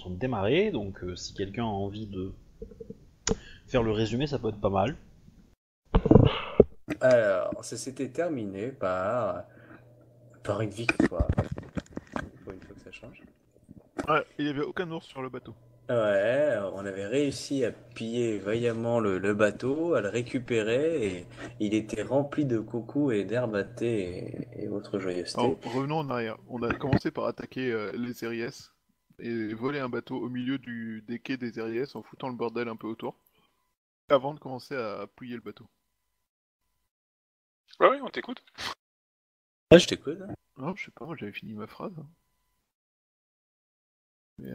train de démarrer, donc si quelqu'un a envie de faire le résumé, ça peut être pas mal. Alors, ça s'était terminé par une victoire. Pour une fois que ça change. Ouais, il n'y avait aucun ours sur le bateau. Ouais, on avait réussi à piller vaillamment le bateau, à le récupérer, et il était rempli de coucous et d'herbes à thé et autres joyeusetés. Alors, revenons en arrière. On a commencé par attaquer les Eries et voler un bateau au milieu des quais des Eries en foutant le bordel un peu autour, avant de commencer à pouiller le bateau. Ouais, oui, on t'écoute. Ah, je t'écoute. Non, je sais pas, moi j'avais fini ma phrase. Mais,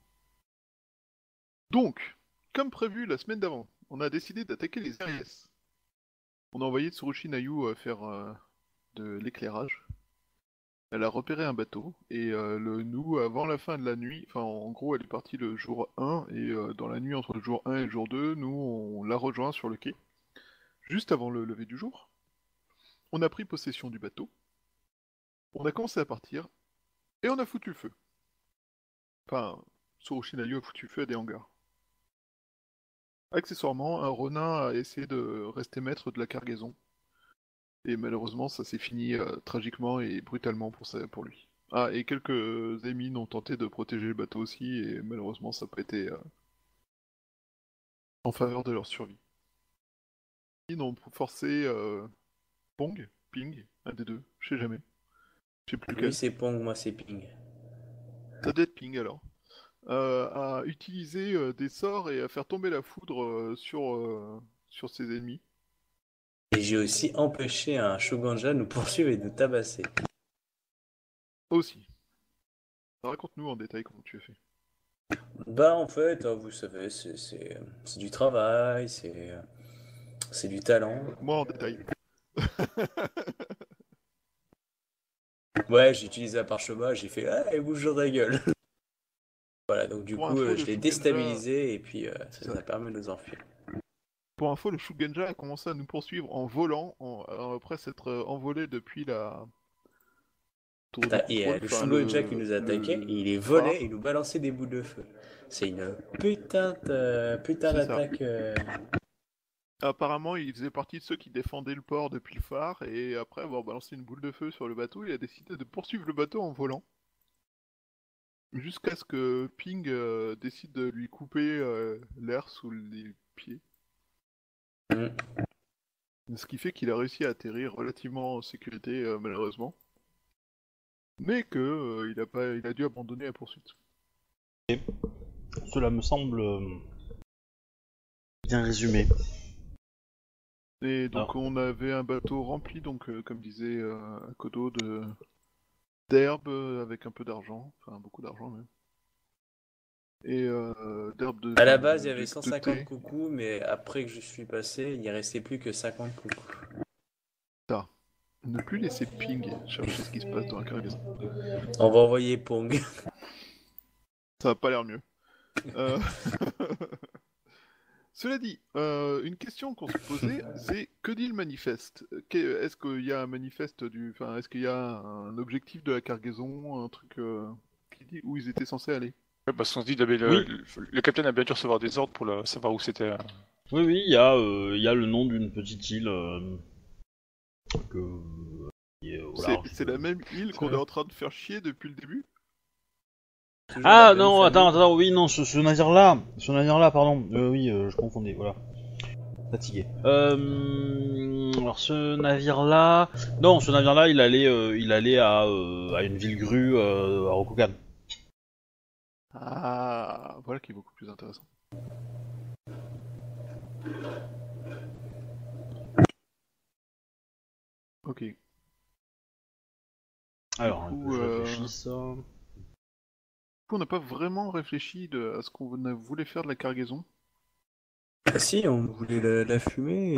Donc, comme prévu la semaine d'avant, on a décidé d'attaquer les Eries. On a envoyé Tsurushi Nayu faire de l'éclairage. Elle a repéré un bateau, et nous, avant la fin de la nuit, enfin en gros elle est partie le jour 1, et dans la nuit entre le jour 1 et le jour 2, nous on l'a rejoint sur le quai, juste avant le lever du jour. On a pris possession du bateau, on a commencé à partir, et on a foutu le feu. Enfin, Tsurushi Nayu a foutu le feu à des hangars. Accessoirement, un Ronin a essayé de rester maître de la cargaison, et malheureusement ça s'est fini tragiquement et brutalement pour lui. Ah, et quelques émines ont tenté de protéger le bateau aussi, et malheureusement ça n'a pas été en faveur de leur survie. Ils ont forcé Ping, un des deux, je sais jamais. Je sais plus Lui lequel. c'est Pong, moi c'est Ping. Ça doit être Ping alors. À utiliser des sorts et à faire tomber la foudre sur ses ennemis. Et j'ai aussi empêché un Shuganja de nous poursuivre et de nous tabasser. Aussi. Raconte-nous en détail comment tu as fait. Bah en fait, vous savez, c'est du travail, c'est du talent. Moi en détail. Ouais, j'ai utilisé un parchemin, j'ai fait ah, et bouge de la gueule. Voilà, donc du Pour coup, info, le je l'ai Shugenja... déstabilisé et puis C'est ça nous ça. a permis de nous enfuir. Pour info, le Shugenja a commencé à nous poursuivre en volant, après s'être envolé depuis la tour de Et contrôle, le enfin Shugonja qui nous attaquait, il est volé et phare. nous balançait des boules de feu. C'est une putain C'est ça. d'attaque. Apparemment, il faisait partie de ceux qui défendaient le port depuis le phare, et après avoir balancé une boule de feu sur le bateau, il a décidé de poursuivre le bateau en volant. Jusqu'à ce que Ping décide de lui couper l'air sous les pieds. Mm. Ce qui fait qu'il a réussi à atterrir relativement en sécurité, malheureusement. Mais que il a dû abandonner la poursuite. Cela me semble bien résumé. Et donc Alors, on avait un bateau rempli, donc comme disait Kodo, d'herbes avec un peu d'argent, enfin beaucoup d'argent même. Et d'herbes À la base, il y avait de 150 thé. coucous, mais après que je suis passé, il n'y restait plus que 50 coucous. Ça. Ne plus laisser Ping chercher ce qui se passe dans la cargaison. On va envoyer Pong. Ça a pas l'air mieux. Euh, Cela dit, une question qu'on se posait, c'est que dit le manifeste? Est-ce qu'il y a un manifeste enfin, est-ce qu'il y a un objectif de la cargaison, un truc qui dit où ils étaient censés aller? Ouais, parce qu'on se dit, oui, le capitaine a bien dû recevoir des ordres pour savoir où c'était. oui, il y a le nom d'une petite île qui est au large. C'est la même île qu'on est en train de faire chier depuis le début? Toujours la Ah même non, famille. attends, oui, non, ce navire-là, pardon. Oui, je confondais, voilà. Fatigué. Alors ce navire-là, non, ce navire-là, il allait à une ville grue à Rokugan. Ah, voilà qui est beaucoup plus intéressant. Ok. Alors, Du que coup, je réfléchisse. on n'a pas vraiment réfléchi à ce qu'on voulait faire de la cargaison. Ah si, on voulait la fumer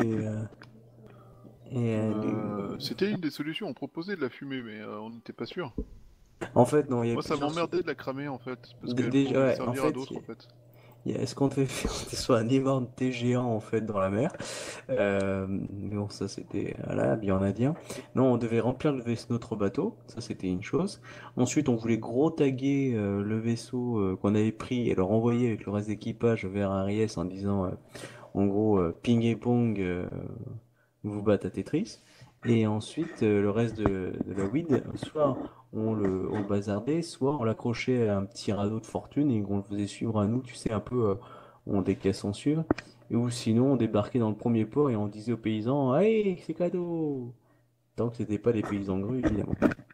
C'était une des solutions, on proposait de la fumée, mais on n'était pas sûr. En fait, non, il y a Moi, ça plusieurs. m'emmerdait de la cramer en fait, parce qu'elle Déjà, pourrait ouais, en servir à fait, d'autres en fait. Est-ce qu'on devait faire soit un énorme thé géant en fait dans la mer. Mais bon, ça c'était voilà, bien indien. Non, on devait remplir notre bateau, ça c'était une chose. Ensuite, on voulait gros taguer le vaisseau qu'on avait pris et le renvoyer avec le reste d'équipage vers Aries en disant en gros ping et pong, vous battez à Tetris. Et ensuite, le reste de la weed, soit on le bazardait, soit on l'accrochait à un petit radeau de fortune et on le faisait suivre à nous, tu sais, un peu, on décaisse sans suivre. Et ou sinon, on débarquait dans le premier port et on disait aux paysans, allez, c'est cadeau! Tant que c'était pas des paysans grues, évidemment.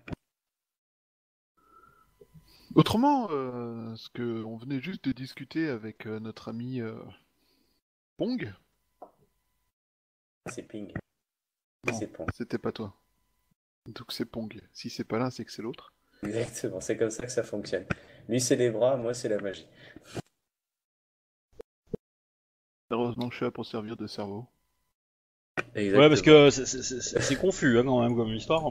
Autrement, ce que on venait juste de discuter avec notre ami Pong. C'est ping. Non, C'est pong. c'était pas toi. Donc c'est Pong. Si c'est pas l'un, c'est que c'est l'autre. Exactement, c'est comme ça que ça fonctionne. Lui, c'est les bras, moi, c'est la magie. Heureusement que je suis là pour servir de cerveau. Exactement. Ouais, parce que c'est confus hein, quand même comme histoire.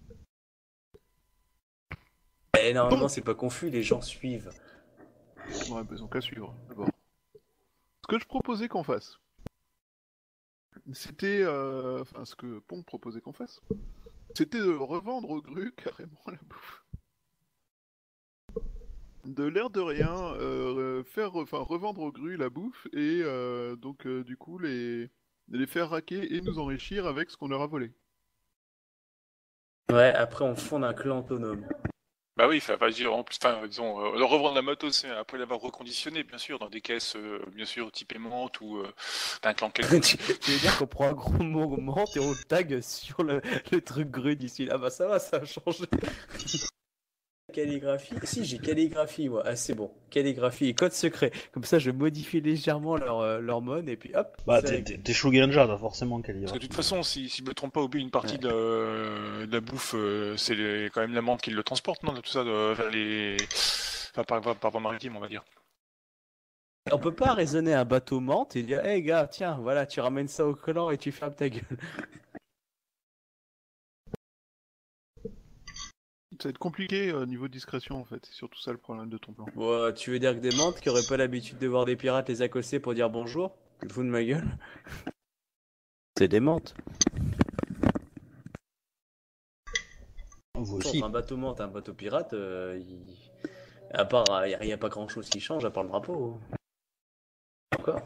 Et normalement, c'est pas confus, les gens suivent. Ouais, bah, ils ont qu'à suivre, d'abord. Ce que je proposais qu'on fasse, c'était... Enfin, ce que Pong proposait qu'on fasse, c'était de revendre aux grues carrément la bouffe. De l'air de rien, revendre aux grues la bouffe et donc du coup les faire raquer et nous enrichir avec ce qu'on leur a volé. Ouais, après, on fonde un clan autonome. Bah oui, enfin, dire en plus, enfin, disons, leur revendre la matos après l'avoir reconditionné, bien sûr, dans des caisses, bien sûr, type aimante ou d'un clan quelconque. Tu veux dire qu'on prend un gros moment et on le tag sur le truc grue d'ici là? Ah bah ça va, ça a changé. Calligraphie. Si, j'ai calligraphie, moi. Ah, c'est bon. Calligraphie et code secret. Comme ça, je modifie légèrement leur mode et puis hop. Bah, c'est réglé. t'es Shugenja, t'as forcément Parce que de calligraphe. toute façon, si je me trompe pas, Obi, une partie de la bouffe, c'est quand même la menthe qui le transporte, non? Tout ça vers les. Enfin, par voie maritime, on va dire. On peut pas raisonner un bateau menthe et dire, hé gars, tiens, voilà, tu ramènes ça au collant et tu fermes ta gueule. Ça va être compliqué niveau discrétion en fait, c'est surtout ça le problème de ton plan. Bon, tu veux dire que des menthes qui auraient pas l'habitude de voir des pirates les accosser pour dire bonjour? Tu te fous de ma gueule? C'est des menthes. Vous aussi. Un bateau menthe, un bateau pirate, à part, y a pas grand chose qui change à part le drapeau. Encore.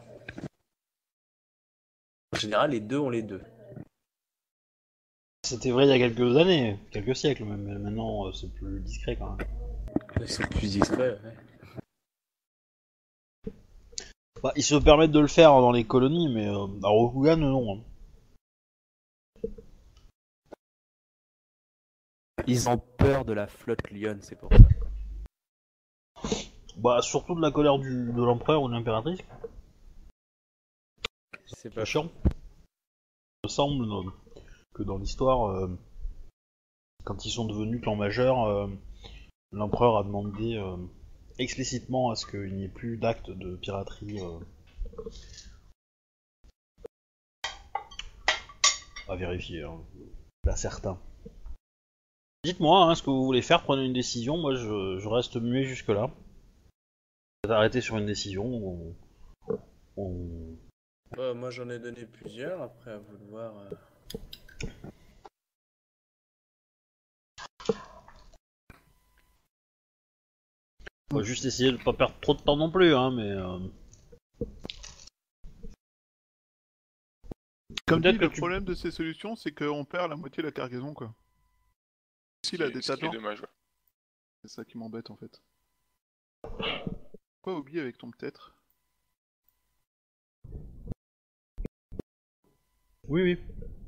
En général, les deux ont les deux. C'était vrai il y a quelques années, quelques siècles même, mais maintenant c'est plus discret quand même. Ils sont plus discrets, ouais. Bah, ils se permettent de le faire dans les colonies, mais à Rokugan, non. Hein. Ils ont peur de la flotte lionne, c'est pour ça. Bah, surtout de la colère de l'empereur ou de l'impératrice. C'est Pas pas chiant. Il me semble que dans l'histoire, quand ils sont devenus clan majeur, l'empereur a demandé explicitement à ce qu'il n'y ait plus d'actes de piraterie à vérifier, hein. Pas certain. Dites-moi hein, ce que vous voulez faire, prenez une décision, moi je reste muet jusque là. Vous êtes arrêté sur une décision, moi j'en ai donné plusieurs, après à vous de voir. on va juste essayer de pas perdre trop de temps non plus, hein, mais... Comme Peut-être dit, que le tu- problème de ces solutions, c'est qu'on perd la moitié de la cargaison quoi. Si la Ce qui est détachement, dommage, ouais. c'est ça qui m'embête en fait. Quoi oublier avec ton peut-être? Oui, oui.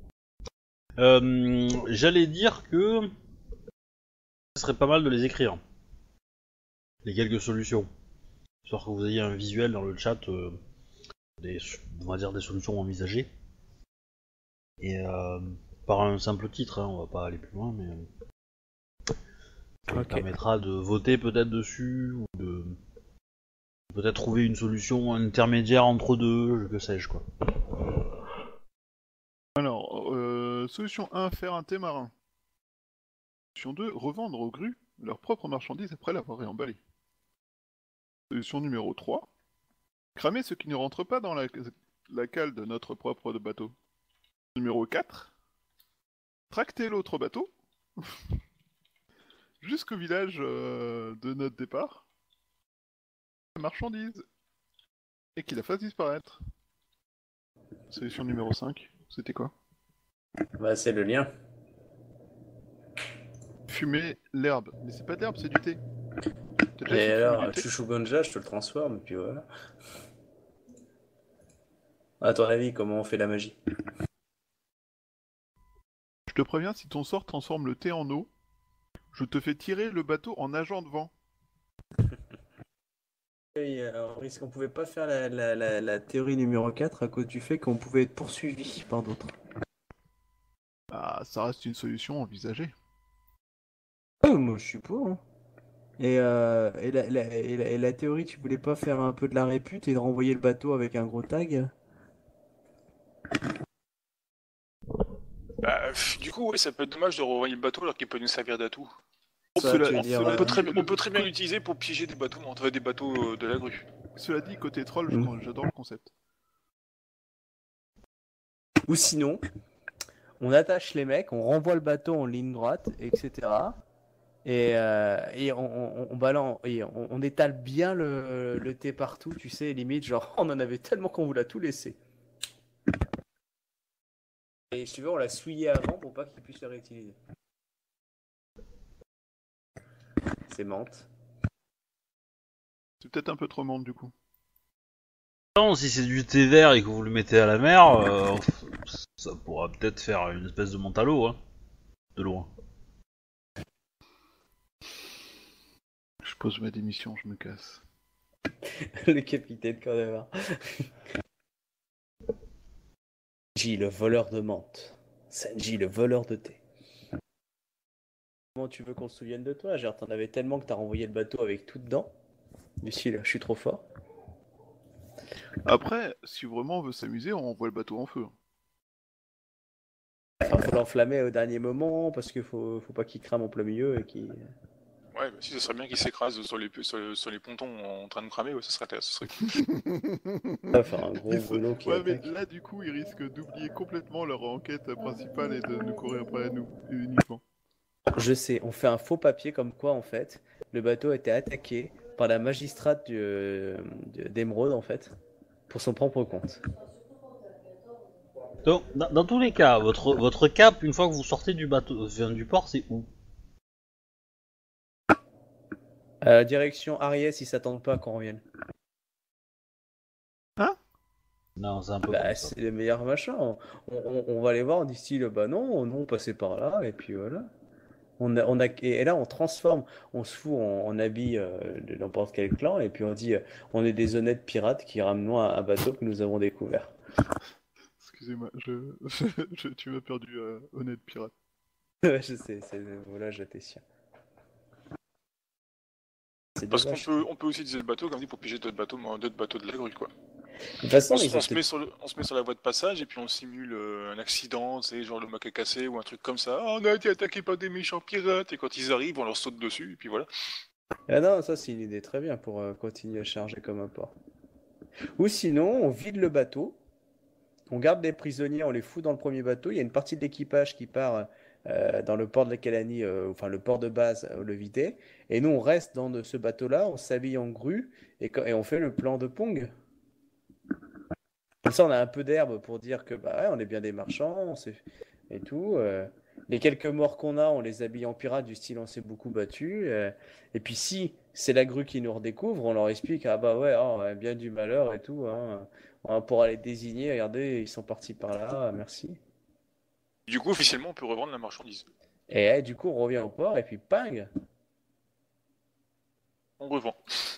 J'allais dire que... ce serait pas mal de les écrire. Les quelques solutions. Histoire que vous ayez un visuel dans le chat, on va dire des solutions envisagées. Et par un simple titre, hein, on va pas aller plus loin, mais ça permettra de voter peut-être dessus, ou de peut-être trouver une solution intermédiaire entre deux, que sais-je quoi. Alors, solution 1, faire un thé marin. Solution 2, revendre aux grues leurs propres marchandises après l'avoir réemballé. Solution numéro 3, Cramez ce qui ne rentre pas dans la cale de notre propre bateau. Numéro 4. Tractez l'autre bateau jusqu'au village de notre départ. La marchandise. Et qu'il la fasse disparaître. Solution numéro 5. C'était quoi? Bah, c'est le lien. Fumer l'herbe. Mais c'est pas de l'herbe, c'est du thé. T'as déjà Et essayé de fumer alors, du thé chouchou ganja, je te le transforme, et puis voilà. À ton avis, comment on fait la magie? Je te préviens, si ton sort transforme le thé en eau, je te fais tirer le bateau en nageant devant. Et, est-ce qu'on pouvait pas faire la théorie numéro 4 à cause du fait qu'on pouvait être poursuivi par d'autres? Ah, ça reste une solution envisagée. Moi je suis pour. Hein. Et la théorie, tu voulais pas faire un peu de la répute et de renvoyer le bateau avec un gros tag? Bah, du coup, ouais, ça peut être dommage de renvoyer le bateau alors qu'il peut nous servir d'atout. Ça, Cela- tu veux dire, cela On peut dit, très bien l'utiliser pour piéger des bateaux, des bateaux de la grue. Cela dit, côté troll, j'adore le concept. Ou sinon, on attache les mecs, on renvoie le bateau en ligne droite, etc. Et on balance, et on étale bien le thé partout, tu sais, limite, genre, on en avait tellement qu'on voulait tout laisser. Et si tu veux, on l'a souillé avant pour pas qu'il puisse le réutiliser. C'est menthe. C'est peut-être un peu trop monde du coup. Non, si c'est du thé vert et que vous le mettez à la mer, ça pourra peut-être faire une espèce de monte à l'eau, hein, de loin. Je pose ma démission, je me casse. Le capitaine Cordova. Sanji, le voleur de menthe. Sanji, le voleur de thé. Comment tu veux qu'on se souvienne de toi? Genre, t'en avais tellement que t'as renvoyé le bateau avec tout dedans. Du style, je suis trop fort. Après, si vraiment on veut s'amuser, on envoie le bateau en feu. Enfin, faut l'enflammer au dernier moment parce qu'il faut pas qu'il crame en plein milieu et qu'il. Ouais, bah, si ce serait bien qu'il s'écrase sur les pontons en train de cramer, ouais, ce serait cool. Enfin, un gros brûlot qui Ouais, mais attaque. là, du coup, ils risquent d'oublier complètement leur enquête principale et de nous courir après nous uniquement. Je sais, on fait un faux papier comme quoi, en fait, le bateau a été attaqué par la magistrate d'Emeraude, en fait, pour son propre compte. Donc, dans tous les cas, votre cap, une fois que vous sortez du bateau, du port, c'est où? Direction Ariès, ils s'attendent pas qu'on revienne. Non, c'est un peu Bah, comme ça. c'est le meilleur machin. On va aller voir, on dit style, bah non, on passait par là, et puis voilà. Et là, on transforme, on se fout en habit de n'importe quel clan, et puis on dit, on est des honnêtes pirates qui ramenons un bateau que nous avons découvert. Excusez-moi, tu m'as perdu, honnête pirate. Ouais, je sais, voilà, j'étais sûr. C'est Parce dommage. on peut aussi utiliser le bateau, comme dit, pour piéger d'autres bateaux de la grue, quoi. De toute façon, On, ils ont se met sur la voie de passage et puis on simule un accident, c'est genre le mât est cassé ou un truc comme ça. Ah, on a été attaqué par des méchants pirates et quand ils arrivent, on leur saute dessus et puis voilà. Ah non, ça c'est une idée très bien pour continuer à charger comme un port. Ou sinon, on vide le bateau, on garde les prisonniers, on les fout dans le premier bateau. Il y a une partie de l'équipage qui part dans le port de la Calanie, enfin le port de base, le vider. Et nous, on reste dans ce bateau-là, on s'habille en grue et on fait le plan de Pong. Comme ça, on a un peu d'herbe pour dire que bah ouais, on est bien des marchands, et tout. Les quelques morts qu'on a, on les habille en pirates du style on s'est beaucoup battu. Et puis si c'est la grue qui nous redécouvre, on leur explique ah bah ouais, oh, ouais, bien du malheur et tout. Hein. On pourra les désigner. Regardez, ils sont partis par là. Merci. Du coup, officiellement, on peut revendre la marchandise. Et du coup, on revient au port et puis ping. On revend.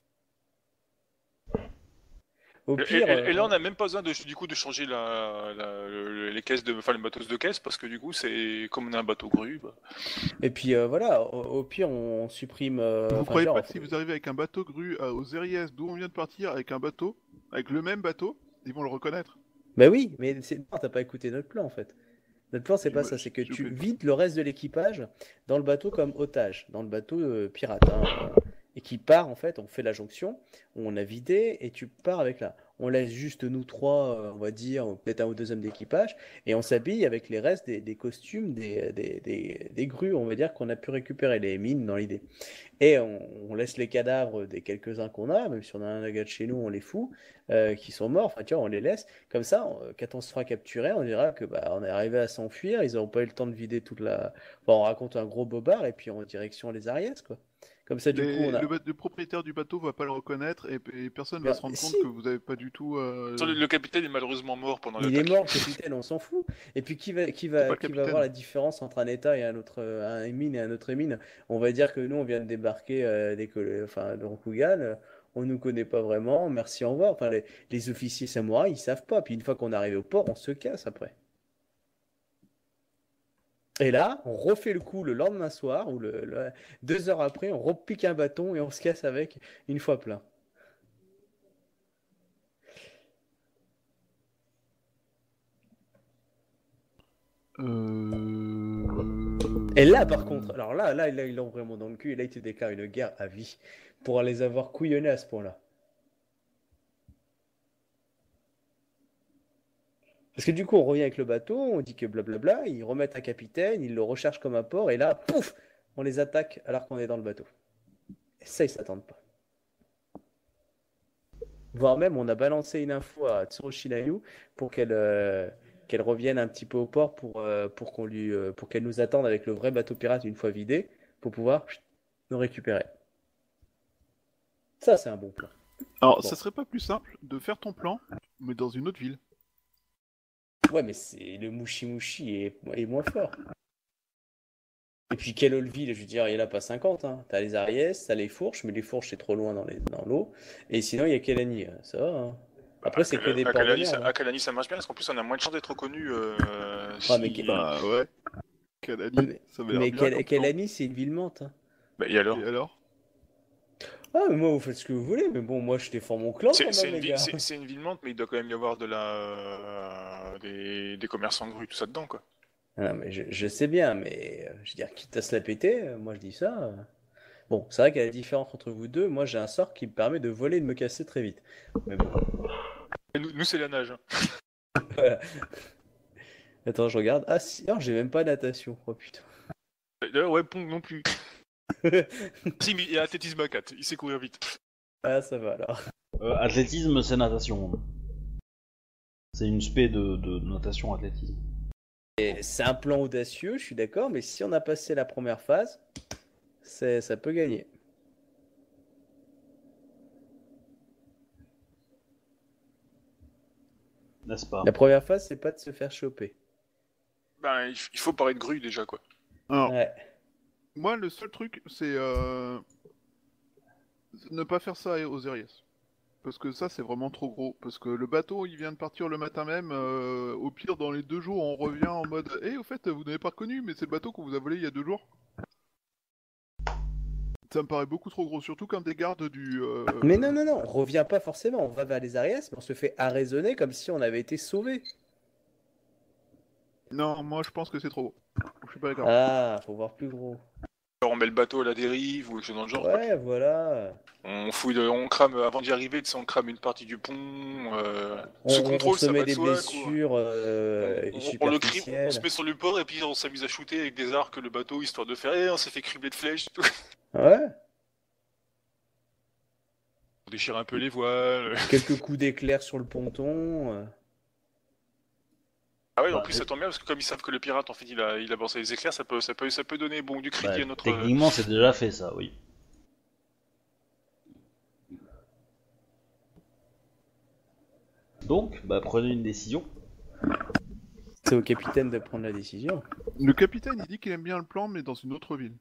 Au Et, pire. et là, on n'a même pas besoin de changer les caisses les bateaux de caisse parce que du coup, c'est comme on a un bateau grue. Bah... Et puis voilà, au pire, on supprime. Vous croyez pas que si vous arrivez avec un bateau grue aux Zériès, d'où on vient de partir, avec un bateau, avec le même bateau, ils vont le reconnaître? Bah oui, mais non, t'as pas écouté notre plan en fait. Notre plan, c'est pas ça, c'est que tu vides le reste de l'équipage dans le bateau comme otage, dans le bateau pirate. Hein. et qui part en fait. On fait la jonction, on a vidé et tu pars avec là. On laisse juste nous trois, on va dire, peut-être un ou deux hommes d'équipage, et on s'habille avec les restes des costumes des grues, on va dire, qu'on a pu récupérer, les mines dans l'idée. Et on laisse les cadavres des quelques-uns qu'on a, même si on a un gars de chez nous, on les fout, qui sont morts, enfin tu vois, on les laisse. Comme ça, quand on se fera capturer, on dira que bah, on est arrivé à s'enfuir, ils n'auront pas eu le temps de vider toute la. Enfin, on raconte un gros bobard et puis en direction les Ariès, quoi. Comme ça, du coup, on a. Le propriétaire du bateau va pas le reconnaître et personne va Ben, se rendre compte si, que vous avez pas du tout. Le capitaine est malheureusement mort pendant il est l'attaque. mort, le capitaine, on s'en fout. Et puis C'est pas le qui va voir capitaine. la différence entre un État et un autre, un mine et un autre mine? On va dire que nous, on vient de débarquer enfin, de Rokugan, on nous connaît pas vraiment, merci, au revoir. Enfin, les officiers samouraïs, ils savent pas. Puis une fois qu'on arrive au port, on se casse après. Et là, on refait le coup le lendemain soir, ou 2 heures après, on repique un bâton et on se casse avec une fois plein. Et là, par contre, alors là, ils l'ont vraiment dans le cul, et là, ils te déclarent une guerre à vie pour les avoir couillonnés à ce point-là. Parce que du coup, on revient avec le bateau, on dit que blablabla, ils remettent un capitaine, ils le recherchent comme un port, et là, pouf, on les attaque alors qu'on est dans le bateau. Et ça, ils s'attendent pas. Voire même, on a balancé une info à Tsurushi Nayu pour qu'elle revienne un petit peu au port pour qu'elle nous attende avec le vrai bateau pirate une fois vidé, pour pouvoir nous récupérer. Ça, c'est un bon plan. Alors, ça Bon. serait pas plus simple de faire ton plan, mais dans une autre ville. Ouais, mais le Mushi Mushi est moins fort. Et puis, quelle autre ville? Je veux dire, il n'y en a pas 50. Hein. T'as les Ariès, t'as les Fourches, mais les Fourches, c'est trop loin dans l'eau. Et sinon, il y a Kelani. Ça va. Hein. Après, c'est que des ports de merde. Hein. À Kalani, ça marche bien parce qu'en plus, on a moins de chances d'être reconnu. Ah, mais, Bah ouais. ah, Kalani, ça va l'air bien comme plan. Kelani, c'est une ville mente. Hein. Bah, et alors? Et alors? Ah, mais moi, vous faites ce que vous voulez, mais bon, moi, je défends mon clan quand même, les gars. C'est une ville mente, mais il doit quand même y avoir des commerçants de rue, tout ça dedans, quoi. Ah, mais je sais bien, mais je veux dire, quitte à se la péter, moi, je dis ça. Bon, c'est vrai qu'il y a la différence entre vous deux. Moi, j'ai un sort qui me permet de voler et de me casser très vite. Mais bon, Et nous c'est la nage. Hein. voilà. Attends, je regarde. Ah, si, non, j'ai même pas natation. Oh putain. D'ailleurs, ouais, Pong non plus. Si, mais il y a athlétisme à 4, il sait courir vite. Ah, ça va alors. Athlétisme, c'est natation. C'est une spé de natation athlétisme. Et c'est un plan audacieux, je suis d'accord, mais si on a passé la première phase, ça peut gagner. N'est-ce pas? La première phase, c'est pas de se faire choper. Ben, il faut parler de grue déjà, quoi. Alors, Ouais. moi, le seul truc, c'est ne pas faire ça aux Ariès. Parce que ça, c'est vraiment trop gros. Parce que le bateau, il vient de partir le matin même. Au pire, dans les 2 jours, on revient en mode Eh, au fait, vous n'avez pas reconnu, mais c'est le bateau qu'on vous a volé il y a 2 jours. Ça me paraît beaucoup trop gros, surtout comme des gardes du. Mais non, non, non, on revient pas forcément. On va vers les Ariès, mais on se fait arraisonner comme si on avait été sauvé. Non, moi, je pense que c'est trop gros. Je suis pas d'accord. Ah, faut voir plus gros. Alors, on met le bateau à la dérive ou quelque chose dans le genre. Quoi. Ouais, voilà. On fouille, on crame, avant d'y arriver, tu sais, on crame une partie du pont. Sous On contrôle, se ça met va de des soi. Quoi. blessures On le crime, on superficielles. se met sur le port et puis on s'amuse à shooter avec des arcs le bateau histoire de faire on s'est fait cribler de flèches. Tout. Ouais. On déchire un peu les voiles. Quelques coups d'éclair sur le ponton. Ah ouais, en Bah, plus ça tombe bien parce que comme ils savent que le pirate en fait il a balancé les éclairs, ça peut donner bon du crédit Bah, à notre. techniquement, c'est déjà fait ça, oui. Donc, bah, prenez une décision. C'est au capitaine de prendre la décision. Le capitaine, il dit qu'il aime bien le plan, mais dans une autre ville.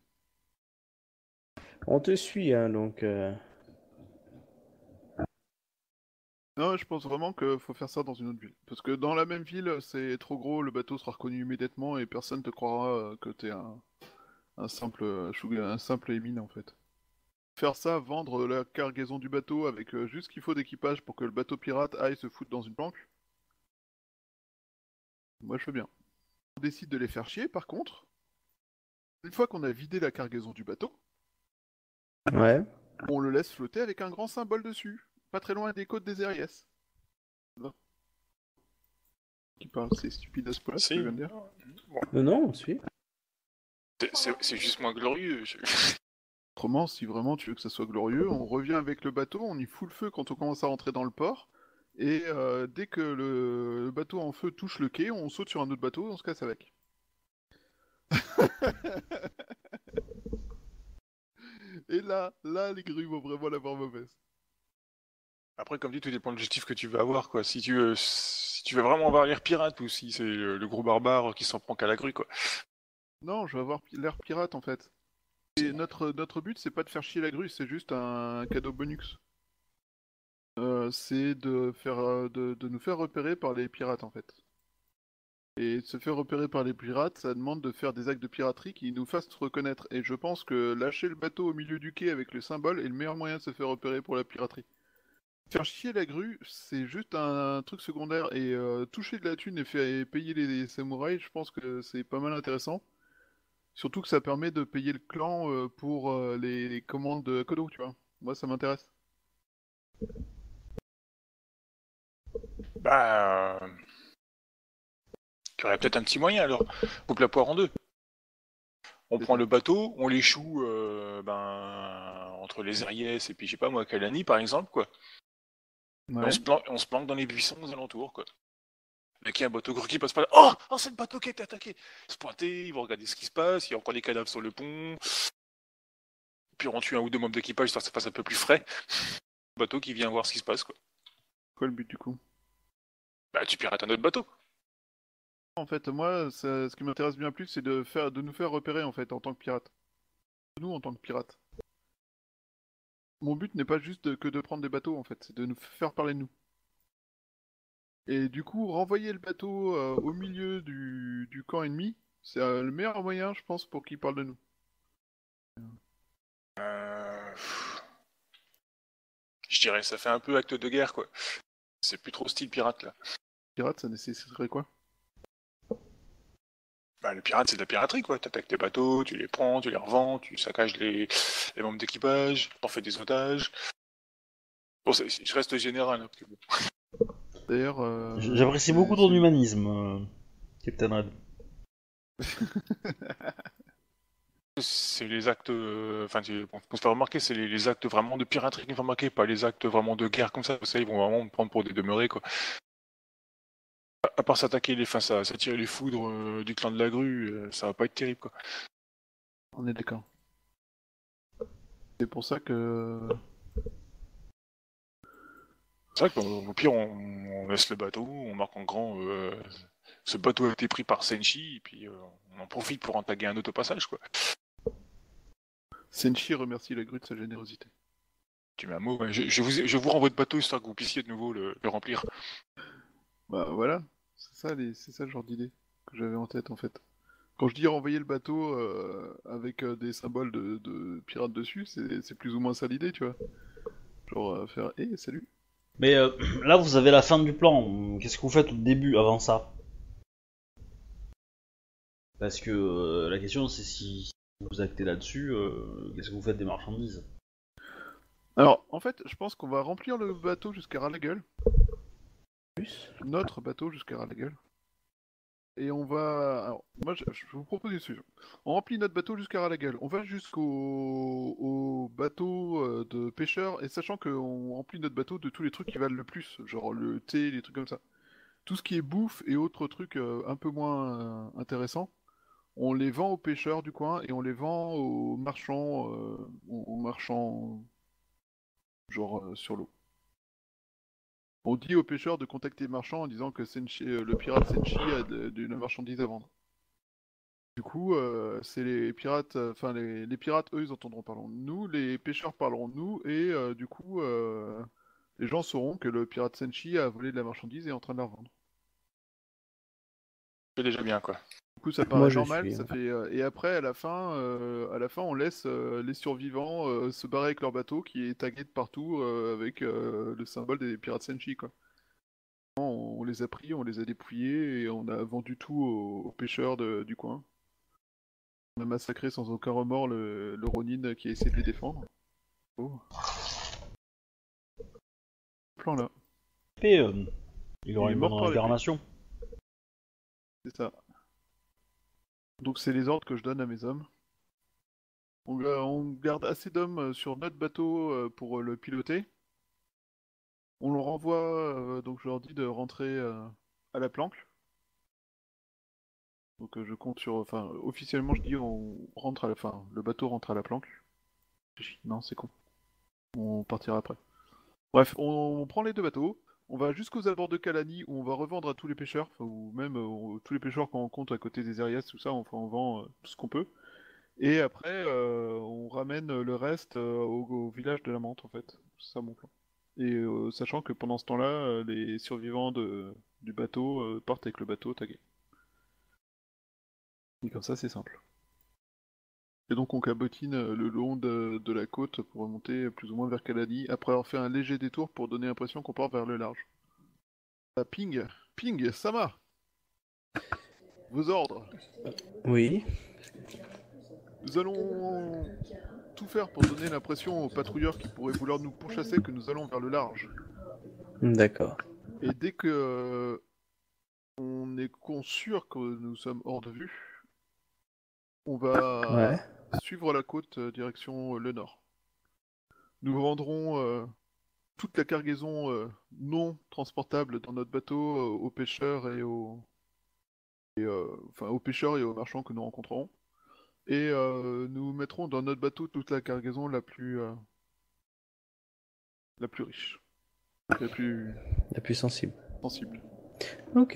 On te suit, hein, donc. Non, je pense vraiment qu'il faut faire ça dans une autre ville. Parce que dans la même ville, c'est trop gros, le bateau sera reconnu immédiatement et personne te croira que t'es un simple émine en fait. Faire ça, vendre la cargaison du bateau avec juste ce qu'il faut d'équipage pour que le bateau pirate aille se foutre dans une planque. Moi je veux bien. On décide de les faire chier par contre. Une fois qu'on a vidé la cargaison du bateau, Ouais. on le laisse flotter avec un grand symbole dessus, pas très loin des côtes des RIS. Qui parle, c'est stupide à ce point-là, ce que je viens de dire. Non, on suit. C'est juste moins glorieux. Autrement, si vraiment tu veux que ça soit glorieux, on revient avec le bateau, on y fout le feu quand on commence à rentrer dans le port, et dès que le bateau en feu touche le quai, on saute sur un autre bateau et on se casse avec. Et là, les grues vont vraiment l'avoir mauvaise. Après, comme dit, tout dépend de l'objectif que tu veux avoir, quoi. Si tu veux vraiment avoir l'air pirate ou si c'est le gros barbare qui s'en prend qu'à la grue, quoi. Non, je veux avoir l'air pirate en fait. Et notre but, c'est pas de faire chier la grue, c'est juste un cadeau bonus. C'est de nous faire repérer par les pirates en fait. Et se faire repérer par les pirates, ça demande de faire des actes de piraterie qui nous fassent reconnaître. Et je pense que lâcher le bateau au milieu du quai avec le symbole est le meilleur moyen de se faire repérer pour la piraterie. Faire chier la grue, c'est juste un truc secondaire. Et toucher de la thune et payer les samouraïs, je pense que c'est pas mal intéressant. Surtout que ça permet de payer le clan pour les commandes de Kodo, tu vois. Moi, ça m'intéresse. Bah... Tu aurais peut-être un petit moyen, alors. Coupe la poire en deux. On prend le bateau, on l'échoue entre les Ariès et puis, je sais pas moi, Kalani, par exemple, quoi. Ouais. On se planque dans les buissons aux alentours, quoi. Dès qu'il y a un bateau gros qui passe par là, oh, c'est le bateau qui a été attaqué. Se pointer, ils vont regarder ce qui se passe, il y a encore des cadavres sur le pont. Puis on tue un ou deux membres d'équipage, histoire que ça fasse un peu plus frais. Le bateau qui vient voir ce qui se passe, quoi. Quoi le but du coup? Bah, tu pirates un autre bateau. En fait, moi, ce qui m'intéresse bien plus, c'est de nous faire repérer en fait en tant que pirate. Nous en tant que pirates. Mon but n'est pas juste que de prendre des bateaux en fait, c'est de nous faire parler de nous. Et du coup, renvoyer le bateau au milieu du camp ennemi, c'est le meilleur moyen, je pense, pour qu'il parle de nous. Je dirais, ça fait un peu acte de guerre, quoi. C'est plus trop style pirate, là. Pirate, ça nécessiterait quoi? Bah, le pirate, c'est de la piraterie, quoi. T'attaques tes bateaux, tu les prends, tu les revends, tu saccages les membres d'équipage, t'en fais des otages. Bon, je reste général, hein, parce que bon. D'ailleurs... J'apprécie beaucoup ton humanisme, Captain Red. C'est les actes... Enfin, qu'on se fait remarquer, c'est les actes vraiment de piraterie qu'on fait remarquer, pas les actes vraiment de guerre comme ça. Vous savez, ils vont vraiment me prendre pour des demeurés, quoi. À part s'attaquer s'attirer les foudres du clan de la grue, ça va pas être terrible, quoi. On est d'accord. C'est pour ça que... C'est vrai qu'au pire, on laisse le bateau, on marque en grand ce bateau a été pris par Senshi, et puis on en profite pour en taguer un autre au passage, quoi. Senshi remercie la grue de sa générosité. Tu mets un mot, ouais. Je vous renvoie de bateau histoire que vous puissiez de nouveau le remplir. Bah voilà, c'est ça le genre d'idée que j'avais en tête en fait. Quand je dis renvoyer le bateau avec des symboles de pirates dessus, c'est plus ou moins ça l'idée, tu vois. Genre faire « salut !» Mais là, vous avez la fin du plan. Qu'est-ce que vous faites au début, avant ça? Parce que la question, c'est si vous actez là-dessus, qu'est-ce que vous faites des marchandises? Alors, en fait, je pense qu'on va remplir le bateau jusqu'à ras la gueule. Notre bateau jusqu'à ras la gueule. Et on va... Alors, moi, je vous propose une solution. On remplit notre bateau jusqu'à ras la gueule. On va au bateau de pêcheurs, et sachant qu'on remplit notre bateau de tous les trucs qui valent le plus, genre le thé, les trucs comme ça. Tout ce qui est bouffe et autres trucs un peu moins intéressants, on les vend aux pêcheurs du coin et on les vend aux marchands genre sur l'eau. On dit aux pêcheurs de contacter les marchands en disant que le pirate Senshi a de la marchandise à vendre. Du coup, c'est les pirates, enfin les pirates, eux, ils entendront parler de nous, les pêcheurs parleront de nous, et du coup, les gens sauront que le pirate Senshi a volé de la marchandise et est en train de la revendre. C'est déjà bien, quoi. Du coup, ça paraît normal, ça fait, et après, à la fin, on laisse les survivants se barrer avec leur bateau qui est tagué de partout avec le symbole des pirates Senshi, quoi. On les a pris, on les a dépouillés et on a vendu tout aux pêcheurs du coin. On a massacré sans aucun remords le Ronin qui a essayé de les défendre. Oh. Plan là, Et, il aura Il est une mort bonne par l'épée. réincarnation. c'est ça. Donc c'est les ordres que je donne à mes hommes. On garde assez d'hommes sur notre bateau pour le piloter. On le renvoie, donc je leur dis de rentrer à la planque. Donc je compte sur... Enfin, officiellement je dis on rentre à la... Enfin, le bateau rentre à la planque. Non, c'est con. On partira après. Bref, on prend les deux bateaux. On va jusqu'aux abords de Calani où on va revendre à tous les pêcheurs, enfin, ou même tous les pêcheurs qu'on rencontre à côté des Arias, tout ça, on vend tout ce qu'on peut. Et après, on ramène le reste au village de la Mante, en fait. C'est ça mon plan. Et sachant que pendant ce temps-là, les survivants du bateau partent avec le bateau tagué. Et comme ça, c'est simple. Et donc on cabotine le long de la côte pour remonter plus ou moins vers Calani, après avoir fait un léger détour pour donner l'impression qu'on part vers le large. Ah, ping, Sama, vos ordres. Oui. Nous allons tout faire pour donner l'impression aux patrouilleurs qui pourraient vouloir nous pourchasser que nous allons vers le large. D'accord. Et dès que on est sûr que nous sommes hors de vue, on va Ouais. suivre la côte direction le nord. Nous vendrons toute la cargaison non transportable dans notre bateau aux pêcheurs et aux pêcheurs et aux marchands que nous rencontrerons. Et nous mettrons dans notre bateau toute la cargaison la plus riche, la plus La plus sensible. sensible. Ok.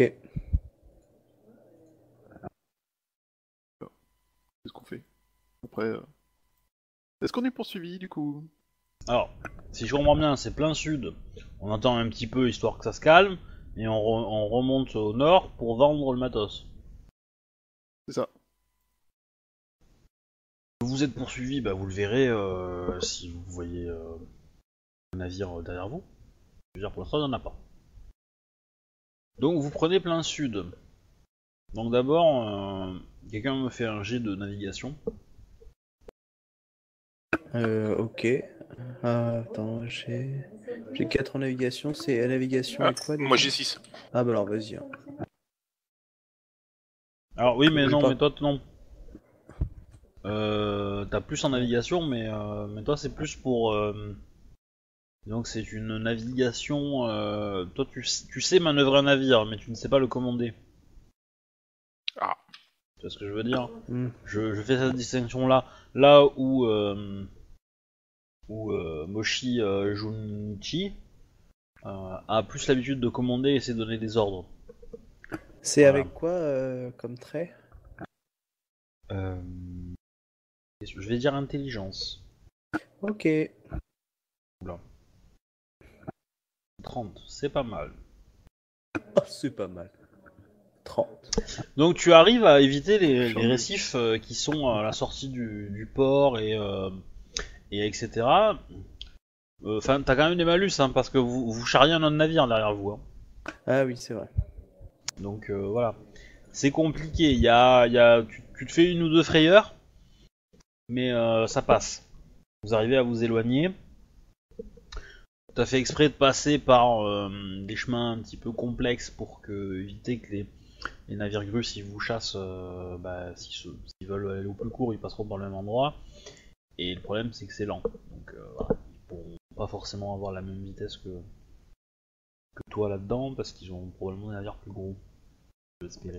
C'est ce qu'on fait. Après, est-ce qu'on est poursuivi du coup? Alors, si je comprends bien, c'est plein sud. On attend un petit peu histoire que ça se calme, et on remonte au nord pour vendre le matos. C'est ça. Vous êtes poursuivi, bah vous le verrez si vous voyez un navire derrière vous. Je veux dire, pour l'instant, il n'y en a pas. Donc vous prenez plein sud. Donc d'abord, quelqu'un me fait un jet de navigation. Ok. Ah, attends, j'ai 4 en navigation. C'est la navigation Ah, et quoi déjà? moi j'ai 6. Ah bah alors vas-y. Hein. Alors oui, mais Vous non, avez mais toi non. T'as plus en navigation, mais toi c'est plus pour. Donc c'est une navigation. Toi tu sais manœuvrer un navire, mais tu ne sais pas le commander. Ah. Tu vois ce que je veux dire? Hmm. Je fais cette distinction là où Moshi Junichi a plus l'habitude de commander et c'est donner des ordres. C'est Voilà. avec quoi comme trait? Je vais dire intelligence. Ok. 30, c'est pas mal. Oh, c'est pas mal. 30. Donc tu arrives à éviter les récifs qui sont à la sortie du port et etc. Enfin, t'as quand même des malus hein, parce que vous charriez un autre navire derrière vous. Hein. Ah oui, c'est vrai. Donc voilà. C'est compliqué. Tu te fais une ou deux frayeurs, mais ça passe. Vous arrivez à vous éloigner. T'as fait exprès de passer par des chemins un petit peu complexes pour éviter que les navires grues, s'ils vous chassent, s'ils veulent aller au plus court, ils passeront par le même endroit. Et le problème, c'est que c'est lent. Donc voilà. Ils pourront pas forcément avoir la même vitesse que toi là-dedans, parce qu'ils ont probablement des navires plus gros. Je l'espérais.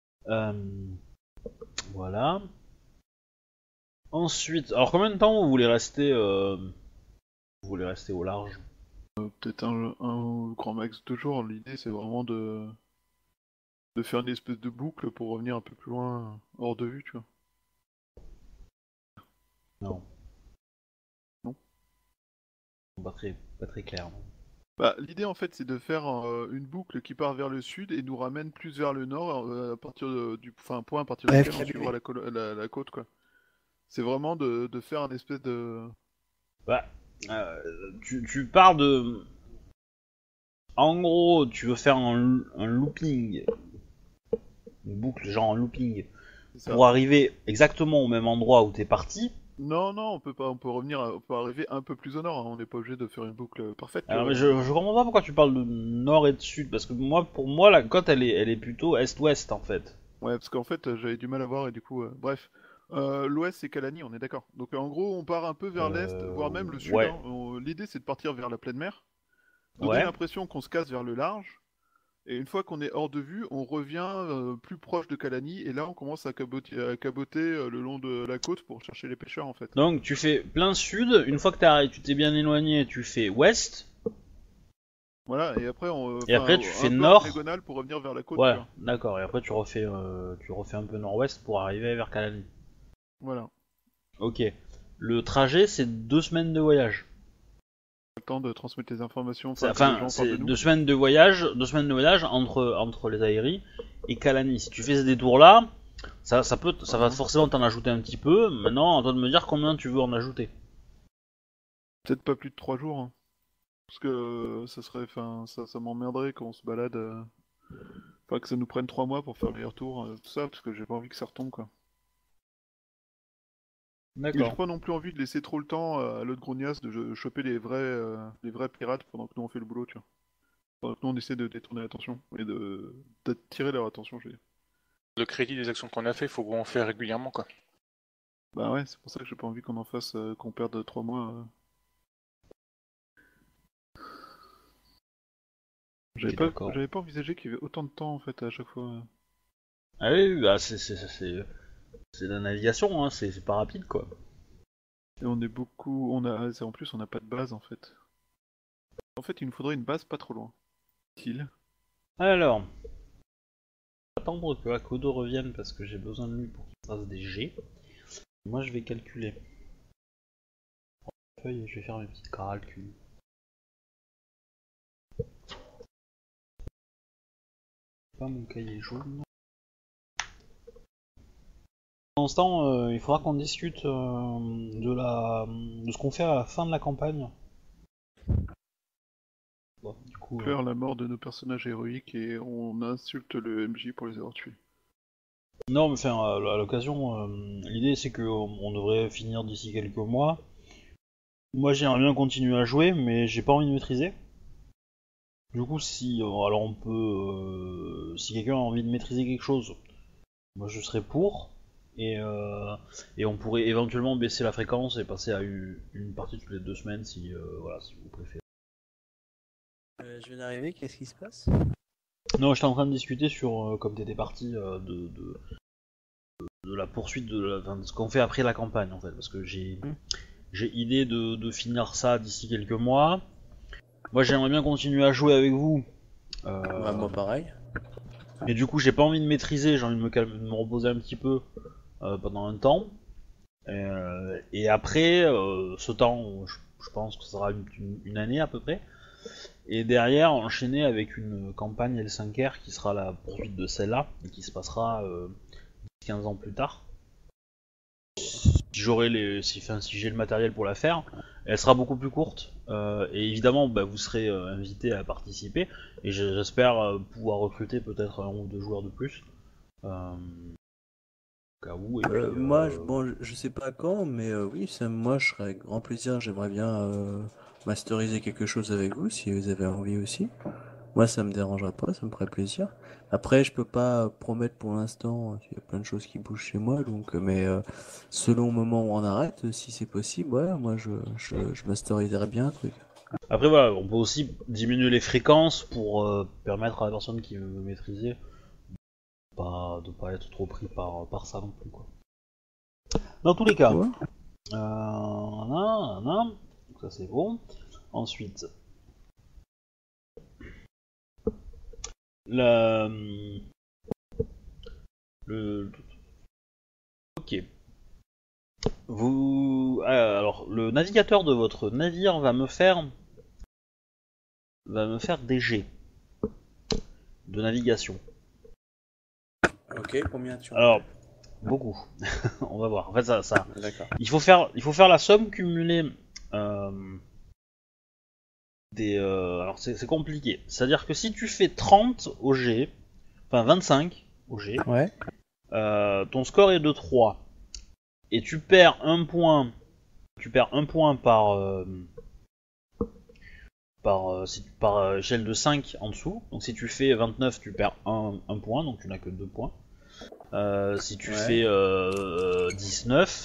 Voilà. Ensuite, alors combien de temps vous voulez rester au large? Peut-être un grand max 2 jours. L'idée c'est vraiment de faire une espèce de boucle pour revenir un peu plus loin hors de vue, tu vois. Non. Non. Pas très clair. Non. Bah, l'idée en fait c'est de faire une boucle qui part vers le sud et nous ramène plus vers le nord à partir un point à partir Ouais, duquel on fabuleux. suivra la côte quoi. C'est vraiment de faire un espèce de... Bah, tu pars de... En gros, tu veux faire un looping, une boucle genre un looping, c'est ça. pour arriver exactement au même endroit où t'es parti, Non, non, on peut pas, on peut arriver un peu plus au nord, hein, on n'est pas obligé de faire une boucle parfaite. tu Alors, vois. mais je comprends pas pourquoi tu parles de nord et de sud, parce que pour moi, la côte, elle est plutôt est-ouest, en fait. Ouais, parce qu'en fait, j'avais du mal à voir et du coup, bref. L'ouest, c'est Calani, on est d'accord. Donc en gros, on part un peu vers l'est, voire même le sud, Ouais, hein. L'idée, c'est de partir vers la pleine mer, donner ouais. l'impression qu'on se casse vers le large, et une fois qu'on est hors de vue, on revient plus proche de Calani, et là, on commence à caboter le long de la côte pour chercher les pêcheurs, en fait. Donc, tu fais plein sud, une fois que tu t'es bien éloigné, tu fais ouest, Voilà, et après, et après, enfin, tu un fais peu en nord. diagonale pour revenir vers la côte, tu Ouais, vois. d'accord, et après, tu refais un peu nord-ouest pour arriver vers Calani. Voilà. Ok. Le trajet, c'est 2 semaines de voyage. Le temps de transmettre les informations, C'est- enfin, que les Enfin, gens parlent de c'est nous. 2 semaines de voyage entre les aéries et Calani. Si tu fais ces détours-là, ça va forcément t'en ajouter un petit peu. Maintenant, à toi de me dire combien tu veux en ajouter. Peut-être pas plus de 3 jours, hein. Parce que ça serait, enfin, ça m'emmerderait qu'on se balade, enfin que ça nous prenne 3 mois pour faire les retours, tout ça, parce que j'ai pas envie que ça retombe, quoi. Mais j'ai D'accord. pas non plus envie de laisser trop le temps à l'autre grognasse de choper les vrais pirates pendant que nous on fait le boulot, tu vois. Pendant que nous on essaie de détourner l'attention et d'attirer leur attention, je veux dire. Le crédit des actions qu'on a fait, faut qu'on fait régulièrement, quoi. Bah ouais, c'est pour ça que j'ai pas envie qu'on en fasse, qu'on perde 3 mois. Ok, d'accord. J'avais pas envisagé qu'il y avait autant de temps en fait à chaque fois. Ah oui, bah c'est de la navigation, hein, c'est pas rapide quoi. Et on est beaucoup, en plus on n'a pas de base en fait. En fait, il nous faudrait une base pas trop loin. Est-il Alors, attendre que Akodo revienne parce que j'ai besoin de lui pour qu'il fasse des G. Moi, je vais calculer. Feuille, je vais faire mes petites calculs. Pas mon cahier jaune. Pour l'instant, il faudra qu'on discute de ce qu'on fait à la fin de la campagne. Bon, du coup, Pleure la mort de nos personnages héroïques et on insulte le MJ pour les avoir tués. non, mais enfin, à l'occasion, l'idée c'est que on devrait finir d'ici quelques mois. Moi, j'aimerais bien continuer à jouer, mais j'ai pas envie de maîtriser. Du coup, si alors on peut, si quelqu'un a envie de maîtriser quelque chose, moi je serais pour. Et on pourrait éventuellement baisser la fréquence et passer à une partie toutes les 2 semaines si, voilà, si vous préférez. Je viens d'arriver, qu'est-ce qui se passe? Non, j'étais en train de discuter sur, comme t'étais parti, de la poursuite enfin, de ce qu'on fait après la campagne en fait, parce que j'ai idée de finir ça d'ici quelques mois. Moi, j'aimerais bien continuer à jouer avec vous. Bah, moi pareil. Mais du coup, j'ai pas envie de maîtriser, j'ai envie de me calmer, de me reposer un petit peu pendant un temps. Et après, ce temps, je pense que ça sera une année à peu près. Et derrière, enchaîner avec une campagne L5R qui sera la poursuite de celle-là, et qui se passera 15 ans plus tard. Si j'aurai si j'ai le matériel pour la faire, elle sera beaucoup plus courte. Et évidemment, bah, vous serez invité à participer. Et j'espère pouvoir recruter peut-être 1 ou 2 joueurs de plus. Au cas où. Et puis, Moi, bon, je sais pas quand, mais oui, moi, je serais avec grand plaisir. J'aimerais bien masteriser quelque chose avec vous, si vous avez envie aussi. Moi, ça me dérangerait pas, ça me ferait plaisir. Après, je peux pas promettre pour l'instant, il y a plein de choses qui bougent chez moi, donc, mais selon le moment où on arrête, si c'est possible, ouais, moi, je masteriserais bien un truc. Après, voilà, on peut aussi diminuer les fréquences pour permettre à la personne qui veut maîtriser de pas être trop pris par ça non plus, quoi. Dans tous les cas, Ouais. donc ça c'est bon. Ensuite, la, ok. Alors, le navigateur de votre navire va me faire des jets de navigation. Ok, combien tu en Alors, as? beaucoup. On va voir. En fait, ça, D'accord. il faut faire la somme cumulée alors c'est compliqué. C'est-à-dire que si tu fais 30 au G, enfin 25 au G, Ouais. ton score est de 3. et tu perds un point. Tu perds un point par échelle de 5 en dessous. Donc si tu fais 29, tu perds un point, donc tu n'as que 2 points. Si tu fais 19,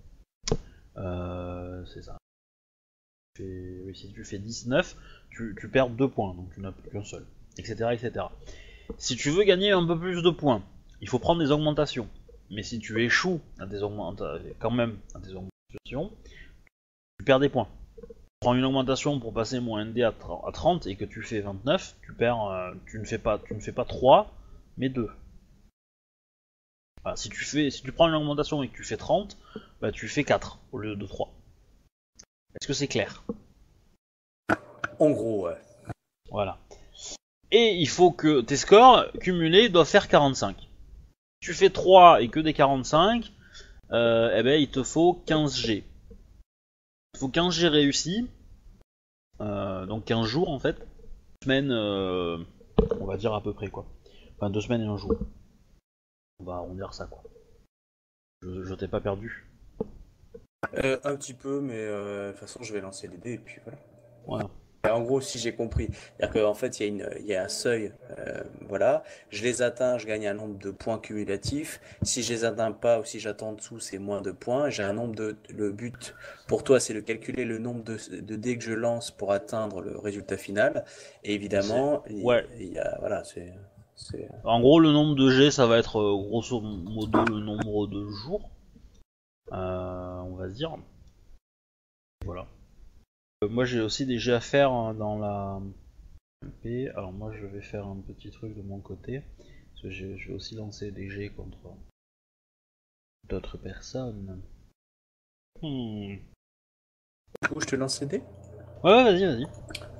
c'est ça. Oui, si tu fais 19, tu perds 2 points, donc tu n'as plus qu'un seul, etc., etc. Si tu veux gagner un peu plus de points, il faut prendre des augmentations. Mais si tu échoues à des augmentations, tu perds des points. Tu prends une augmentation pour passer mon ND à 30 et que tu fais 29, tu ne fais pas 3, mais 2. Voilà, si tu prends une augmentation et que tu fais 30, bah tu fais 4 au lieu de 3. Est-ce que c'est clair? En gros, ouais. Voilà. Et il faut que tes scores cumulés doivent faire 45. Si tu fais 3 et que des 45, eh ben il te faut 15 G. Il faut 15 G réussis, donc 15 jours en fait. 2 semaines, on va dire à peu près quoi. Enfin 2 semaines et 1 jour. On va arrondir ça quoi. Je t'ai pas perdu. Un petit peu, mais de toute façon, je vais lancer les dés et puis voilà. Voilà. En gros, si j'ai compris, c'est-à-dire qu'en fait, il y a un seuil, voilà. Je les atteins, je gagne un nombre de points cumulatifs. Si je les atteins pas ou si j'attends en dessous, c'est moins de points. J'ai un nombre le but pour toi, c'est de calculer le nombre de dés que je lance pour atteindre le résultat final. Et évidemment, il y a, voilà, c'est. En gros, le nombre de G, ça va être grosso modo le nombre de jours, on va dire. Voilà. Moi, j'ai aussi des G à faire dans la MP. Alors moi, je vais faire un petit truc de mon côté, parce que je vais aussi lancer des G contre d'autres personnes. Du coup, je te lance les dés. Ouais, vas-y.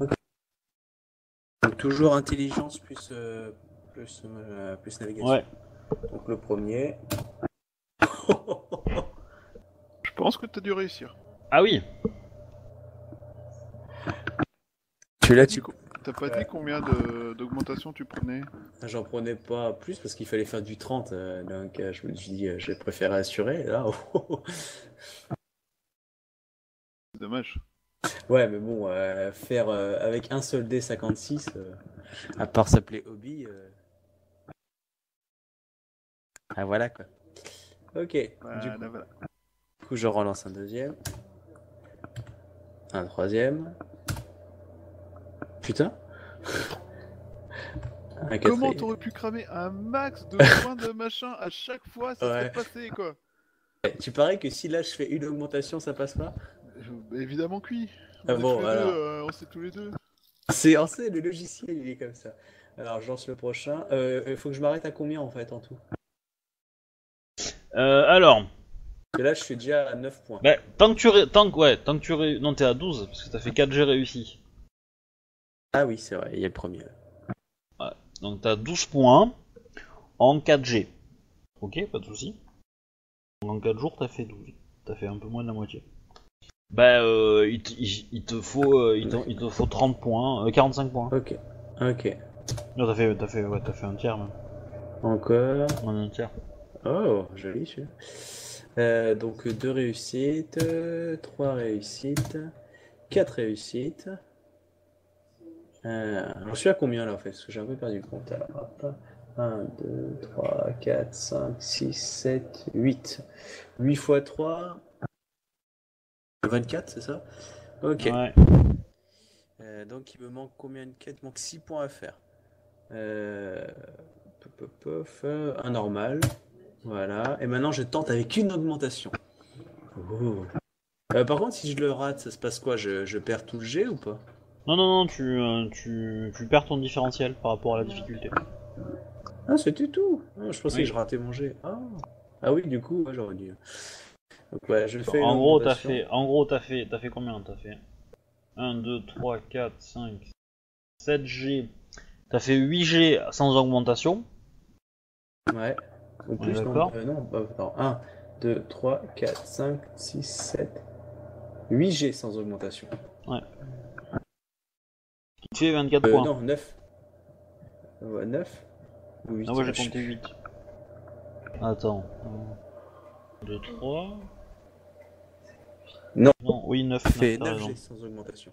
Donc toujours intelligence plus navigation. Ouais. Donc le premier. Je pense que t'as dû réussir. Ah oui. T'as pas dit combien d'augmentation tu prenais? J'en prenais pas plus parce qu'il fallait faire du 30, donc je me suis dit j'ai préféré assurer là. C'est dommage. Ouais, mais bon, faire avec un seul dé 56, à part s'appeler hobby. Ah voilà quoi. Ok. Voilà. Du coup, je relance un deuxième, un troisième. Putain. Un Comment quatrième. t'aurais pu cramer un max de points de machin à chaque fois, ça serait Ouais. passé quoi? Tu parais que si là je fais une augmentation, ça passe pas? Évidemment que oui. Ah On est bon, tous les alors. deux, on sait tous les deux. On sait, le logiciel il est comme ça. Alors je lance le prochain. Il faut que je m'arrête à combien en fait en tout? Alors, Parce que là je suis déjà à 9 points. bah, non, t'es à 12, parce que t'as fait 4 G réussis. Ah oui, c'est vrai, il y a le premier. Ouais. Donc t'as 12 points en 4G. Ok, pas de soucis. En 4 jours, t'as fait 12. T'as fait un peu moins de la moitié. Bah, il te faut 30 points, 45 points. Ok. Non, t'as fait un tiers même. Encore. Un tiers. Oh, joli celui-là. Donc 2 réussites, 3 réussites, 4 réussites. Alors je suis à combien là en fait? Parce que j'ai un peu perdu le compte. Alors, hop. 1, 2, 3, 4, 5, 6, 7, 8. 8 x 3. 24, c'est ça? Ok. Ouais. Donc il me manque combien de quêtes? Il manque 6 points à faire. Un normal. Voilà. Et maintenant je tente avec une augmentation. Oh. Par contre, si je le rate, ça se passe quoi? Je perds tout le G ou pas? Non, tu perds ton différentiel par rapport à la difficulté. Ah, c'était tout. Ah, je pensais Oui. que je ratais mon G. Ah oui, du coup, ouais, j'aurais dû. Donc ouais, je fais une En gros, t'as augmentation. fait combien? T'as fait 1, 2, 3, 4, 5, 7 G. T'as fait 8 G sans augmentation. Ouais. Ou On est plus, d'accord? non. 1, 2, 3, 4, 5, 6, 7, 8 G sans augmentation. Ouais. Qui te fait 24 points. Non, 9. Ouais, 9 ou 8. Ah ouais, j'ai compté 8. Attends. 2, 3. Non. Non, oui, 9. Ça fait 9 9G sans augmentation.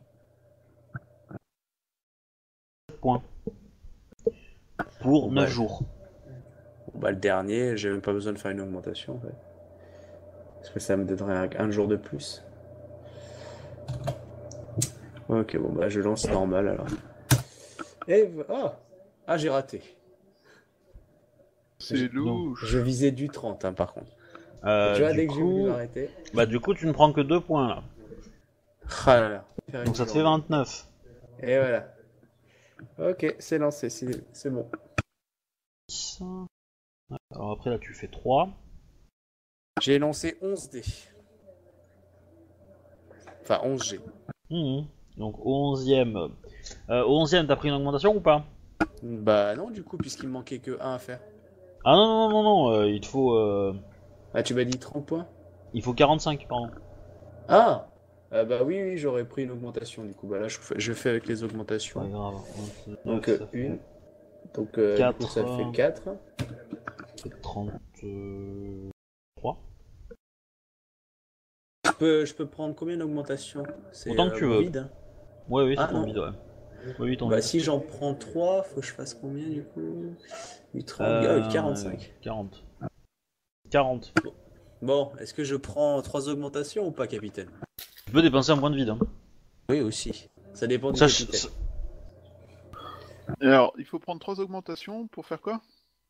points. Pour Bon, 9 bah, jours. Bon, bah, le dernier, j'ai même pas besoin de faire une augmentation en fait. Parce que ça me donnerait un jour de plus. Ok, bon bah je lance normal alors. Et ah, j'ai raté. C'est Donc, louche. Je visais du 30 par contre. Tu vois, Du dès que j'ai voulu coup, m'arrêter. du coup, tu ne prends que 2 points là. Ah là là. Faire Donc une ça te fait journée. 29. Et voilà. Ok, c'est lancé, c'est bon. Alors après là, tu fais 3. J'ai lancé 11 dés. Enfin, 11G. Donc au 11ème. Au 11ème, t'as pris une augmentation ou pas? Bah non, du coup, puisqu'il me manquait que 1 à faire. Ah non, non, non, non, il te faut. Ah, tu m'as dit 30 points? Il faut 45, pardon. Ah! Bah oui, j'aurais pris une augmentation du coup. Bah là, je fais avec les Pas augmentations. grave. Donc, Ça fait une. Donc, du coup, ça 4. fait 4. Ça fait 33. Je peux prendre combien d'augmentations? C'est Autant que tu mon veux. vide, hein. Oui, Ah c'est ton non. vide, ouais. Oui, ton Bah vide. si j'en prends 3, faut que je fasse combien du coup? Du 30, ah oui, 45. 40. 40. Bon, est-ce que je prends 3 augmentations ou pas, capitaine? Tu peux dépenser un point de vide. Hein. Oui, aussi. Ça dépend du Sache- capitaine. Et alors, il faut prendre 3 augmentations pour faire quoi?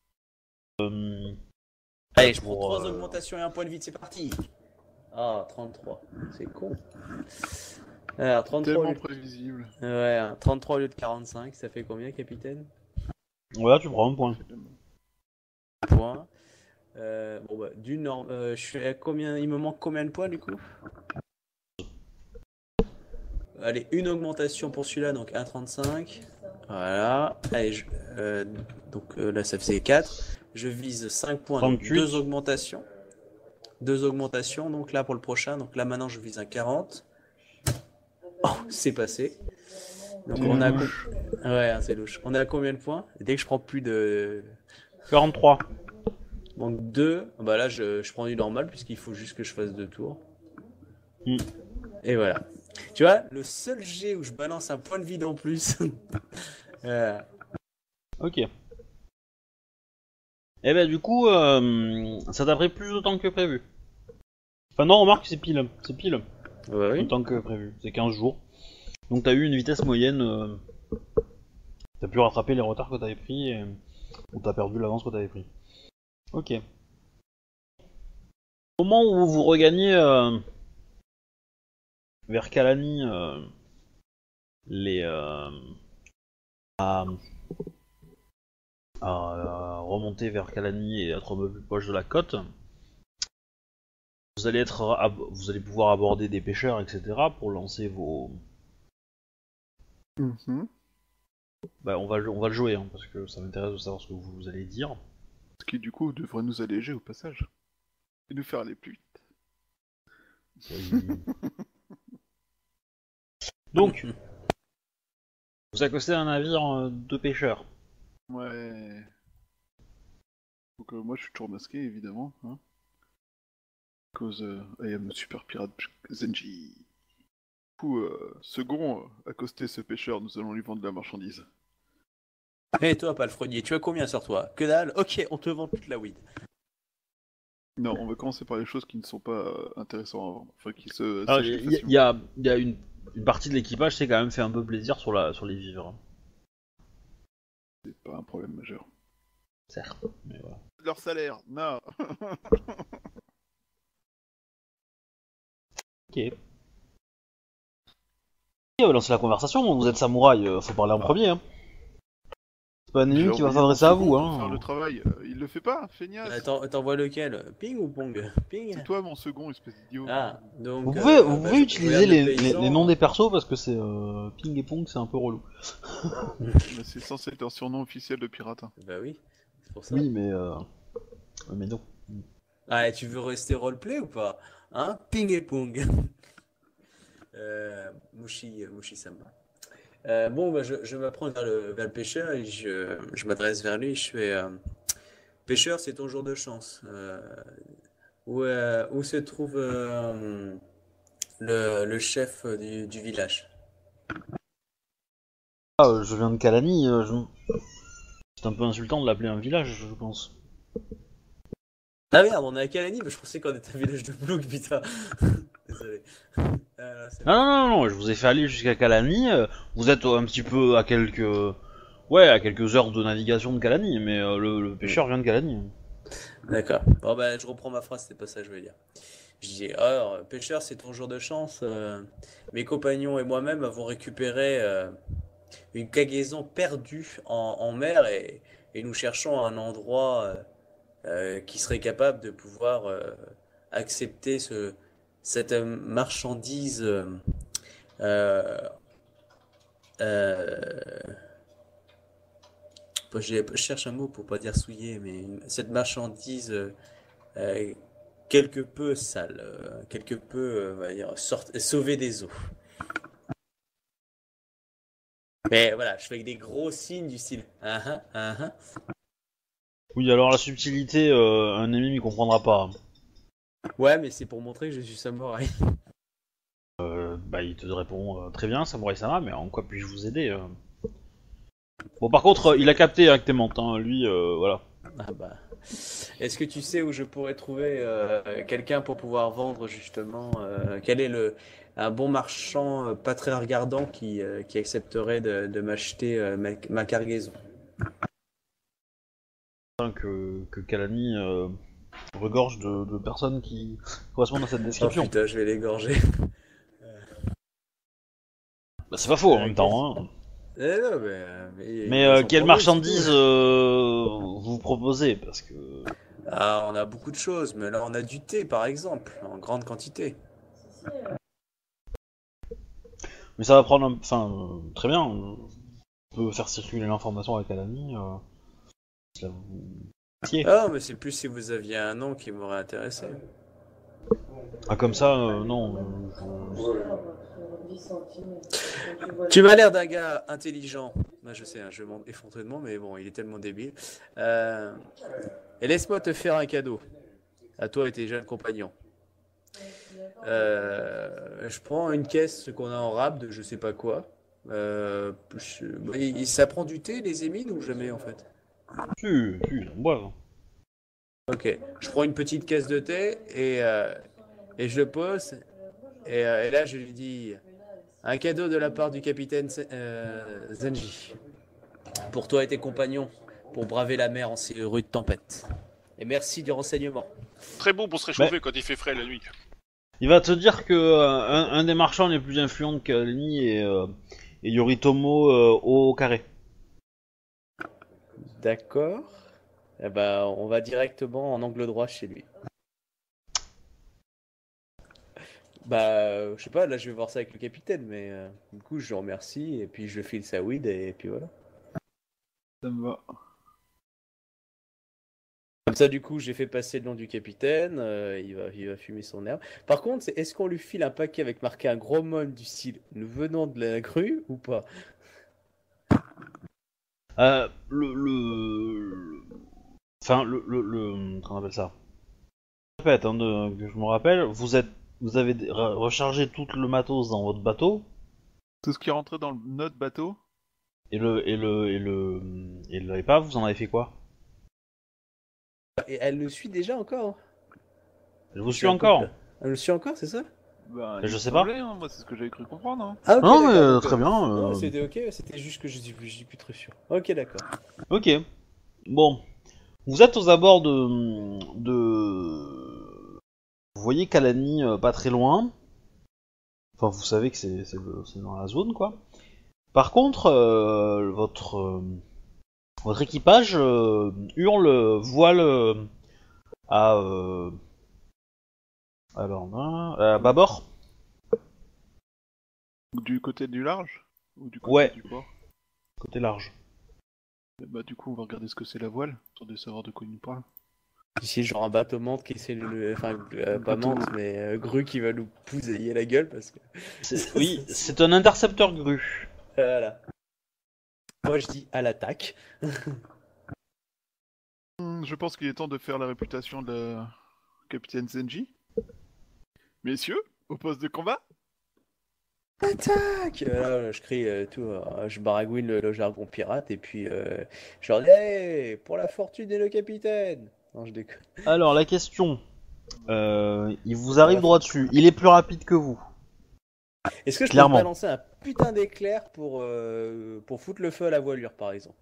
Allez, je prends pour, 3 augmentations et un point de vide, c'est parti! Ah, 33. C'est con. Alors, 33 au Tellement lieu prévisible. Ouais, 33 au lieu de 45, ça fait combien, capitaine? Voilà, tu prends un point. Point. Bon bah, je suis à combien? Il me manque combien de points du coup? Allez, une augmentation pour celui-là, donc 1,35. Voilà. Allez, donc là ça faisait 4. Je vise 5 points, donc 38. 2 augmentations. 2 augmentations, donc là pour le prochain. Donc là maintenant je vise un 40. Oh, c'est passé. Donc on a... Ouais, c'est louche. On est à combien de points? Dès que je prends plus de... 43. Donc 2, bah là je prends du normal puisqu'il faut juste que je fasse 2 tours. Et voilà. Tu vois, le seul jet où je balance un point de vide en plus. Ok. Et ben du coup, ça t'a pris plus de temps que prévu. Enfin non, remarque, c'est pile. C'est pile. Ouais, Le oui. temps que prévu. C'est 15 jours. Donc t'as eu une vitesse moyenne. T'as pu rattraper les retards que t'avais pris ou t'as perdu l'avance que t'avais pris. Ok. Au moment où vous regagnez vers Kalani, les à, remonter vers Kalani et être un peu plus proche de la côte, vous allez pouvoir aborder des pêcheurs, etc. pour lancer vos. On va le jouer hein, parce que ça m'intéresse de savoir ce que vous allez dire. Ce qui du coup devrait nous alléger au passage. Et nous faire aller plus vite. Donc, vous accostez à un navire de pêcheurs. Ouais. Donc moi je suis toujours masqué évidemment. Hein. Cause I am a super pirate Zenji. Du coup, second, accosté ce pêcheur, nous allons lui vendre de la marchandise. Et toi, palefrenier, tu as combien sur toi? Que dalle? Ok, on te vend toute la weed. Non, on va commencer par les choses qui ne sont pas intéressantes à vendre. Enfin, qui se Alors, s'achètent il facilement. y a une partie de l'équipage s'est quand même fait un peu plaisir sur les vivres. C'est pas un problème majeur. Certes, mais voilà. Leur salaire, non. Ok. On va lancer la conversation, vous êtes samouraï, faut parler en premier. Hein. C'est pas un ennemi qui va s'adresser à vous. Pour Hein. faire le travail, il le fait pas, feignasse. Attends, t'envoies lequel? Ping ou Pong? Ping? C'est toi mon second, espèce d'idiot. Ah, donc. Vous pouvez je utiliser regarde le les paysan. noms des persos parce que c'est Ping et Pong, c'est un peu relou. Mais c'est censé être un surnom officiel de pirate. Hein. Bah oui, c'est pour ça. Oui, mais non. Ah, et tu veux rester roleplay ou pas? Hein? Ping et Pong. Mushi-sama. Bon, bah, je m'apprends vers le pêcheur et je m'adresse vers lui. Je fais pêcheur, c'est ton jour de chance. où se trouve le chef du village. Ah, je viens de Calani, c'est un peu insultant de l'appeler un village, je pense. Ah merde, on est à Calani, mais je pensais qu'on était un village de Blouk, putain. Désolé. Là, c'est Non, bon. non, non, non, je vous ai fait aller jusqu'à Calani, vous êtes un petit peu à quelques... Ouais, à quelques heures de navigation de Calani, mais le pêcheur vient de Calani. D'accord. Bon, bah, je reprends ma phrase, c'était pas ça que je voulais dire. Je dis, alors, pêcheur, c'est ton jour de chance. Mes compagnons et moi-même avons récupéré une cargaison perdue en mer et nous cherchons un endroit qui serait capable de pouvoir accepter cette marchandise. Euh, euh, je cherche un mot pour pas dire souillée, mais cette marchandise euh, quelque peu sale, quelque peu, on va dire, sauvée des eaux. Mais voilà, je fais avec des gros signes du style. Ah ah, ah ah. Oui, alors la subtilité, un ennemi il comprendra pas. Ouais, mais c'est pour montrer que je suis samouraï. Bah, il te répond très bien, Samurai Sama, mais en quoi puis-je vous aider Bon, par contre, il a capté hein, que t'es menthe, hein, lui, voilà. Ah bah. Est-ce que tu sais où je pourrais trouver quelqu'un pour pouvoir vendre justement quel est un bon marchand pas très regardant qui accepterait de m'acheter ma cargaison? Que Kalani regorge de personnes qui correspondent à cette Oh description. putain, je vais l'égorger. Bah, c'est pas faux en même Qu'est-ce- temps, hein. Non, Mais ils sont quelle pour nous, c'est marchandise tout. vous proposez Parce que... Ah, on a beaucoup de choses, mais là on a du thé par exemple, en grande quantité. Mais ça va prendre... Enfin, très bien, on peut faire circuler l'information à Kalani. Si là, vous... Tiens. Ah, mais c'est plus si vous aviez un nom qui m'aurait intéressé. Ah, comme ça, non. Tu m'as l'air d'un gars intelligent. Moi, je sais, hein, je vais m'effondrer de moi, mais bon, il est tellement débile. Et laisse-moi te faire un cadeau. À toi et tes jeunes compagnons. Je prends une caisse qu'on a en rab de je sais pas quoi. Ça prend du thé, les émines, ou jamais en fait? Si, on boit. Ok. Je prends une petite caisse de thé et je le pose. Et là, je lui dis un cadeau de la part du capitaine Zenji. Pour toi et tes compagnons, pour braver la mer en ces rudes tempêtes. Et merci du renseignement. Très bon pour se réchauffer quand il fait frais la nuit. Il va te dire que un des marchands les plus influents de Kalani est Yoritomo au carré. D'accord. Eh ben, on va directement en angle droit chez lui. Bah, je sais pas, là je vais voir ça avec le capitaine, mais du coup je le remercie et puis je le file sa weed et puis voilà. Ça me va. Comme ça, du coup, j'ai fait passer le nom du capitaine, il va fumer son herbe. Par contre, est-ce qu'on lui file un paquet avec marqué un gros mon du style nous venons de la grue ou pas? Enfin, comment on appelle ça? Je répète, hein, que je me rappelle, vous avez rechargé tout le matos dans votre bateau, Tout ce qui est rentré dans notre bateau, et l'épave, vous en avez fait quoi? Et elle le suit déjà encore? Je vous Je suis suis un peu encore. Elle le suit encore, c'est ça? bah, Je il me sais pas. semblait, hein, moi c'est ce que j'avais cru comprendre. Hein. Ah ok, Non, mais d'accord. Donc, très bien. non, c'était ok, c'était juste que je suis plus très sûr. Ok, d'accord. Ok. Bon, vous êtes aux abords vous voyez Kalani pas très loin. Enfin, vous savez que c'est dans la zone, quoi. Par contre, votre équipage hurle voile à à bâbord. Du côté du large ou du côté Ouais. du port? Côté large. Bah du coup on va regarder ce que c'est la voile, histoire de savoir de quoi il nous parle. Ici, genre un bateau menthe qui essaie de enfin, pas Bateau. menthe, mais grue qui va nous pousailler la gueule parce que. Oui, c'est un intercepteur grue. Voilà. Moi, je dis à l'attaque. Je pense qu'il est temps de faire la réputation de capitaine Zenji. Messieurs, au poste de combat. Attaque! Là, je crie tout, je baragouine le jargon pirate et puis je leur dis hey, pour la fortune et le capitaine! Non, je déconne. Alors, la question. Il vous arrive droit dessus. Il est plus rapide que vous. Est-ce que je Clairement. peux balancer un putain d'éclair pour foutre le feu à la voilure, par exemple?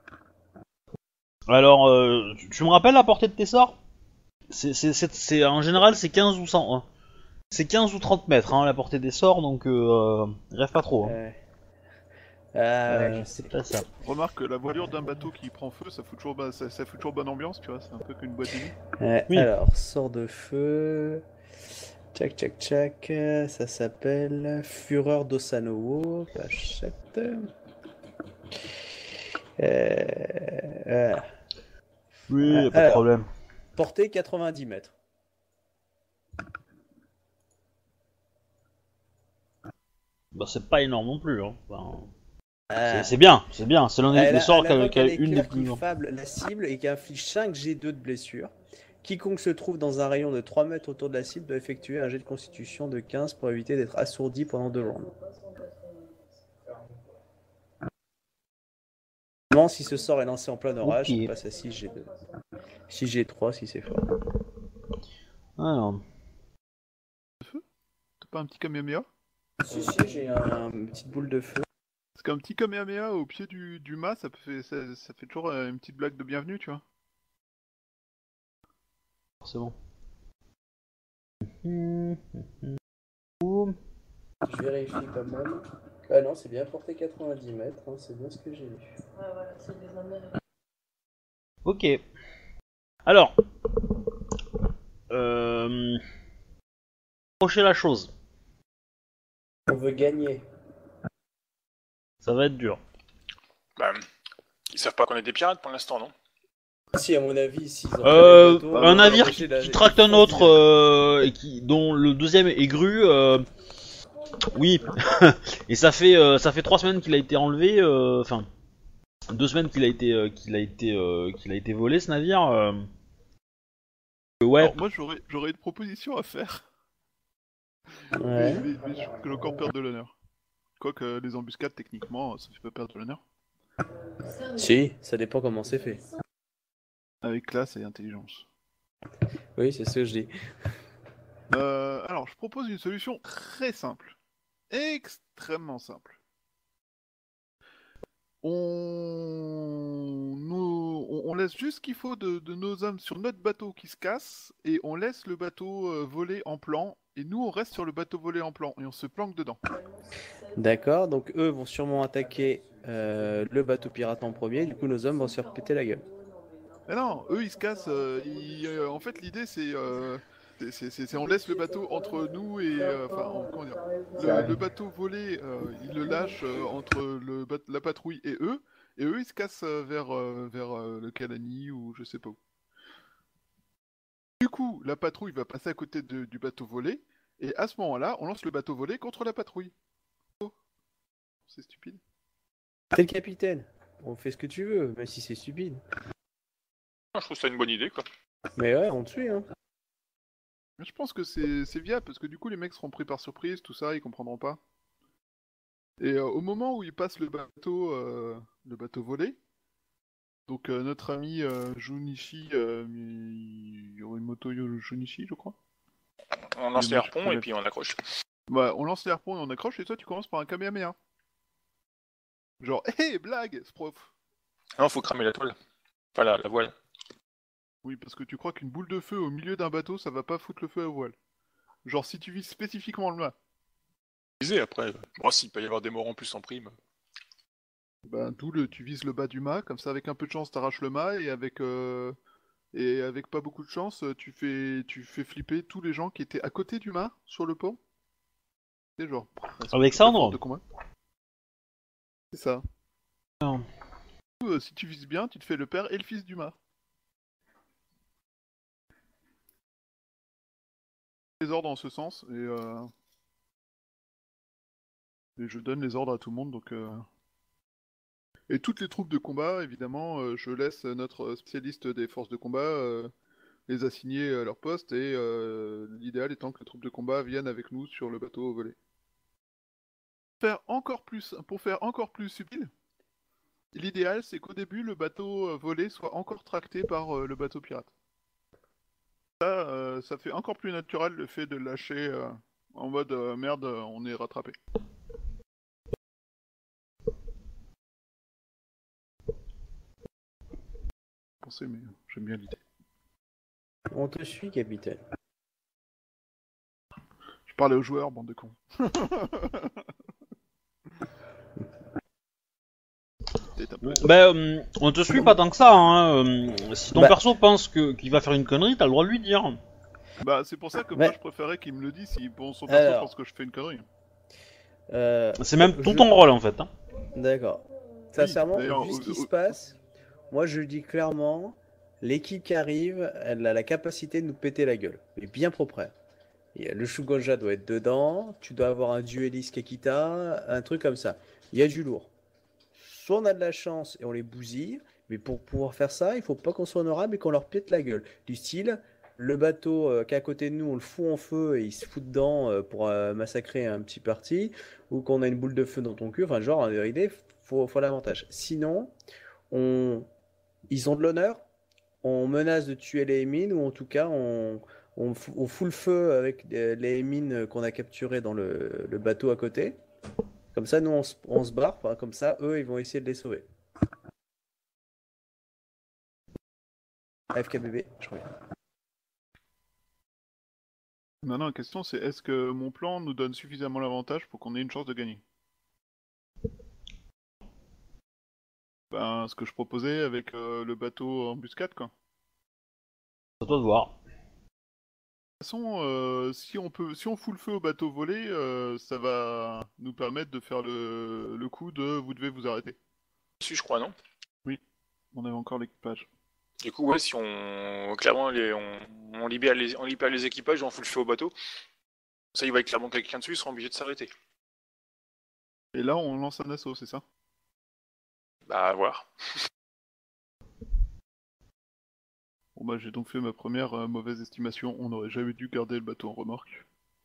Alors, tu me rappelles la portée de tes sorts? En général, c'est 15 ou 100. Hein. C'est 15 ou 30 mètres, hein, la portée des sorts, donc rêve pas trop. Hein. Ouais, je sais. C'est pas ça. Remarque que la voilure d'un bateau qui prend feu, ça fout toujours, ça fout toujours bonne ambiance, tu vois, c'est un peu qu'une boîte de nuit. Oui. Alors, sort de feu. Tchac tchac tchac. Ça s'appelle Fureur d'Osanowo, page 7. Voilà. Oui, y a pas de alors. problème. Portée 90 mètres. Bah, c'est pas énorme non plus. Hein. Enfin, Ah. c'est bien, c'est bien. C'est l'un des Elle sorts qui invoque a un une des éclair plus. qui fable la cible et qui inflige 5 G2 de blessure. Quiconque se trouve dans un rayon de 3 mètres autour de la cible doit effectuer un jet de constitution de 15 pour éviter d'être assourdi pendant 2 rounds. Non, si ce sort est lancé en plein orage, Ok. il passe à 6 G2. 6 G3 si c'est fort. Alors, T'as pas un petit Kamehameha? Si, j'ai une petite boule de feu. Parce qu'un petit Kamehameha au pied du mât, ça fait toujours une petite blague de bienvenue, tu vois. forcément. Je vérifie quand même. Ah non, c'est bien porté 90 mètres, hein, c'est bien ce que j'ai lu. Ouais, voilà, c'est des Américains. Ok. Alors, approchez la chose. On veut gagner. Ça va être dur. Bah, ils savent pas qu'on est des pirates pour l'instant, non? Si, à mon avis, s'ils ont Un navire qui tracte un autre et dont le deuxième est gru. Oui. Et ça fait 3 semaines qu'il a été enlevé. Enfin, 2 semaines qu'il a été volé ce navire. Ouais. Alors, moi, j'aurais une proposition à faire. Ouais. Mais je trouve que j'ai encore perdre de l'honneur. Quoique les embuscades, techniquement, ça fait pas perdre de l'honneur. Si, ça dépend comment c'est fait. Avec classe et intelligence. Oui, c'est ce que je dis. Alors, je propose une solution très simple. Extrêmement simple. On laisse juste ce qu'il faut de nos hommes sur notre bateau qui se casse, et on laisse le bateau voler en plan, et nous on reste sur le bateau volé en plan, et on se planque dedans. D'accord, donc eux vont sûrement attaquer le bateau pirate en premier, du coup nos hommes vont se faire péter la gueule. Mais non, eux ils se cassent, en fait l'idée c'est on laisse le bateau entre nous et... comment dire, le bateau volé, ils le lâchent entre la patrouille et eux ils se cassent vers le Kalani ou je sais pas où. Du coup, la patrouille va passer à côté du bateau volé, et à ce moment-là, on lance le bateau volé contre la patrouille. Oh, c'est stupide. T'es le capitaine, on fait ce que tu veux, même si c'est stupide. Je trouve ça une bonne idée, quoi. Mais ouais, on te suit, hein. Mais je pense que c'est viable, parce que du coup les mecs seront pris par surprise, tout ça, ils comprendront pas. Et au moment où ils passent le bateau volé, donc notre ami Junichi, Yorimoto Junichi, je crois. On lance les harpons et puis on accroche. Ouais, on lance les harpons et on accroche, et toi tu commences par un Kamehameha. Genre, hé, blague, ce prof. Non, faut cramer la toile. Enfin, la voile. Oui, parce que tu crois qu'une boule de feu au milieu d'un bateau, ça va pas foutre le feu à voile. Genre, si tu vises spécifiquement le mât. Disais après. Bon, s'il peut y avoir des morts en plus en prime. Ben, tu vises le bas du mât, comme ça, avec un peu de chance, t'arraches le mât, et avec pas beaucoup de chance, tu fais flipper tous les gens qui étaient à côté du mât, sur le pont. C'est genre... Alexandre de combat. C'est ça. Non. Du coup, si tu vises bien, tu te fais le père et le fils du mât. Les ordres en ce sens, et je donne les ordres à tout le monde, donc... Et toutes les troupes de combat, évidemment, je laisse notre spécialiste des forces de combat les assigner à leur poste et l'idéal étant que les troupes de combat viennent avec nous sur le bateau volé. Pour faire encore plus subtil, l'idéal c'est qu'au début le bateau volé soit encore tracté par le bateau pirate. Ça fait encore plus naturel le fait de lâcher en mode merde, on est rattrapé. Pensez, mais j'aime bien l'idée. On te suit, capitaine. Je parlais aux joueurs, bande de cons. On te suit pas tant que ça, hein. Si ton Bah. perso pense qu'il va faire une connerie, t'as le droit de lui dire. Bah c'est pour ça que Ouais. moi je préférais qu'il me le dise si bon son perso Alors. pense que je fais une connerie. C'est même ton rôle en fait. Hein. D'accord. Sincèrement, d'ailleurs, vu ce qui se passe, moi je dis clairement, l'équipe qui arrive, elle a la capacité de nous péter la gueule. Mais bien propre. Et le Shugonja doit être dedans, tu dois avoir un dueliste Kekita, un truc comme ça. Il y a du lourd. Soit on a de la chance et on les bousille, mais pour pouvoir faire ça, il faut pas qu'on soit honorable et qu'on leur pète la gueule. Du style, le bateau qui est à côté de nous, on le fout en feu et il se fout dedans pour massacrer un petit parti, ou qu'on a une boule de feu dans ton cul, enfin genre, en vérité, faut l'avantage. Sinon, ils ont de l'honneur, on menace de tuer les mines, ou en tout cas, on fout le feu avec les mines qu'on a capturées dans le bateau à côté. Comme ça, nous, on se barre. Enfin, comme ça, eux, ils vont essayer de les sauver. AFKBB, je reviens. Maintenant la question c'est est-ce que mon plan nous donne suffisamment l'avantage pour qu'on ait une chance de gagner? Ben ce que je proposais avec le bateau embuscade quoi. C'est à toi de voir. De toute façon, si on fout le feu au bateau volé, ça va nous permettre de faire le coup de vous devez vous arrêter. Si, je crois, non? On avait encore l'équipage. Du coup, ouais, si on clairement on libère les équipages et on fout le feu au bateau, ça il va y clairement quelqu'un dessus, ils seront obligés de s'arrêter. Et là on lance un assaut, c'est ça? Bah, à voir. Bon bah j'ai donc fait ma première mauvaise estimation, on n'aurait jamais dû garder le bateau en remorque.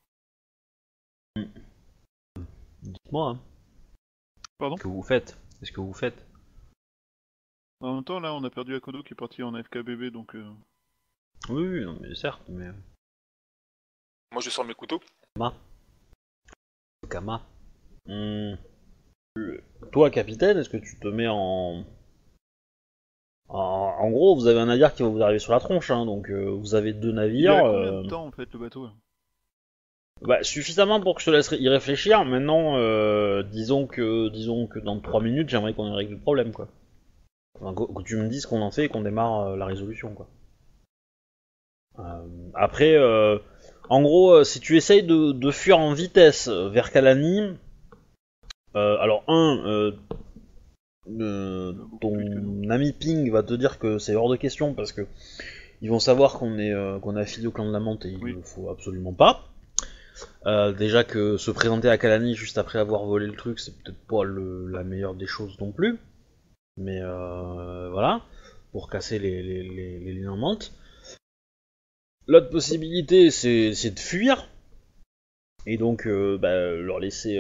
Dites-moi. Hein. Pardon? Qu'est-ce que vous faites? Qu'est-ce que vous faites? En même temps là on a perdu Akodo qui est parti en AFKBB donc... Oui, non, mais certes, mais. Moi, je sors mes couteaux. Kama. Toi, capitaine, est-ce que tu te mets en gros, vous avez un navire qui va vous arriver sur la tronche, hein, donc vous avez deux Il navires. y a combien de temps en fait le bateau là? Bah, suffisamment pour que je te laisse y réfléchir. Maintenant, disons que dans 3 minutes, j'aimerais qu'on ait réglé le problème, quoi. Enfin, que tu me dises qu'on en fait et qu'on démarre la résolution, quoi. Après, en gros, si tu essayes de fuir en vitesse vers Kalani, alors ton ami Ping va te dire que c'est hors de question parce que ils vont savoir qu'on est affilié au clan de la Menthe et il Oui. ne faut absolument pas. Déjà que se présenter à Kalani juste après avoir volé le truc, c'est peut-être pas la meilleure des choses non plus. Mais voilà, pour casser les liens en Menthe. L'autre possibilité, c'est de fuir et donc leur laisser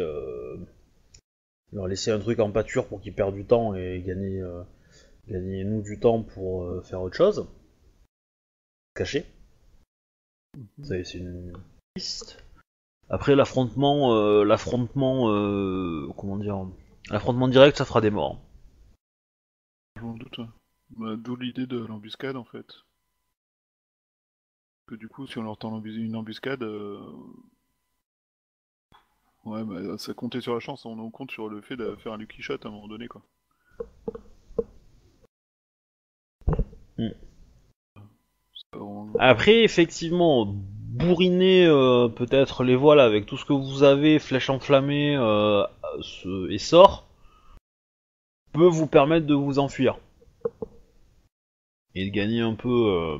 un truc en pâture pour qu'ils perdent du temps et gagner nous du temps pour faire autre chose. Caché. C'est une piste. Après l'affrontement direct, ça fera des morts. Je m'en doute. Bah, d'où l'idée de l'embuscade en fait. Que du coup si on leur tend une embuscade... Ouais, bah ça comptait sur la chance, on compte sur le fait de faire un lucky shot à un moment donné quoi. Après, effectivement, bourriner peut-être les voiles avec tout ce que vous avez, flèche enflammée et sort, peut vous permettre de vous enfuir. Et de gagner un peu,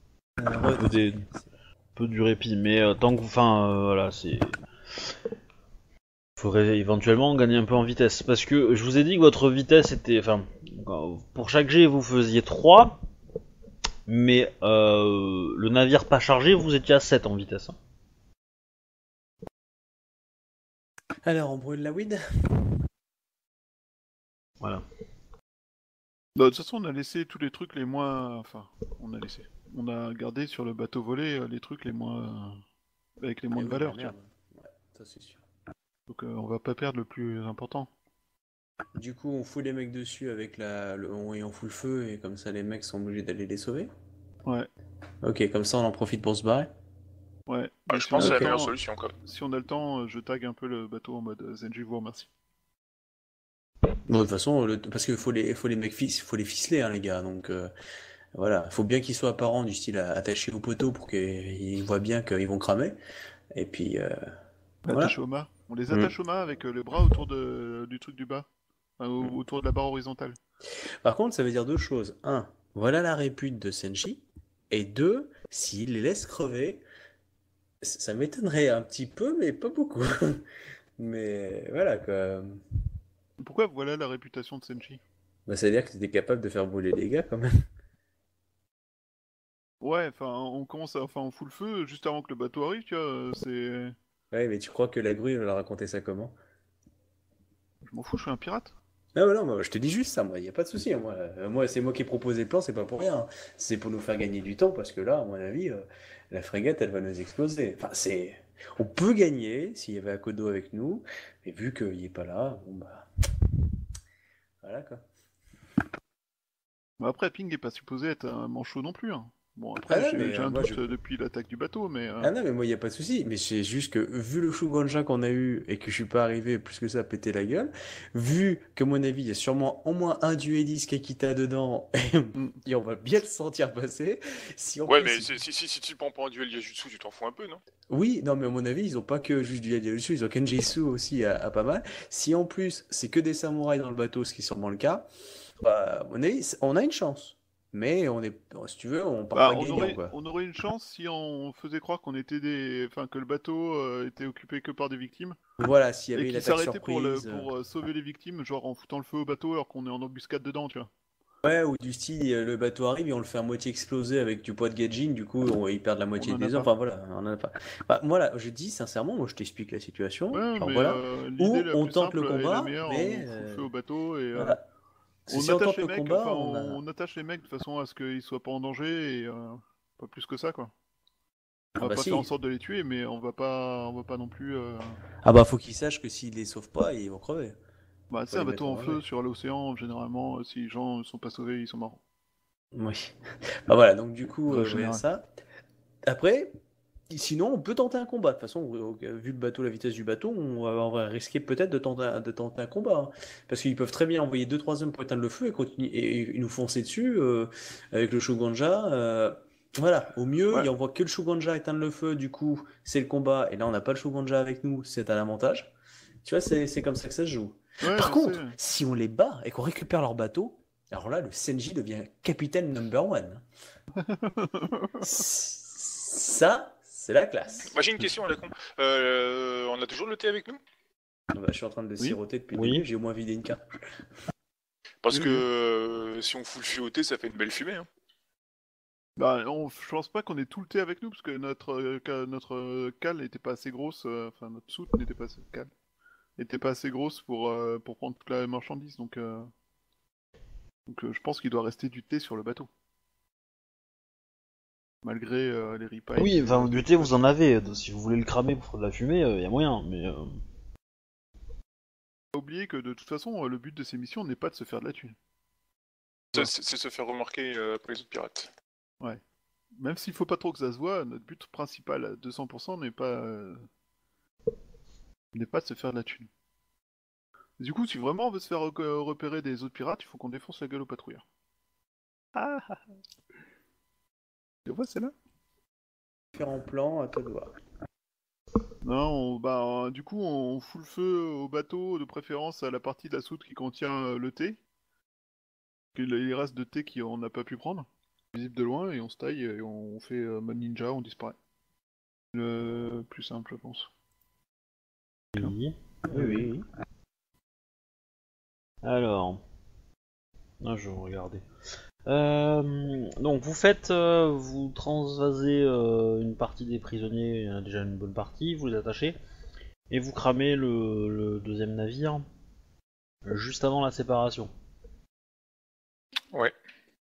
peu du répit. Mais tant que voilà, c'est... Faudrait éventuellement gagner un peu en vitesse. Parce que je vous ai dit que votre vitesse était... Enfin, pour chaque jet, vous faisiez 3. mais le navire pas chargé, vous étiez à 7 en vitesse. Hein. Alors, on brûle la weed? Voilà. Bah, de toute façon, on a laissé tous les trucs les moins. Enfin, on a laissé. On a gardé sur le bateau volé les trucs les moins. Avec les moins Eh de oui, valeur, bah tu vois. merde. Ouais, ça c'est sûr. Donc on va pas perdre le plus important. Du coup, on fout les mecs dessus avec et on fout le feu, et comme ça les mecs sont obligés d'aller les sauver. Ouais, Ok, comme ça on en profite pour se barrer. ouais. Ah, Mais je si on pense que a c'est la le meilleure temps, solution, quoi. si on a le temps, je tag un peu le bateau en mode Zenji vous remercie. Bon, de toute façon, parce qu'il faut les mecs faut les ficeler, hein, les gars. Donc voilà, faut bien qu'ils soient apparents du style attachés au poteau pour qu'ils voient bien qu'ils vont cramer. Et puis Attaché voilà. au mât. On les Mm. attache au mât avec les bras autour du truc du bas. Enfin, autour de la barre horizontale. Par contre, ça veut dire deux choses. Un, voilà la répute de Senshi. Et deux, s'il les laisse crever, ça m'étonnerait un petit peu, mais pas beaucoup. Mais voilà quoi. Pourquoi voilà la réputation de Senshi? Bah, ça veut dire que t'étais capable de faire brûler les gars quand même. Ouais, enfin, on fout le feu juste avant que le bateau arrive, tu vois. C'est. Ouais, mais tu crois que la grue, elle a raconté ça comment? Je m'en fous, je suis un pirate. Ah ouais, non, moi, je te dis juste ça, moi, y a pas de souci. Hein, moi, c'est moi qui ai proposé le plan, c'est pas pour rien. Hein. C'est pour nous faire gagner du temps, parce que là, à mon avis, la frégate, elle va nous exploser. Enfin, c'est. On peut gagner s'il y avait Akodo avec nous, mais vu qu'il est pas là, bon bah. Voilà quoi. Bon, après, Ping est pas supposé être un manchot non plus. Hein. Bon, Ah après, non, j'ai mais j'ai un moi, doute depuis l'attaque du bateau, mais. Ah non, mais moi, il n'y a pas de souci. Mais c'est juste que, vu le Shugonja qu'on a eu et que je suis pas arrivé plus que ça à péter la gueule, vu que, à mon avis, il y a sûrement au moins un dueliste Kekita dedans, Mm. et on va bien le sentir passer. Si en Ouais, plus, mais si tu prends pas un duel Yajutsu, tu t'en fous un peu, non? oui, non, mais à mon avis, ils ont pas que juste du Yajutsu, ils ont Kenjutsu aussi à pas mal. Si en plus, c'est que des samouraïs dans le bateau, ce qui est sûrement le cas, bah, à mon avis, on a une chance. Mais on est, si tu veux, on part Bah, pas gagnant, quoi. on aurait une chance si on faisait croire qu'on était enfin, que le bateau était occupé que par des victimes Voilà, s'il y et avait une qu'il attaque s'arrêtait surprise. pour sauver les victimes, genre en foutant le feu au bateau alors qu'on est en embuscade dedans, tu vois. Ouais, ou du style, le bateau arrive et on le fait à moitié exploser avec du poids de gaijin, du coup, ils perdent la On moitié en a des hommes. pas. Enfin, voilà, on en a pas. Bah, moi, là, je dis sincèrement, moi, je t'explique la situation. Ouais, Genre, mais voilà. l'idée Ou la on plus tente le simple et la combat, meilleure, mais on fout le feu au bateau et voilà. Parce que on si on attache tente les le mecs, combat, enfin, on a. on attache les mecs de façon à ce qu'ils soient pas en danger et pas plus que ça, quoi. Ah On va bah pas faire en si. sorte de les tuer, mais on va pas non plus. Ah bah faut qu'ils sachent que s'ils les sauvent pas, ils vont crever. Bah, tu Faut sais, un les mettre bateau en en danger. feu sur l'océan, généralement, si les gens sont pas sauvés, ils sont morts. Oui. Bah voilà, donc du coup, Règle ouais, générale. ça. Après, sinon, on peut tenter un combat. De toute façon, vu le bateau, la vitesse du bateau, on va risquer peut-être de tenter un combat. Hein. Parce qu'ils peuvent très bien envoyer deux trois hommes pour éteindre le feu et, continuer, et nous foncer dessus avec le Shogunja. Voilà, au mieux, Ouais, ils envoient que le Shogunja éteindre le feu, du coup, c'est le combat. Et là, on n'a pas le Shogunja avec nous, c'est à l'avantage. Tu vois, c'est comme ça que ça se joue. ouais, Par je sais. contre, si on les bat et qu'on récupère leur bateau, alors là, le Senji devient capitaine number one. Ça, c'est la classe. Moi j'ai une question à la con. On a toujours le thé avec nous? Bah, je suis en train de le Oui. siroter depuis le Oui. début, j'ai au moins vidé une carte. Parce Oui, que oui. si on fout le feu au thé, ça fait une belle fumée. Hein. Bah, je pense pas qu'on ait tout le thé avec nous, parce que notre cale n'était pas assez grosse, enfin, notre soute n'était pas assez cale, n'était pas assez grosse pour prendre toute la marchandise, donc je pense qu'il doit rester du thé sur le bateau. Malgré les ripailles. Oui, enfin, du thé vous en avez. Si vous voulez le cramer pour faire de la fumée, y a moyen. Mais Faut pas oublier que de toute façon, le but de ces missions n'est pas de se faire de la thune. C'est se faire remarquer par les autres pirates. Ouais. Même s'il faut pas trop que ça se voit, notre but principal à 200% n'est pas de se faire de la thune. Du coup, si vraiment on veut se faire repérer des autres pirates, il faut qu'on défonce la gueule aux patrouilleurs. Ah ah ah. Tu vois, c'est là? Différents plans, à toi de voir. Non, du coup, on fout le feu au bateau, de préférence à la partie de la soute qui contient le thé. Il reste de thé qu'on n'a pas pu prendre. Visible de loin, et on se taille, et on fait mode ninja, on disparaît. Le plus simple, je pense. oui. Oui, oui, oui. Alors, je vais regarder. Donc vous transvasez une partie des prisonniers, il y en a déjà une bonne partie, vous les attachez, et vous cramez le deuxième navire juste avant la séparation. Ouais.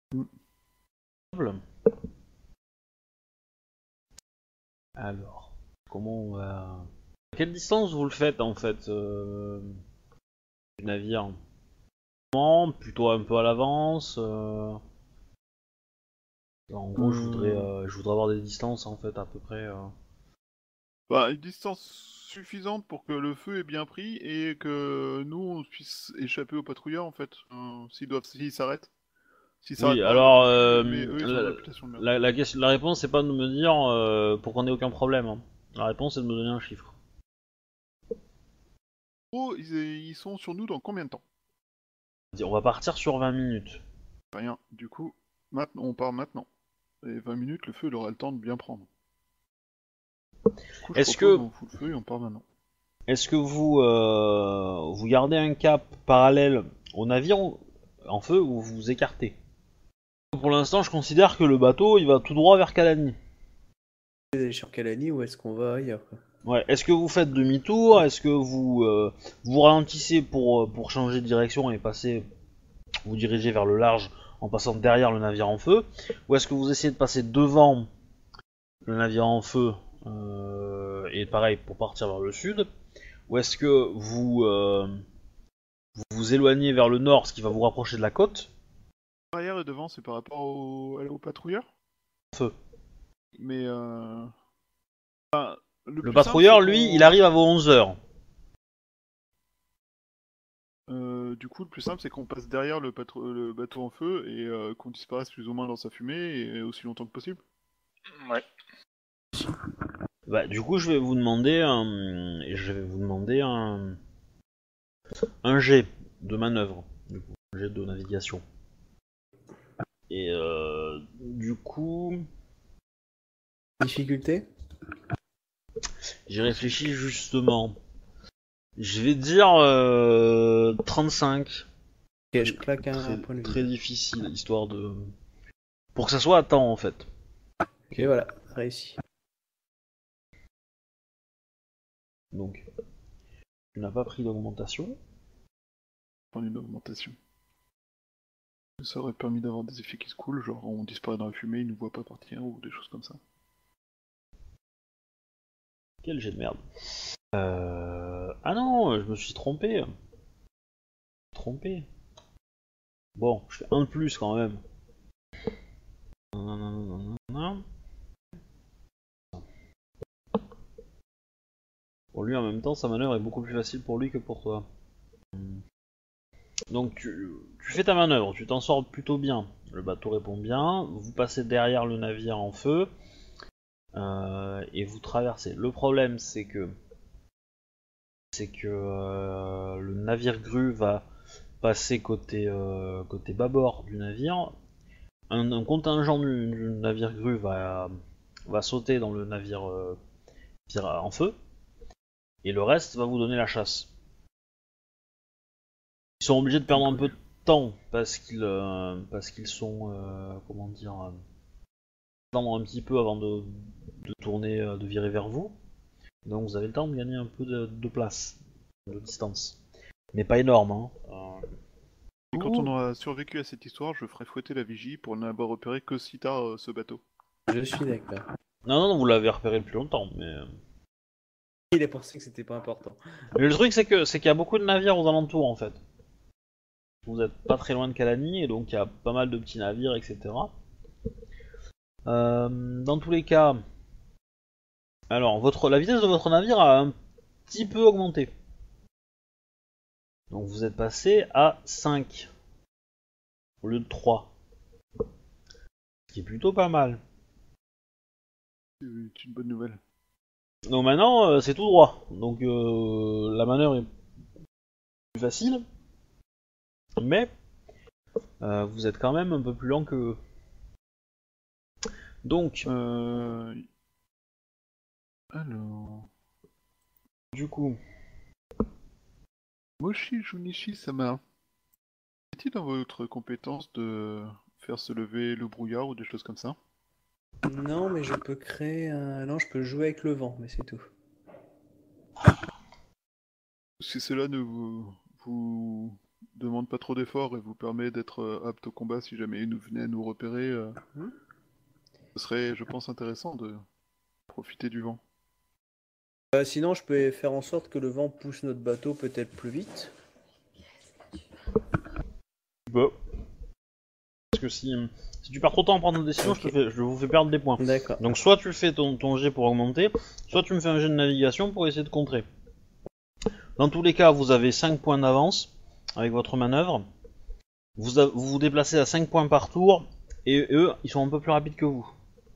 Alors, comment on va... À quelle distance vous le faites en fait du navire? Plutôt un peu à l'avance En gros, je voudrais avoir des distances en fait à peu près. Bah, une distance suffisante pour que le feu ait bien pris et que nous on puisse échapper aux patrouilleurs en fait. S'ils s'arrêtent. S'ils Oui, s'arrêtent pas, alors mais eux ils ont une réputation de merde. la réponse c'est pas de me dire pour qu'on ait aucun problème, hein. La réponse c'est de me donner un chiffre. Oh, ils sont sur nous dans combien de temps? On va partir sur 20 minutes. Rien. Du coup, maintenant, on part maintenant. Et 20 minutes, le feu il aura le temps de bien prendre. Du coup, je Est-ce propose que- on fout le feu et on part maintenant. Est-ce que vous gardez un cap parallèle au navire en feu ou vous vous écartez? Pour l'instant, je considère que le bateau il va tout droit vers Calani. Vous allez sur Calani ou est-ce qu'on va ailleurs quoi? Ouais. Est-ce que vous faites demi-tour? Est-ce que vous ralentissez pour changer de direction et vous diriger vers le large en passant derrière le navire en feu? Ou est-ce que vous essayez de passer devant le navire en feu et pareil pour partir vers le sud? Ou est-ce que vous éloignez vers le nord, ce qui va vous rapprocher de la côte? Arrière et devant, c'est par rapport aux patrouilleurs. Feu. Mais enfin, Le plus patrouilleur, simple, c'est lui, qu'on- il arrive à vos 11h. Du coup, le plus simple, c'est qu'on passe derrière le bateau en feu et qu'on disparaisse plus ou moins dans sa fumée et aussi longtemps que possible. Ouais. Bah, du coup, je vais vous demander un jet de manœuvre, du coup, un jet de navigation. Et du coup, Difficulté? j'ai réfléchi justement. Je vais dire 35. Ok, je claque un point de Très vue. difficile, histoire de... Pour que ça soit à temps, en fait. Ok, voilà, réussi. Donc, tu n'as pas pris d'augmentation. Prendre une augmentation. Ça aurait permis d'avoir des effets qui se coulent, genre on disparaît dans la fumée, ils nous voient pas partir ou des choses comme ça. Quel jet de merde. Ah non, je me suis trompé. Bon, je fais un de plus quand même. Pour lui, en même temps, sa manœuvre est beaucoup plus facile pour lui que pour toi. Donc, tu fais ta manœuvre, tu t'en sors plutôt bien. Le bateau répond bien. Vous passez derrière le navire en feu et vous traversez. Le problème, c'est que le navire grue va passer côté bâbord du navire. Un contingent du navire grue va sauter dans le navire en feu, et le reste va vous donner la chasse. Ils sont obligés de perdre un peu de temps parce qu'ils sont comment dire attendre un petit peu avant de tourner, de virer vers vous. Donc vous avez le temps de gagner un peu de place, de distance, mais pas énorme, hein. Et quand on aura survécu à cette histoire, je ferai fouetter la vigie pour n'avoir repéré que si tard ce bateau. Je suis d'accord. Non, vous l'avez repéré depuis longtemps, mais... Il a pensé que c'était pas important. Mais le truc c'est qu'il y a beaucoup de navires aux alentours en fait. Vous êtes pas très loin de Calani et donc il y a pas mal de petits navires, etc. Dans tous les cas, alors la vitesse de votre navire a un petit peu augmenté. Donc vous êtes passé à 5 au lieu de 3. Ce qui est plutôt pas mal. C'est une bonne nouvelle. Donc maintenant c'est tout droit. Donc la manœuvre est plus facile. Mais vous êtes quand même un peu plus lent que eux. Donc, Alors... du coup, Moshi Junichi Sama, est-il dans votre compétence de faire se lever le brouillard ou des choses comme ça. Non, mais je peux créer un... Non, je peux jouer avec le vent, mais c'est tout. Si cela ne vous demande pas trop d'efforts et vous permet d'être apte au combat si jamais il nous venait à nous repérer, ce serait, je pense, intéressant de profiter du vent. Sinon, je peux faire en sorte que le vent pousse notre bateau peut-être plus vite. Bah. Parce que si tu perds trop de temps à prendre une décision, Ok. je vous fais perdre des points. D'accord. Donc soit tu fais ton jet pour augmenter, soit tu me fais un jet de navigation pour essayer de contrer. Dans tous les cas, vous avez 5 points d'avance avec votre manœuvre. Vous vous déplacez à 5 points par tour, et eux, ils sont un peu plus rapides que vous.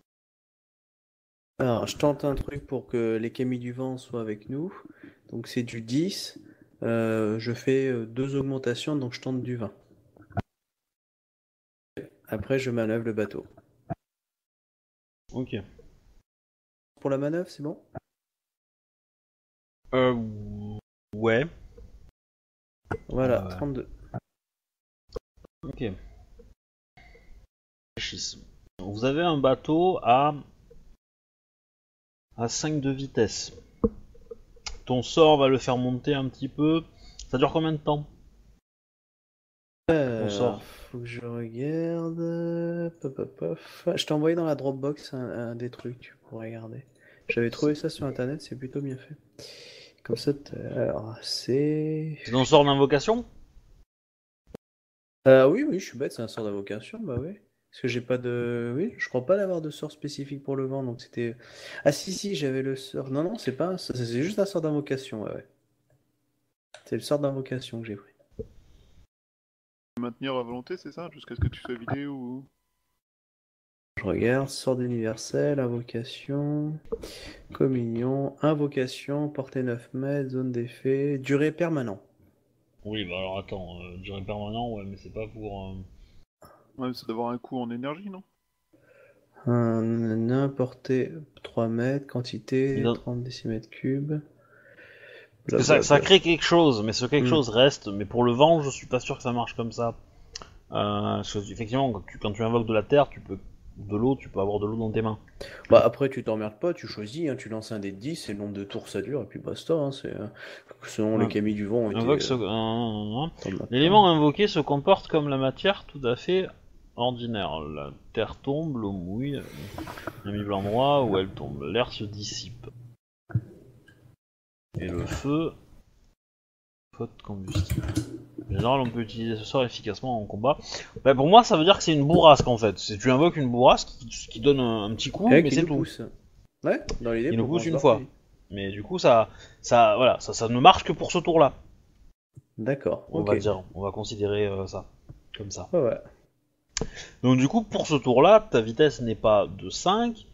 Alors, je tente un truc pour que les camis du vent soient avec nous. Donc, c'est du 10. Je fais 2 augmentations, donc je tente du 20. Après, je manœuvre le bateau. Ok. Pour la manœuvre, c'est bon? Ouais. Voilà, Ouais. 32. Ok. Vous avez un bateau à 5 de vitesse. Ton sort va le faire monter un petit peu. Ça dure combien de temps? On sort. Faut que je regarde. Pop, pop, pop. Je t'ai envoyé dans la Dropbox un des trucs pour regarder. J'avais trouvé ça sur internet, c'est plutôt bien fait. Comme ça, alors c'est. C'est ton sort d'invocation? Oui, oui, je suis bête, c'est un sort d'invocation, bah oui. Parce que j'ai pas de. Oui, je crois pas d'avoir de sort spécifique pour le vent, donc c'était. Ah si, j'avais le sort. Non, non, c'est pas c'est juste un sort d'invocation, ouais, ouais. C'est le sort d'invocation que j'ai pris. Maintenir à volonté, c'est ça? Jusqu'à ce que tu sois vidé ou... Je regarde, sort d'universel, invocation, communion, invocation, portée 9 mètres, zone d'effet, durée permanent. Oui, bah alors attends, durée permanent, ouais, mais c'est pas pour... Ouais, ça doit avoir un coût en énergie, non? Un portée 3 mètres, quantité Il a- 30 décimètres cubes. Parce que ça crée quelque chose, mais ce quelque Mm. chose reste. Mais pour le vent, je suis pas sûr que ça marche comme ça. Parce que, effectivement, quand tu invoques de la terre, tu peux avoir de l'eau dans tes mains. Bah après tu t'emmerdes pas, tu choisis, hein, tu lances un dé de 10, c'est le nombre de tours ça dure, et puis basta, hein, c'est selon les Ouais. camis du vent ont été... Invoque L'élément invoqué se comporte comme la matière tout à fait ordinaire. La terre tombe, l'eau mouille, il a mis l'endroit où elle tombe. L'air se dissipe. Et le feu... faute de combustible. En général, on peut utiliser ce sort efficacement en combat. Bah, pour moi, ça veut dire que c'est une bourrasque en fait. Si tu invoques une bourrasque qui donne un petit coup, mais c'est tout. pousse. Ouais, dans l'idée Il nous pour pousse qu'on une se fois. barre. Mais du coup, ça ne marche que pour ce tour-là. D'accord, On ok. va dire, on va considérer ça comme ça. Ouais, ouais. Donc du coup, pour ce tour-là, ta vitesse n'est pas de 5,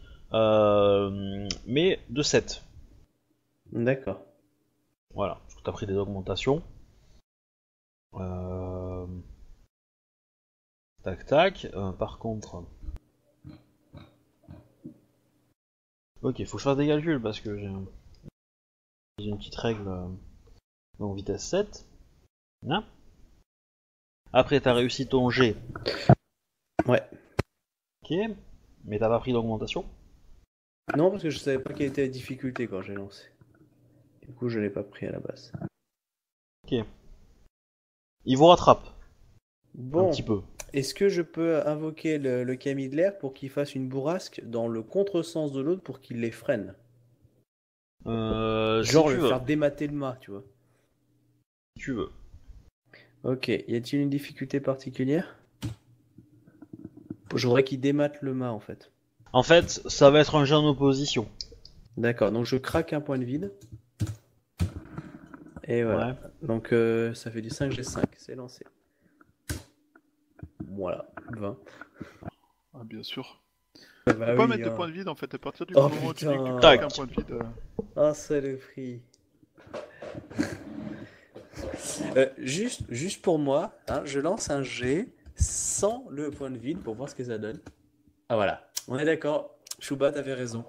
mais de 7. D'accord. Voilà, parce que t'as pris des augmentations. Tac tac. Par contre... Ok, faut que je fasse des calculs parce que j'ai une petite règle. Donc vitesse 7. Hein. Après, t'as réussi ton G. Ouais. Ok, mais t'as pas pris d'augmentation. Non, parce que je savais pas quelle était la difficulté quand j'ai lancé. Du coup, je l'ai pas pris à la base. Ok. Il vous rattrape un Bon, petit peu. est-ce que je peux invoquer le Camille de l'air pour qu'il fasse une bourrasque dans le contresens de l'autre pour qu'il les freine? Si Genre tu le veux. faire démater le mât, tu vois. Si tu veux. Ok, y a-t-il une difficulté particulière? Je voudrais qu'il démate le mât en fait. En fait, ça va être un jeu en opposition. D'accord, donc je craque un point de vide. Et voilà. Ouais. Donc ça fait du 5G5, c'est lancé. Voilà, 20. Ah, bien sûr. Bah Faut pas oui, mettre de hein. points de vide en fait, à partir du Oh, moment où tu putain. dis que tu Tac. craques un point de vide. Ah, saloperie. Juste pour moi, hein, je lance un G sans le point de vide pour voir ce que ça donne. Ah voilà, on est d'accord. Chouba, t'avais raison.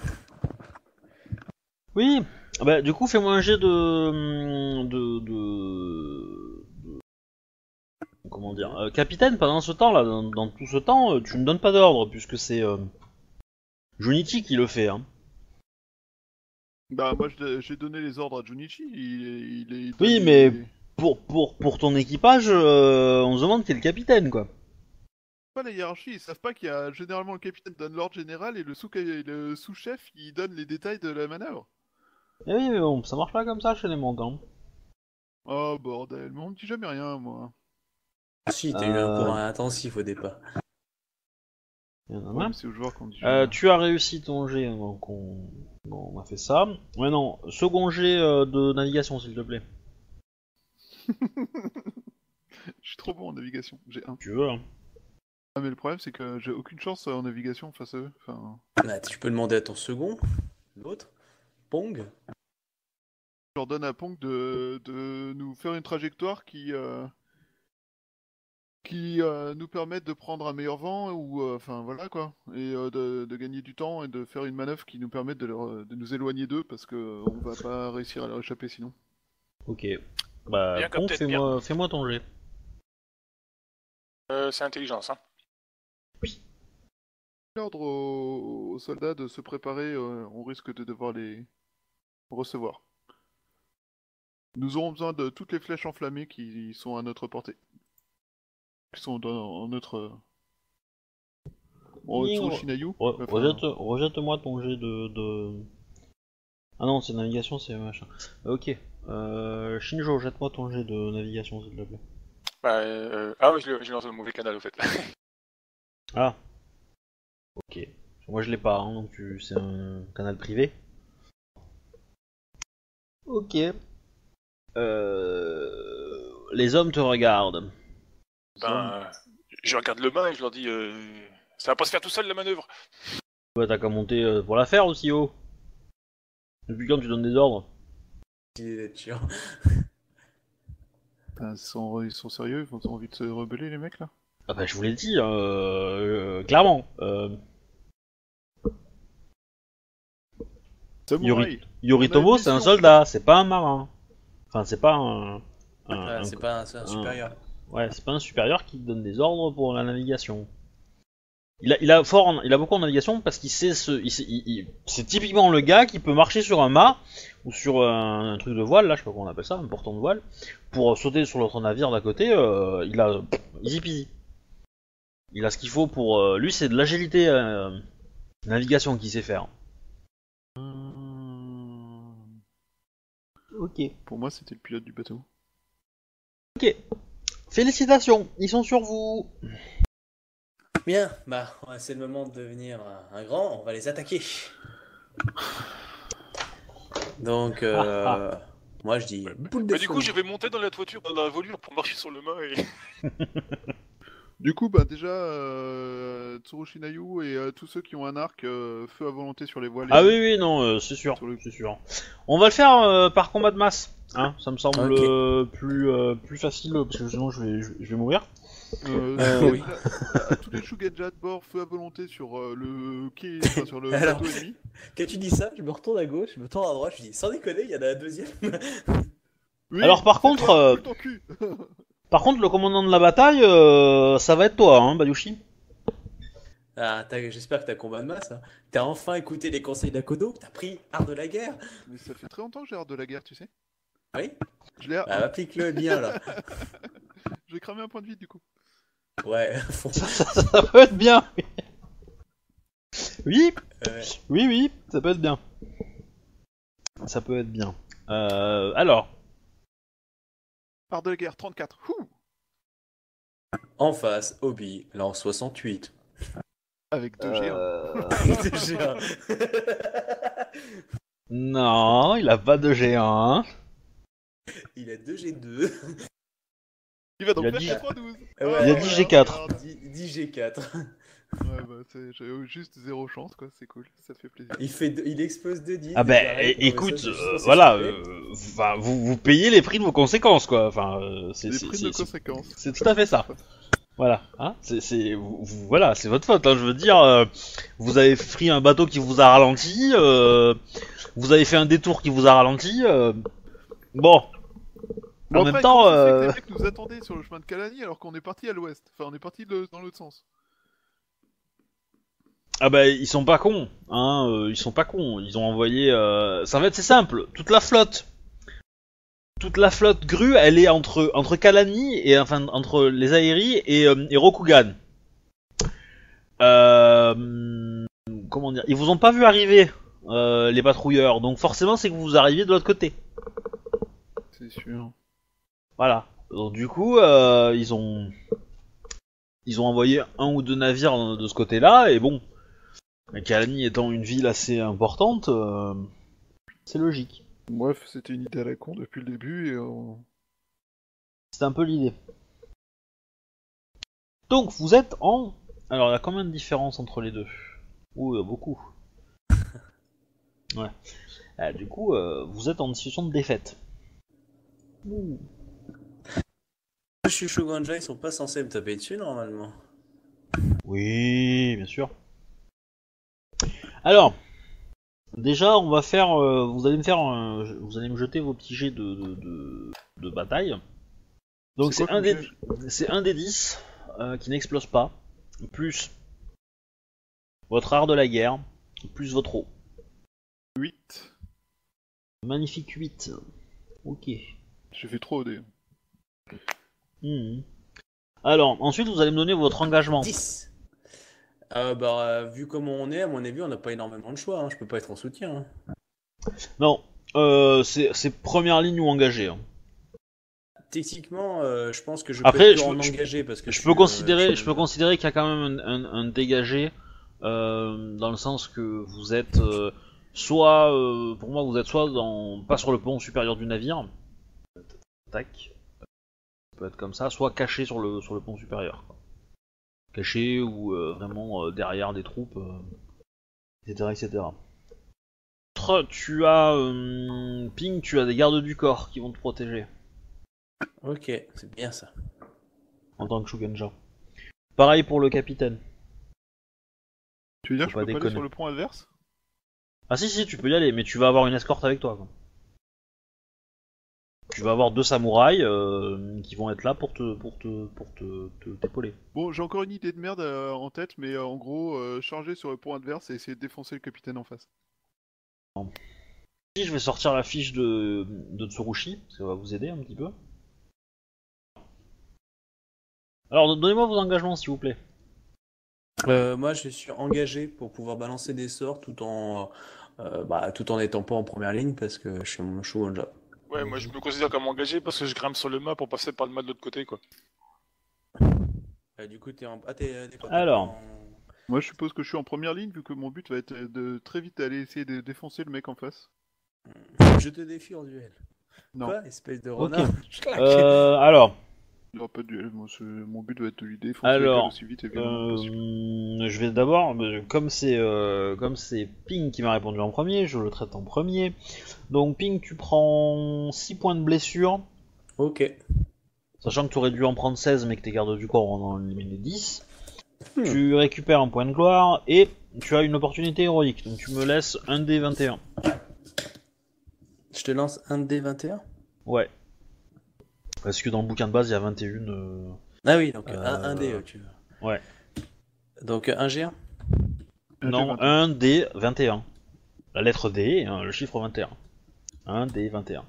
Oui. Bah du coup, fais-moi un jet de comment dire, capitaine, pendant ce temps là, dans tout ce temps, tu ne donnes pas d'ordre puisque c'est Junichi qui le fait. Hein. Bah moi j'ai donné les ordres à Junichi, Oui, mais pour ton équipage, on se demande qui est le capitaine quoi. Pas la hiérarchie, ils savent pas qu'il y a généralement le capitaine donne l'ordre général et le sous-chef il donne les détails de la manœuvre. Eh oui, mais bon, ça marche pas comme ça chez les mondes. Hein. Oh bordel, mais on me dit jamais rien moi. Ah si, t'as eu un cours intensif au départ. Il y en a Ouais, marre. mais c'est aux joueurs qu'on dit jamais. Tu as réussi ton jet, donc on a fait ça. Ouais non, second jet de navigation s'il te plaît. Je suis trop bon en navigation, j'ai un. Tu veux. Hein. Ah mais le problème c'est que j'ai aucune chance en navigation face à eux. Enfin, Ah, tu peux demander à ton second, l'autre, Pong. je leur donne à Pong de nous faire une trajectoire qui nous permette de prendre un meilleur vent ou enfin voilà quoi, et de gagner du temps et de faire une manœuvre qui nous permette de nous éloigner d'eux parce que on va pas réussir à leur échapper sinon. Ok. Bah, Bien, bon, capitaine, fais-moi ton jet. C'est intelligence, hein. L'ordre aux soldats de se préparer, on risque de devoir les recevoir. Nous aurons besoin de toutes les flèches enflammées qui sont à notre portée. Qui sont en notre... Oui, Tsurushinayu. Rejette-moi ton jet de... Ah non, c'est navigation, c'est machin. Ok. Shinjo, jette-moi ton jet de navigation, s'il te plaît. Ah oui, je lance le mauvais canal, au fait. Ah. Ok. Moi, je l'ai pas, hein, donc c'est un canal privé. Ok. Les hommes te regardent. Je regarde le bain et je leur dis ça va pas se faire tout seul la manœuvre. Ouais, t'as qu'à monter pour la faire aussi, haut. Depuis quand tu donnes des ordres? Ils Ils sont sérieux, ils ont envie de se rebeller les mecs là. Ah bah je vous l'ai dit, clairement. Samouraï. Yoritomo, c'est un soldat, c'est pas un marin. Enfin, c'est pas c'est pas un supérieur. Ouais, c'est pas un supérieur qui donne des ordres pour la navigation. Il a beaucoup en navigation parce qu'il sait c'est typiquement le gars qui peut marcher sur un mât ou sur un truc de voile, là, je sais pas comment on appelle ça, un portant de voile, pour sauter sur l'autre navire d'à côté. Il a easy peasy. Il a ce qu'il faut pour lui, c'est de l'agilité navigation qu'il sait faire. Ok. Pour moi, c'était le pilote du bateau. Ok. Félicitations, ils sont sur vous. Bien, bah c'est le moment de devenir un grand, on va les attaquer. Donc, moi je dis boule de Du coup, feu. je vais monter dans la toiture, dans la voilure pour marcher sur le mât et... Du coup, bah déjà, Tsurushinayu et tous ceux qui ont un arc, feu à volonté sur les voiles. Ah oui, non, c'est sûr, c'est sûr. On va le faire par combat de masse, hein. Ça me semble plus facile parce que sinon je vais mourir. Oui. À tous les Shugenja de bord, feu à volonté sur le quai, enfin, sur le Alors, bateau ennemi. quand tu dis ça, je me retourne à gauche, je me tourne à droite, je dis sans déconner, il y en a un deuxième. Oui, Alors par c'est contre, toi, coule ton cul. Par contre, le commandant de la bataille, ça va être toi, hein, Bayushi. Ah, j'espère que t'as combat de masse. Hein. T'as enfin écouté les conseils d'Akodo, t'as pris art de la guerre. Mais ça fait très longtemps que j'ai hâte de la guerre, tu sais. Oui. Je l'ai. Bah, applique-le bien là. Je vais cramer un point de vie du coup. Ouais. Ça peut être bien. Oui, oui, ça peut être bien. Ça peut être bien. Alors. Art de la guerre 34. Ouh. En face, Obi, l'an 68. Avec 2 géants. Déjà. Non, il a pas de géant. Il a 2G2. Il va donc Il a faire dit- 3-12. Il a dit G4. 10 G4. Ouais, bah j'ai eu juste 0 chance quoi, c'est cool, ça fait plaisir. Il explose de 10. Ah bah écoute, voilà, enfin, vous payez les prix de vos conséquences quoi. Enfin, Les prix de conséquences. c'est tout à fait ça. Voilà, hein, voilà, c'est votre faute. Hein, je veux dire, vous avez pris un bateau qui vous a ralenti, vous avez fait un détour qui vous a ralenti. Bon, En après, même temps, comment ça se fait que les mecs nous attendaient sur le chemin de Kalani alors qu'on est parti à l'ouest. Enfin, on est parti dans l'autre sens. ah bah ils sont pas cons, hein, ils sont pas cons. Ils ont envoyé. Ça va être c'est simple. Toute la flotte grue, elle est entre Kalani et enfin entre les Aéris et Rokugan. Comment dire? Ils vous ont pas vu arriver, les patrouilleurs. Donc forcément, c'est que vous arrivez de l'autre côté. C'est sûr. Voilà. Donc du coup, ils ont envoyé un ou deux navires de ce côté-là, et bon, Kalani étant une ville assez importante, c'est logique. Bref, c'était une idée à la con depuis le début et C'était un peu l'idée. Donc vous êtes en... Alors il y a combien de différences entre les deux? Ouh, il y a beaucoup. Ouais. Du coup, vous êtes en situation de défaite. Ouh. Je suis Shogunja, ils sont pas censés me taper dessus normalement. Oui, bien sûr. Alors, déjà, on va faire. Vous allez me jeter vos petits jets de bataille. Donc C'est c'est quoi un comme des, c'est un des 10 qui n'explose pas, plus votre art de la guerre, plus votre eau. 8. Magnifique 8. Ok. J'ai fait 3 OD. Mhm. Alors, ensuite, vous allez me donner votre engagement. 10. Vu comment on est, à mon avis, on n'a pas énormément de choix. Hein. Je peux pas être en soutien. Hein. Non, c'est première ligne ou engagé. Hein. Techniquement, je pense que je Après, peux être en engagé parce que je peux considérer qu'il y a quand même un dégagé, dans le sens que vous êtes soit, pour moi, vous êtes soit pas sur le pont supérieur du navire, tac, ça peut être comme ça, soit caché sur le pont supérieur, quoi. Caché ou vraiment derrière des troupes, etc., etc. Tu as Ping, tu as des gardes du corps qui vont te protéger Ok, c'est bien ça. en tant que Shugenja. Pareil pour le capitaine. Tu veux dire que Faut je pas peux pas aller déconner. sur le pont adverse? Ah si, tu peux y aller, mais tu vas avoir une escorte avec toi, quoi. Tu vas avoir 2 samouraïs qui vont être là pour t'épauler. Bon, j'ai encore une idée de merde en tête, mais en gros, charger sur le pont adverse et essayer de défoncer le capitaine en face. Si je vais sortir la fiche de Tsurushi, ça va vous aider un petit peu. Alors donnez-moi vos engagements s'il vous plaît. Moi, je suis engagé pour pouvoir balancer des sorts tout en étant pas en première ligne parce que je suis mon Shogunja. Ouais, moi je me considère comme engagé parce que je grimpe sur le mât pour passer par le mât de l'autre côté, quoi. Du coup, t'es en... Ah, t'es quoi, t'es Alors. en- Moi, je suppose que je suis en première ligne, vu que mon but va être de très vite aller essayer de défoncer le mec en face. Je te défie en duel. Non, Quoi, espèce de Ok. renard. Je claque. Alors. il n'y aura pas de duel. Moi, mon but va être de lui défoncer la Alors, gueule aussi vite évidemment possible. je vais d'abord, comme c'est Ping qui m'a répondu en premier, je le traite en premier. Donc Ping, tu prends 6 points de blessure, Ok. sachant que tu aurais dû en prendre 16 mais que tes gardes du corps en ont éliminé 10. Tu récupères un point de gloire et tu as une opportunité héroïque, donc tu me laisses un dé 21. Je te lance un D21. Ouais. Parce que dans le bouquin de base, il y a 21... Ah oui, donc un D, tu veux. Ouais. Donc un G1. Non, un dé 21. La lettre D, le chiffre 21. Un dé 21.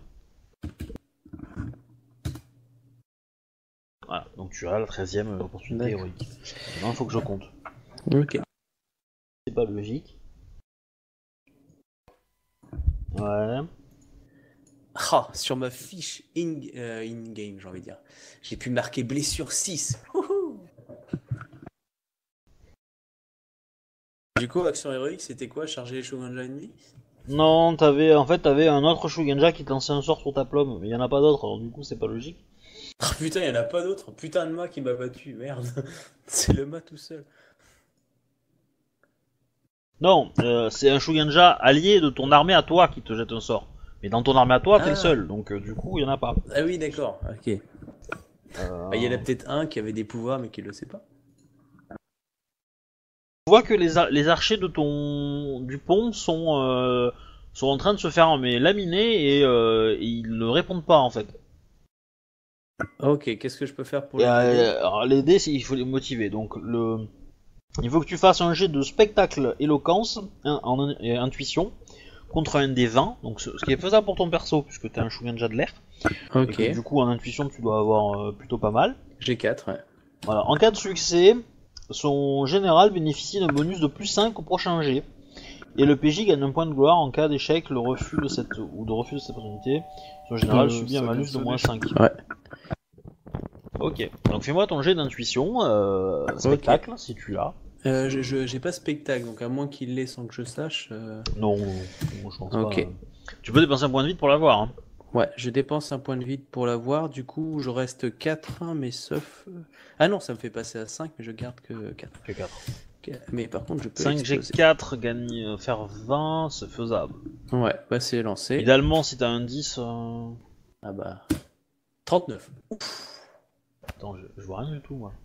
Voilà, donc tu as la 13ème opportunité D'accord. héroïque. Maintenant, il faut que je compte. Ok. C'est pas logique. Ouais. Ah, sur ma fiche in-game, j'ai envie de dire. J'ai pu marquer blessure 6. Wouhou. Du coup, action héroïque, c'était quoi? Charger les Shogunja ennemis? Non, t'avais un autre Shugenja qui te lançait un sort sur ta plume, mais il y en a pas d'autres, alors du coup c'est pas logique. Oh, putain, il y en a pas d'autre. Putain de mât qui m'a battu, merde. C'est le mât tout seul. Non, c'est un Shugenja allié de ton armée à toi qui te jette un sort. Mais dans ton armée à toi, t'es le seul, donc du coup il y en a pas. Ah oui, d'accord, ok. Bah, il y en a peut-être un qui avait des pouvoirs mais qui le sait pas. Tu vois que les archers de du pont sont en train de se faire laminer et ils ne répondent pas en fait. Ok, qu'est-ce que je peux faire pour Et, les aider alors, les dés, il faut les motiver. Donc, il faut que tu fasses un jet de spectacle, éloquence et intuition contre un des 20. Donc, ce qui est faisable pour ton perso, puisque t'es un Shugenja de l'air. Et Ok, que, du coup, en intuition, tu dois avoir plutôt pas mal. j'ai 4, ouais. Voilà. En cas de succès, son général bénéficie d'un bonus de plus 5 au prochain jet. Et le PJ gagne un point de gloire en cas d'échec, le refus de cette opportunité. Son général subit un ça malus vient de de moins sonner. 5. Ouais. Ok. Donc fais-moi ton jet d'intuition, spectacle, si tu l'as. J'ai pas spectacle, donc à moins qu'il l'ait sans que je sache. Non, je pense Ok. pas. Tu peux dépenser un point de vide pour l'avoir. Hein. Ouais, je dépense un point de vide pour l'avoir, du coup je reste 4, mais sauf... Ah non, ça me fait passer à 5, mais je garde que 4. Fais 4. Mais par contre je peux 5 G exploser. 4, faire 20, c'est faisable. Ouais, bah c'est lancé. Idéalement, si t'as un 10... Ah bah... 39. Attends, je vois rien du tout, moi.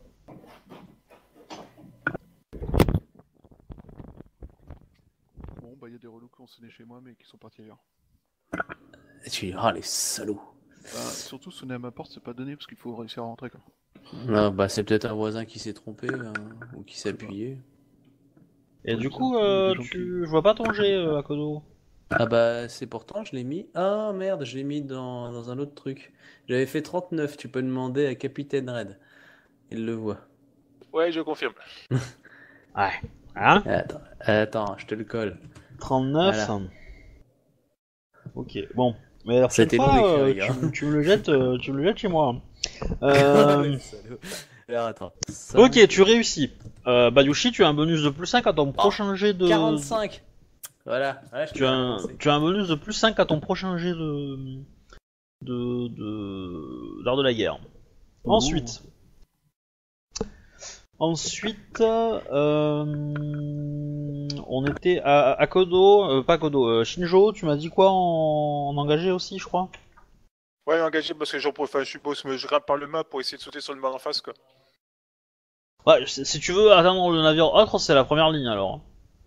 Bon, bah, il y a des relous qui ont sonné chez moi, mais qui sont partis ailleurs. Et tu dis, ah les salauds. Bah, surtout sonner à ma porte, c'est pas donné parce qu'il faut réussir à rentrer, quoi. Ah, bah c'est peut-être un voisin qui s'est trompé, ou qui s'est appuyé. Et Ouais, du ça, coup, il y a des gens je vois pas ton jet, Akodo. Ah bah c'est pourtant, je l'ai mis... Ah merde, je l'ai mis dans un autre truc. J'avais fait 39, tu peux demander à Capitaine Red. Il le voit. Ouais, je confirme. Ouais. Hein Attends, je te le colle. 39. Voilà. Ok, bon. Mais la prochaine C'était fois, long d'écrire, les gars. tu me le jettes chez moi. Les salauds. Alors attends. Ça, Ok, tu réussis. Bayushi, tu as un bonus de plus 5 à ton prochain jet de... 45. Voilà, ouais, je Tu peux as, avancer. tu as un bonus de plus 5 à ton prochain jet d'art de la guerre. Ensuite, on était à Kodo, pas Kodo, Shinjo, tu m'as dit quoi en engagé aussi, je crois. Ouais, engagé parce que enfin, je suppose, mais je grimpe par le mât pour essayer de sauter sur le mât en face, quoi. Ouais, si tu veux atteindre le navire autre, c'est la première ligne alors.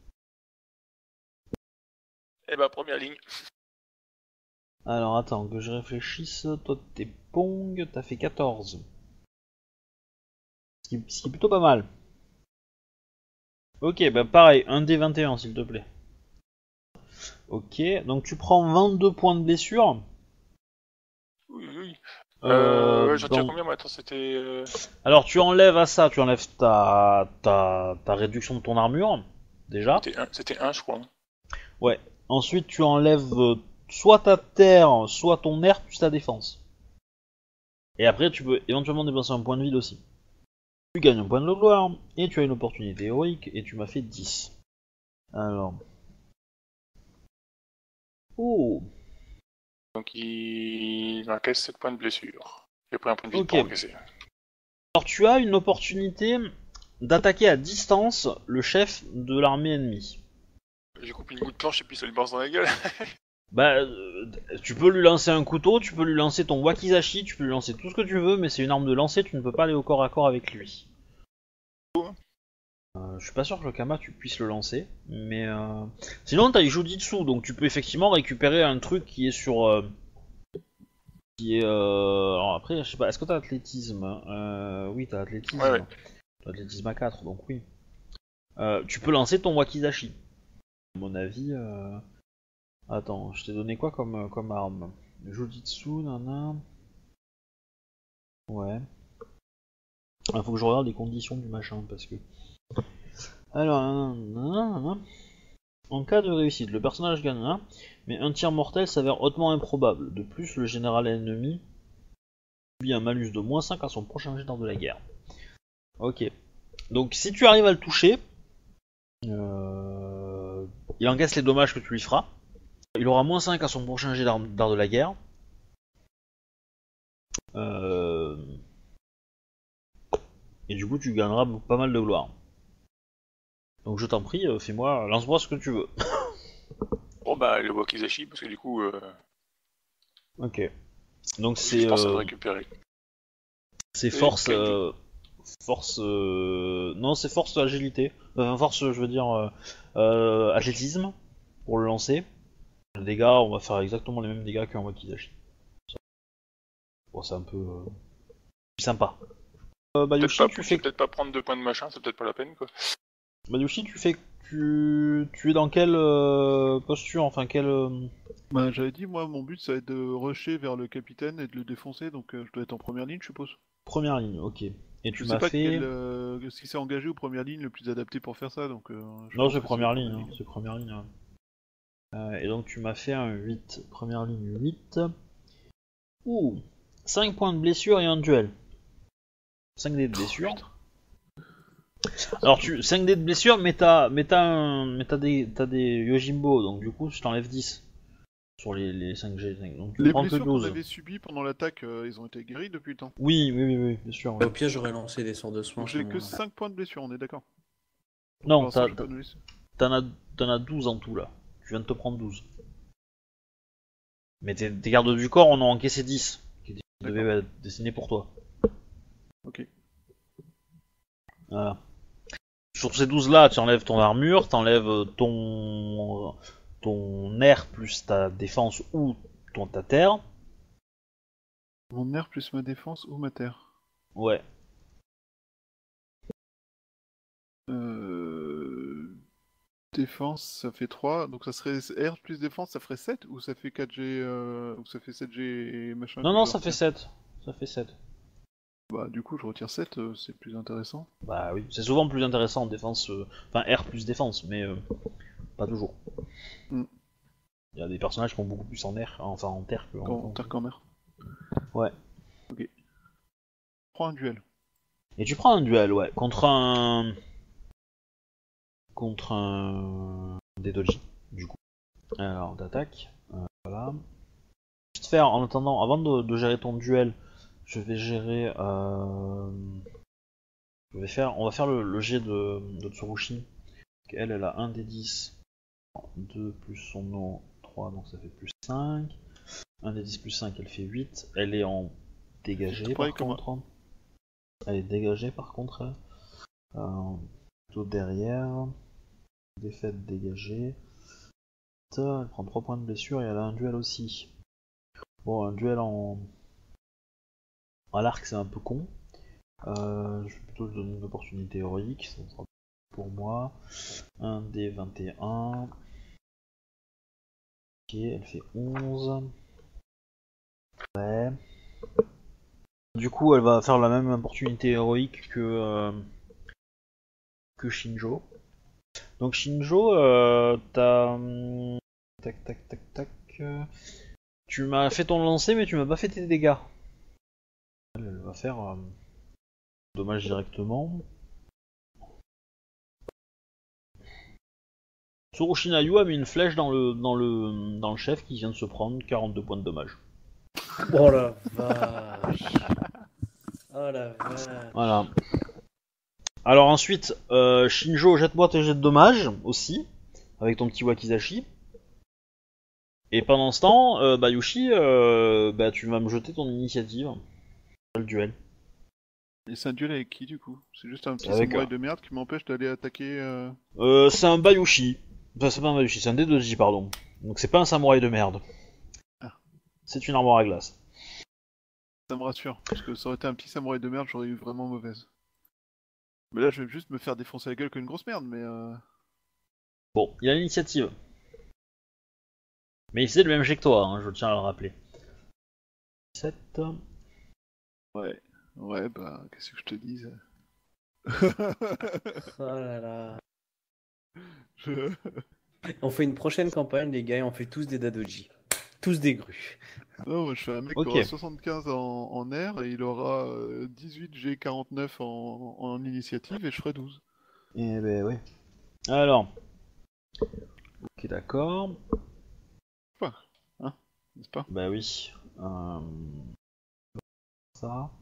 Et bah, première ligne. Alors attends, que je réfléchisse, toi t'es Pong, t'as fait 14. Ce qui est plutôt pas mal. Ok, bah pareil, un D21 s'il te plaît. Ok, donc tu prends 22 points de blessure. Oui, oui. Euh, J'en tire donc- combien maintenant? C'était. Alors tu enlèves à ça, tu enlèves ta réduction de ton armure, déjà. C'était un, je crois. Ouais. Ensuite tu enlèves soit ta terre, soit ton air, plus ta défense. Et après tu peux éventuellement dépenser un point de vide aussi. Tu gagnes un point de gloire, et tu as une opportunité héroïque, et tu m'as fait 10. Alors... Oh. Donc il encaisse 7 points de blessure. J'ai pris un point de vide Ok. pour encaisser. Alors tu as une opportunité d'attaquer à distance le chef de l'armée ennemie. J'ai coupé une bout de planche et puis ça lui balance dans la gueule. Bah, tu peux lui lancer un couteau, tu peux lui lancer ton wakizashi, tu peux lui lancer tout ce que tu veux, mais c'est une arme de lancer, tu ne peux pas aller au corps à corps avec lui. Je suis pas sûr que le Kama tu puisses le lancer, mais sinon t'as les Jujitsu, donc tu peux effectivement récupérer un truc qui est sur... Alors après, je sais pas, est-ce que t'as athlétisme? Oui, t'as athlétisme. Ouais. T'as athlétisme à 4, donc oui. Tu peux lancer ton wakizashi. À mon avis... Attends, je t'ai donné quoi comme arme? Jujitsu, nana... Ouais. Il faut que je regarde les conditions du machin, parce que... Alors, nanana. En cas de réussite, le personnage gagne 1, mais un tir mortel s'avère hautement improbable. De plus, le général ennemi subit un malus de moins 5 à son prochain jet d'art de la guerre. Ok. Donc si tu arrives à le toucher, il encaisse les dommages que tu lui feras. Il aura moins 5 à son prochain jet d'art de la guerre. Et du coup tu gagneras pas mal de gloire. Donc je t'en prie, lance-moi ce que tu veux. Bon bah le wakizashi parce que du coup Ok. Donc je pense à le récupérer. c'est force... Non, c'est force agilité. Enfin, force, je veux dire, athlétisme, pour le lancer. Les dégâts, on va faire exactement les mêmes dégâts qu'un wakizashi. Bon, c'est un peu... sympa. Peut-être Bayushi, pas, tu fais... peut-être pas prendre 2 points de machin, c'est peut-être pas la peine quoi. Bayushi, tu es dans quelle posture, enfin quelle... Bah, j'avais dit, moi, mon but, ça va être de rusher vers le capitaine et de le défoncer, donc je dois être en première ligne, je suppose. Première ligne, ok. Et Je tu sais m'as pas fait... si c'est engagé ou première ligne le plus adapté pour faire ça, donc... je Non, pense c'est que première ligne, hein, c'est première ligne. Et donc tu m'as fait un 8, première ligne 8. Ouh, 5 points de blessure et un duel. 5 dés de blessure. Alors 5 dés de blessure, mais t'as des Yojimbo, donc du coup je t'enlève 10 sur les 5G. Donc tu Les prends que blessures qu'on 12. avait subies pendant l'attaque, ils ont été guéris depuis le temps. Oui, bien sûr. Au pire, j'aurais lancé des sorts de soins. Donc j'ai que 5 points de blessure, on est d'accord. Pour Non, l'instant, j'ai pas de blessure. t'en as 12 en tout là. Tu viens de te prendre 12. Mais tes gardes du corps en ont encaissé 10, qui devaient être destinés pour toi. Ok. Voilà. Sur ces 12 là, tu enlèves ton armure, t'enlèves ton air plus ta défense ou ta terre. Mon air plus ma défense ou ma terre. Ouais. Défense, ça fait 3, donc ça serait R plus défense, ça ferait 7 ou ça fait 4G, ou ça fait 7G et machin. Non, que je ça fait retire 7. Ça fait 7. Bah du coup je retire 7, c'est plus intéressant. Bah oui, c'est souvent plus intéressant en défense. Enfin, R plus défense, mais pas toujours. Mm. Il y a des personnages qui ont beaucoup plus en air, enfin en terre que En terre qu'en mer. Ouais. Ok. Prends un duel. Et tu prends un duel, ouais, contre un des doji, du coup. Alors, d'attaque, voilà. Juste faire, en attendant, avant de gérer ton duel, je vais gérer... on va faire le jet de Tsurushi. Elle a 1 des 10, 2 plus son nom, 3, donc ça fait plus 5. 1 des 10 plus 5, elle fait 8. Elle est en dégagée par contre. Elle est dégagée par contre. Plutôt derrière. Défaite dégagée. Elle prend 3 points de blessure et elle a un duel aussi. Bon, un duel à l'arc c'est un peu con. Je vais plutôt lui donner une opportunité héroïque, ça sera pour moi. 1 des 21. Ok, elle fait 11. Ouais. Du coup, elle va faire la même opportunité héroïque que Shinjo. Donc Shinjo, t'as... Tac. Tu m'as fait ton lancer, mais tu m'as pas fait tes dégâts. Elle va faire dommage directement. Tsurushinayu a mis une flèche dans le chef qui vient de se prendre 42 points de dommage. Oh la vache. Oh la vache. Voilà. Alors ensuite, Shinjo, jette-moi tes jets de dommages aussi, avec ton petit wakizashi. Et pendant ce temps, Bayushi, tu vas me jeter ton initiative. Le duel. Et c'est un duel avec qui du coup? C'est juste un petit Avec samouraï de merde qui m'empêche d'aller attaquer... C'est un Bayushi. Enfin, c'est pas un Bayushi, c'est un D2J, pardon. Donc c'est pas un samouraï de merde. Ah. C'est une armoire à glace. Ça me rassure, parce que ça aurait été un petit samouraï de merde, j'aurais eu vraiment mauvaise. Mais là je vais juste me faire défoncer la gueule comme une grosse merde, mais Bon, il a l'initiative. Mais c'est le même jet que toi, hein, je tiens à le rappeler. 7. Ouais, bah, qu'est-ce que je te dise? Oh là là. Je- On fait une prochaine campagne, les gars, et on fait tous des Dadoji. Tous des grues. Non, moi je fais un mec Ok. qui aura 75 en air et il aura 18 G49 en initiative et je ferai 12. Eh ben oui. Alors. Ok, d'accord. N'est-ce pas? Bah oui. Ça.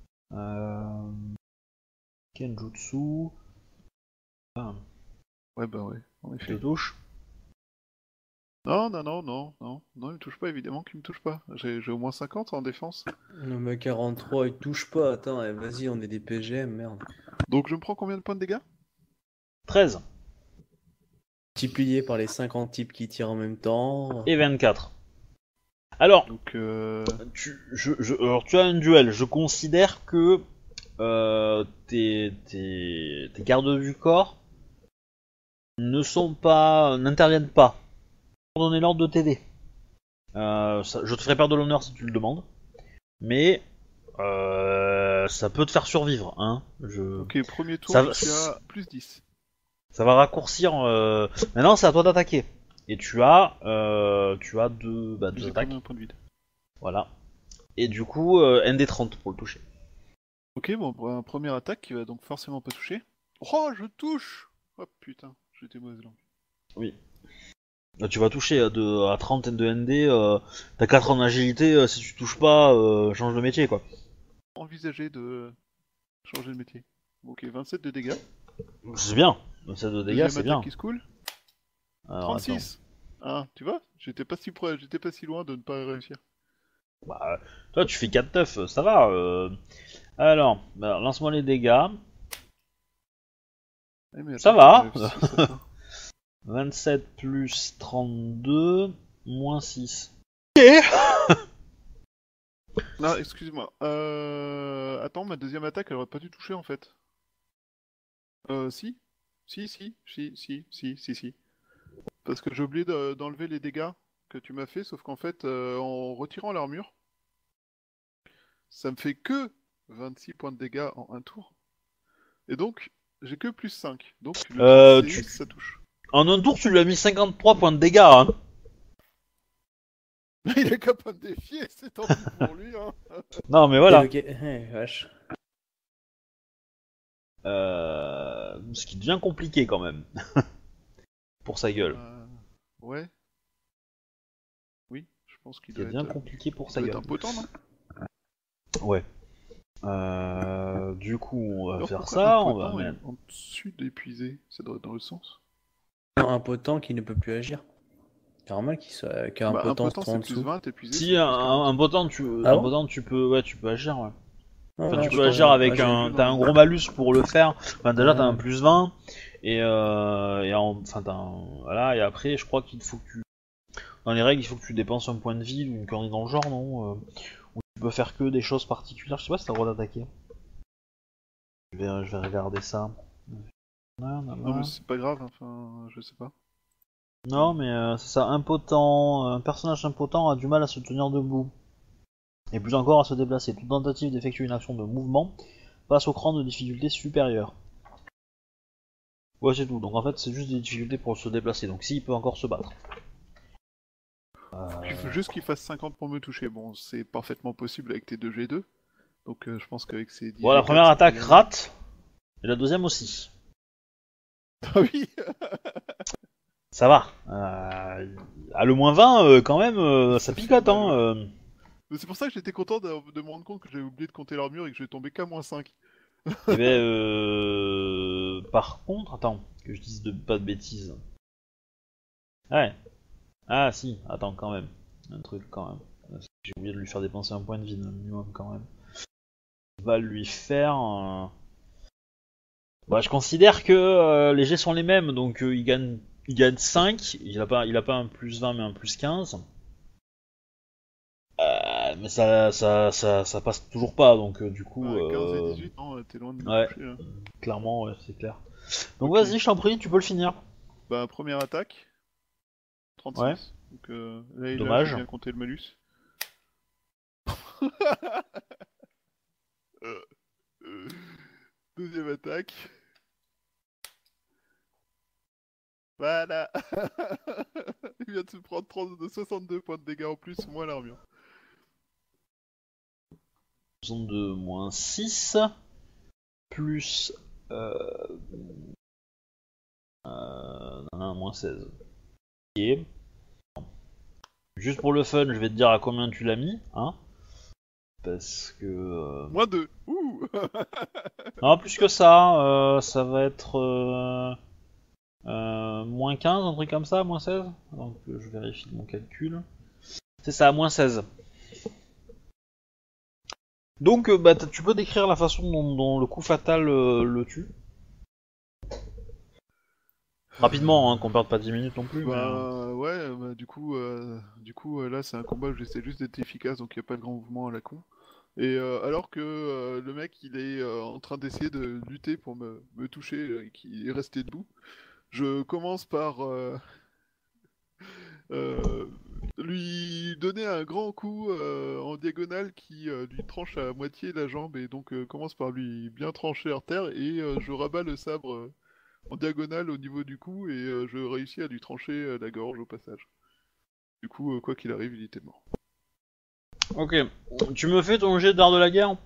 Kenjutsu. Ah, Ouais, bah ouais, en te effet. touche. Non, il me touche pas, évidemment qu'il me touche pas. J'ai au moins 50 en défense. Non mais 43, il touche pas. Attends, vas-y, on est des PGM, merde. Donc je me prends combien de points de dégâts? 13 Multiplié par les 50 types qui tirent en même temps. et 24. Alors, Donc, alors, tu as un duel. Je considère que tes gardes du corps n'interviennent pas pour donner l'ordre de t'aider. Je te ferai perdre de l'honneur si tu le demandes, mais ça peut te faire survivre, hein. ok, premier tour, Ça va- tu as plus 10. Ça va raccourcir. Maintenant, c'est à toi d'attaquer. Et tu as deux J'ai attaques. combien de points de vide? Voilà. Et du coup, un des 30 pour le toucher. Ok, bon, pour un première attaque qui va donc forcément pas toucher. Oh, je touche! Oh putain, j'étais mauvaise langue. Là, tu vas toucher à 30 de ND. T'as 4 en agilité. Si tu touches pas, change de métier, quoi. Envisager de changer de métier. Ok, 27 de dégâts. C'est bien. 7 de dégâts, Deuxième c'est attaque bien. qui se coule. Alors, 36. Ah, tu vois, j'étais pas si loin de ne pas réussir. attends. Bah, toi, tu fais 4 teufs, ça va. Alors, lance-moi les dégâts. Eh, mais Ça attends, va. j'en avais six à ça. 27 plus 32, moins 6. Non, excuse-moi. Attends, ma deuxième attaque, elle aurait pas dû toucher en fait. Si. Si. Parce que j'ai oublié d'enlever les dégâts que tu m'as fait, sauf qu'en fait, en retirant l'armure, ça me fait que 26 points de dégâts en un tour. Et donc, j'ai que plus 5. Donc, le 36, ça touche. En un tour, tu lui as mis 53 points de dégâts, hein. Il est capable de défier, c'est tant pis pour lui, hein. Non, mais voilà. Ok, vache. Ce qui devient compliqué quand même. Pour sa gueule. Ouais. Oui, je pense qu'il Ce qui doit devient être, compliqué pour il sa doit être gueule. impotent, non? Ouais. Du coup, on va Alors, faire pourquoi ça. On impotent va est mettre. en dessus d'épuisé, ça doit être dans le sens. Impotent qui ne peut plus agir. C'est normal qu'il soit qu'un Bah, potence impotent, trop en c'est plus dessous. 20, épuisé. Si c'est plus un 40. potent, Ah bon potent, tu peux agir, ouais. Enfin, Ouais, tu je peux crois- agir avec j'ai un. vu, T'as non. un gros malus pour le faire. Enfin, déjà, t'as un Ouais. plus 20. Enfin, voilà. Et après, je crois qu'il faut que tu. Dans les règles, il faut que tu dépenses un point de vie ou une connerie dans le genre, non Ou tu peux faire que des choses particulières. Je sais pas si t'as le droit d'attaquer. Je vais regarder ça. Non, mais c'est pas grave, enfin, je sais pas. Non, mais c'est ça, impotent. Un personnage impotent a du mal à se tenir debout. Et plus encore à se déplacer. Toute tentative d'effectuer une action de mouvement passe au cran de difficulté supérieur. Ouais, c'est tout. Donc en fait, c'est juste des difficultés pour se déplacer. Donc si, il peut encore se battre. Il faut juste qu'il fasse 50 pour me toucher. Bon, c'est parfaitement possible avec tes 2 G2. Donc je pense qu'avec ces 10 Bon, la G4, première ça attaque peut y aller. rate. Et la deuxième aussi. Ah oui. Ça va. À le moins 20, quand même, ça picote, hein. Mais c'est pour ça que j'étais content de me rendre compte que j'avais oublié de compter l'armure et que je vais tomber qu'à moins 5. Et ben, par contre, attends, que je dise pas de bêtises. Ouais. Ah si, attends quand même. Un truc quand même. J'ai oublié de lui faire dépenser un point de vie minimum quand même. On va lui faire... Bah, je considère que les jets sont les mêmes, donc il gagne 5, il a pas un plus 20 mais un plus 15. Mais ça passe toujours pas, donc du coup... 15 et 18, non, t'es loin de me ouais. toucher. Là. Clairement, ouais, c'est clair. Donc Ok. vas-y, je t'en prie, tu peux le finir. Bah, première attaque. 36. Ouais. Donc là, Dommage. j'ai bien compté le malus. Deuxième attaque. Voilà. Il vient de se prendre 62 points de dégâts en plus, moins l'armure. 62 moins 6, plus... moins 16. Ok. Juste pour le fun, je vais te dire à combien tu l'as mis, hein. Parce que... Moins 2. Ouh. Non, plus que ça, ça va être... moins 15, un truc comme ça, moins 16. Donc je vérifie mon calcul. C'est ça, moins 16. Donc bah, tu peux décrire la façon dont le coup fatal le tue. Rapidement, hein, qu'on perde pas 10 minutes non plus. Bah ouais, bah, là, c'est un combat où j'essaie juste d'être efficace, donc il n'y a pas de grand mouvement à la con. Et alors que le mec, il est en train d'essayer de lutter pour me toucher, et qu'il est resté debout, je commence par euh, lui donner un grand coup en diagonale qui lui tranche à moitié la jambe, et donc commence par lui bien trancher à terre, et je rabats le sabre en diagonale au niveau du cou, et je réussis à lui trancher la gorge au passage. Du coup, quoi qu'il arrive, il était mort. Ok. Tu me fais ton jet d'art de la guerre.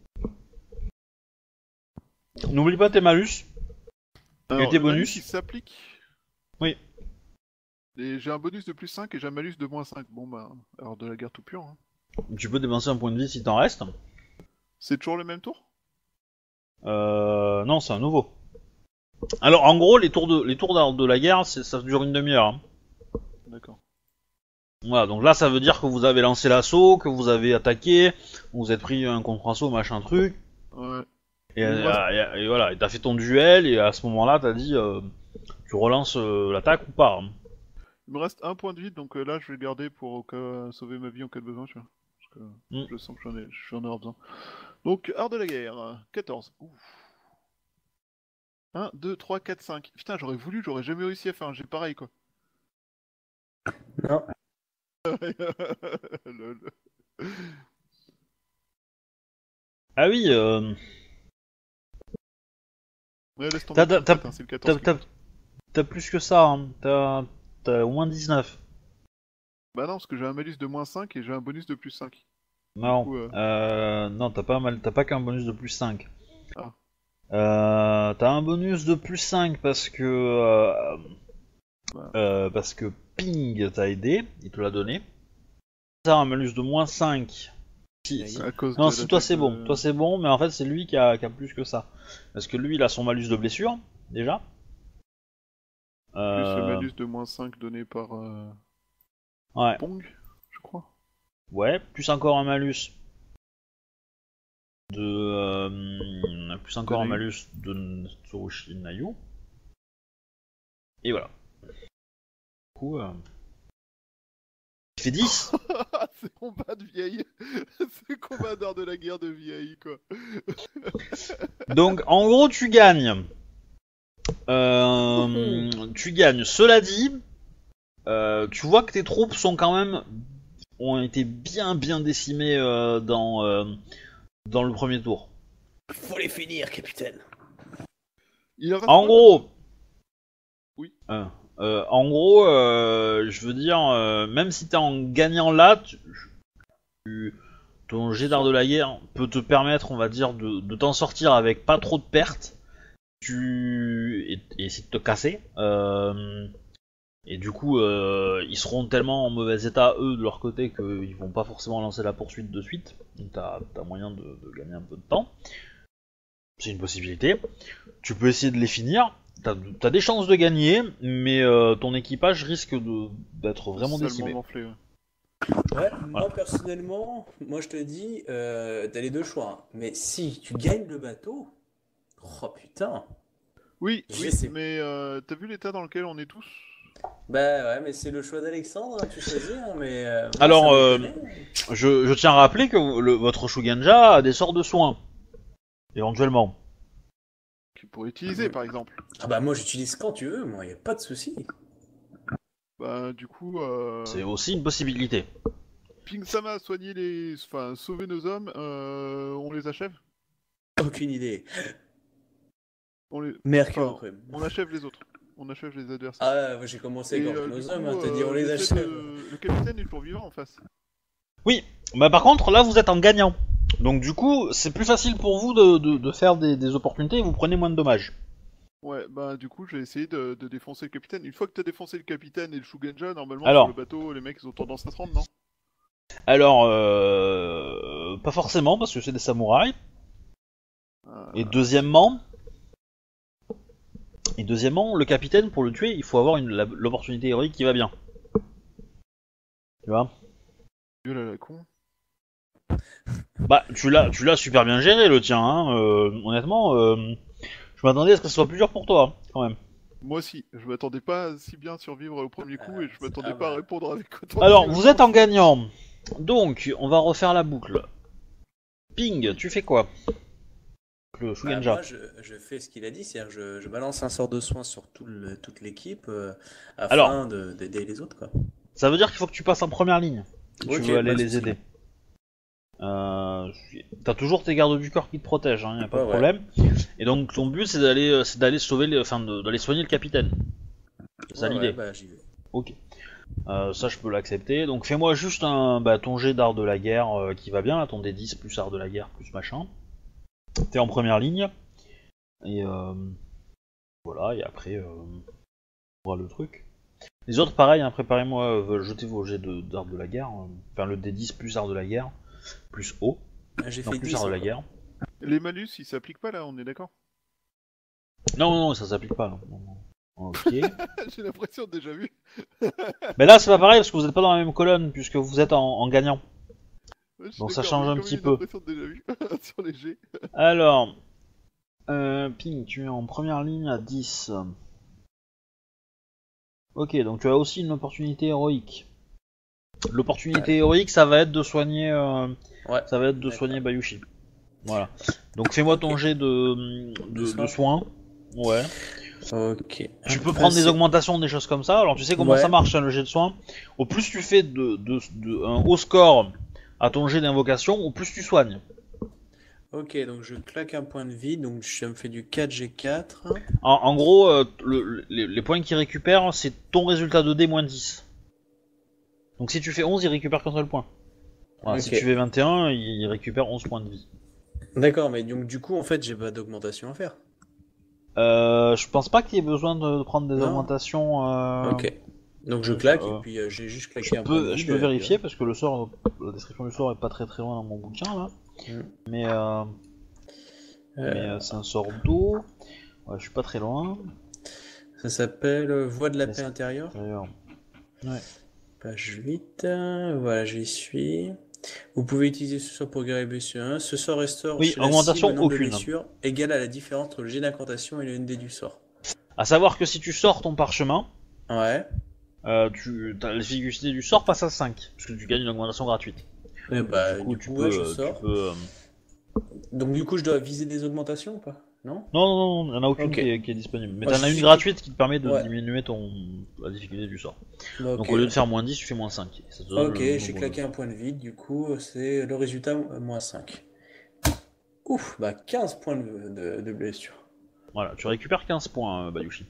N'oublie pas tes malus. Alors, tes le malus, bonus il s'applique. Oui. Et j'ai un bonus de plus 5 et j'ai un malus de moins 5. Bon bah, alors de la guerre tout pur. Hein. Tu peux dépenser un point de vie si t'en restes. C'est toujours le même tour? Non, c'est un nouveau. Alors, en gros, les tours d'art de la guerre, ça dure une demi-heure. Hein. D'accord. Voilà, donc là, ça veut dire que vous avez lancé l'assaut, que vous avez attaqué, vous êtes pris un contre-assaut, machin truc. Ouais. Et voilà, et t'as fait ton duel, et à ce moment-là, t'as dit, tu relances l'attaque ou pas. Hein. Il me reste un point de vie, donc là je vais le garder pour sauver ma vie en cas de besoin, tu vois. Parce que je sens que j'en ai besoin. Donc, art de la guerre, 14. Ouf. 1, 2, 3, 4, 5. Putain, j'aurais jamais réussi à faire un jet pareil, quoi. Non. Lol. Ah oui, Ouais, laisse tomber, c'est le 14. t'as plus que ça, hein. T'as au moins 19. Bah non, parce que j'ai un malus de moins 5 et j'ai un bonus de plus 5. Non, Du coup, non, t'as pas qu'un bonus de plus 5. Ah. T'as un bonus de plus 5 parce que Ping t'a aidé, il te l'a donné. T'as un malus de moins 5. À cause Non, de si toi l'attaque c'est bon, de- toi c'est bon, mais en fait c'est lui qui a plus que ça. Parce que lui il a son malus de blessure, déjà. Plus le malus de moins 5 donné par Ouais. Pong, je crois. Ouais, plus encore un malus plus encore un Nayu. malus de Tsurushi Nayu. Et voilà. Du coup, il fait 10. C'est combat de vieille. C'est combat d'art de la guerre de vieille, quoi. Donc en gros tu gagnes. Tu gagnes. Cela dit, tu vois que tes troupes ont été bien décimées dans le premier tour. Faut les finir, capitaine. Il en reste En pas gros, Oui. En gros, je veux dire, même si t'es en gagnant là, ton jet d'art de la guerre peut te permettre, on va dire, de t'en sortir avec pas trop de pertes. Et essayer de te casser. Et du coup, ils seront tellement en mauvais état, eux, de leur côté, qu'ils vont pas forcément lancer la poursuite de suite. Donc t'as moyen de gagner un peu de temps. C'est une possibilité. Tu peux essayer de les finir. T'as des chances de gagner, mais ton équipage risque d'être vraiment salement décimé. enflé, ouais. Ouais, moi personnellement, moi je te dis, t'as les deux choix. Hein. Mais si tu gagnes le bateau, oh putain. Oui, Je oui, sais. mais t'as vu l'état dans lequel on est tous? Bah ouais, mais c'est le choix d'Alexandre, hein, tu choisis, hein, mais... moi, Alors, ça me connaît. je tiens à rappeler que votre Shugenja a des sorts de soins. Éventuellement. Qu'il pourrait utiliser, par exemple. Ah bah moi j'utilise quand tu veux, moi y a pas de souci. Bah, du coup, C'est aussi une possibilité. Ping-sama a soigné Enfin, sauvé nos hommes, on les achève? Aucune idée. On les... Mercure, Enfin, on achève les autres. On achève les adversaires. Ah, moi, j'ai commencé Et, avec du nos coup, hommes, hein, t'as dit on les j'essaie achève. Le capitaine est toujours vivant en face. Oui, bah par contre, là vous êtes en gagnant. Donc du coup, c'est plus facile pour vous de faire des opportunités et vous prenez moins de dommages. Ouais, bah du coup, j'ai essayé de défoncer le capitaine. Une fois que t'as défoncé le capitaine et le Shugenja, normalement, Alors. sur le bateau, les mecs, ils ont tendance à se rendre, non? Alors, pas forcément, parce que c'est des samouraïs. Et deuxièmement, le capitaine, pour le tuer, il faut avoir l'opportunité héroïque qui va bien. Tu vois? Dieu là, la con. Bah, tu l'as super bien géré, le tien, hein. Honnêtement, je m'attendais à ce que ce soit plus dur pour toi, hein, quand même. Moi aussi, je m'attendais pas à si bien survivre au premier coup et je m'attendais ah pas à bah. répondre avec autant Alors, de vous êtes en gagnant. Donc, on va refaire la boucle. Ping, tu fais quoi? Le Shugenja. Moi, je fais ce qu'il a dit, c'est-à-dire je balance un sort de soin sur toute l'équipe Alors, afin d'aider les autres, quoi. ça veut dire qu'il faut que tu passes en première ligne. Si tu Ok, veux aller pas de les souci. aider. T'as toujours tes gardes du corps qui te protègent, hein, y a pas de Ouais. problème. Et donc ton but c'est d'aller sauver, d'aller soigner le capitaine. C'est ça Ouais, l'idée. bah j'y vais. Ok. Ça je peux l'accepter. Donc fais-moi juste ton jet d'art de la guerre qui va bien, là, ton D10 plus art de la guerre plus machin. T'es en première ligne. Et voilà, et après on voit le truc. Les autres pareil, hein, préparez-moi, jetez vos jets d'art de la guerre. Enfin le D10 plus art de la guerre, plus O. J'ai Non, fait plus 10 art de la encore. guerre. Les malus, ils s'appliquent pas là, on est d'accord? Non, ça s'applique pas. Non. Ok. J'ai l'impression de déjà vu. Mais là, c'est pas pareil parce que vous êtes pas dans la même colonne puisque vous êtes en gagnant. Ouais, je suis Donc ça d'accord, change mais un comme petit j'ai peu. l'impression de déjà vu sur les G. Alors, Ping, tu es en première ligne à 10. Ok, donc tu as aussi une opportunité héroïque. L'opportunité héroïque, ça va être de soigner, Ouais. ça va être de D'accord. soigner Bayushi. Voilà. Donc fais-moi ton Ok. jet De de soins. Ouais. Ok. Tu peux Après, prendre des c'est- augmentations, des choses comme ça. Alors tu sais comment Ouais. ça marche, hein, le jet de soins. Au plus tu fais un haut score à ton jet d'invocation, au plus tu soignes. Ok, donc je claque un point de vie, donc ça me fait du 4G4. En gros, les points qu'il récupère, c'est ton résultat de dé moins 10. Donc si tu fais 11, il récupère qu'un seul point. Voilà, Ok. Si tu fais 21, il récupère 11 points de vie. D'accord, mais donc du coup, en fait, j'ai pas d'augmentation à faire. Je pense pas qu'il y ait besoin de prendre des Non. augmentations. Ok. Donc je claque et euh, puis j'ai juste claqué un point de je vide. peux et puis, vérifier parce que la description du sort est pas très très loin dans mon bouquin là. Mm. Mais, euh, c'est un sort d'eau. Ouais, je suis pas très loin. ça s'appelle Voix de la Mais paix intérieure. D'ailleurs. Ouais. Page 8. Voilà, j'y suis. Vous pouvez utiliser ce sort pour guérir blessure 1. Ce sort restaure Oui, chez la augmentation cible un nombre de aucune. blessures égal à la différence entre le jet d'incantation et le ND du sort. À savoir que si tu sors ton parchemin, Ouais. la difficulté du sort passe à 5, puisque tu gagnes une augmentation gratuite. Et bah, Du coup, ouais, je sors. tu peux. Donc du coup, je dois viser des augmentations ou pas? Non? Non, il n'y en a aucune Ok. qui est disponible. Mais Moi, t'en as je une suis- gratuite qui te permet de Ouais. diminuer la difficulté du sort. Bah, Donc ok. au lieu de faire moins 10, tu fais moins 5. Ça te donne Ok, le nombre j'ai de- claqué un point de vide, du coup, c'est le résultat moins 5. Ouf, bah 15 points de blessure. Voilà, tu récupères 15 points, Bayushi.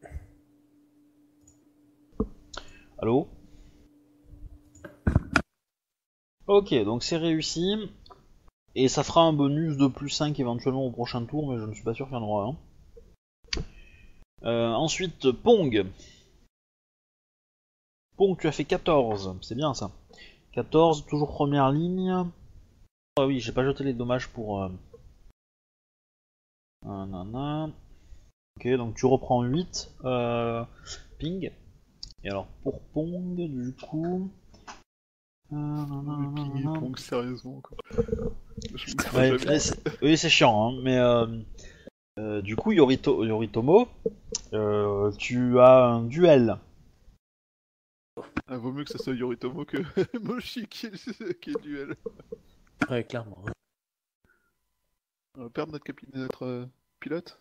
Allô? Ok, donc c'est réussi. Et ça fera un bonus de plus 5 éventuellement au prochain tour, mais je ne suis pas sûr qu'il y en aura un. Ensuite, Pong. Pong, tu as fait 14, c'est bien ça. 14, toujours première ligne. Ah oui, j'ai pas jeté les dommages pour... nanana. Ok, donc tu reprends 8. Ping. Et alors, pour Pong, du coup... Ping et Pong, sérieusement quoi. Je me Ouais, jamais- oui, c'est chiant, hein, mais du coup, Yoritomo, tu as un duel. Ah, vaut mieux que ça soit Yoritomo que Moshi qui est le duel. Ouais, clairement. On va perdre notre pilote.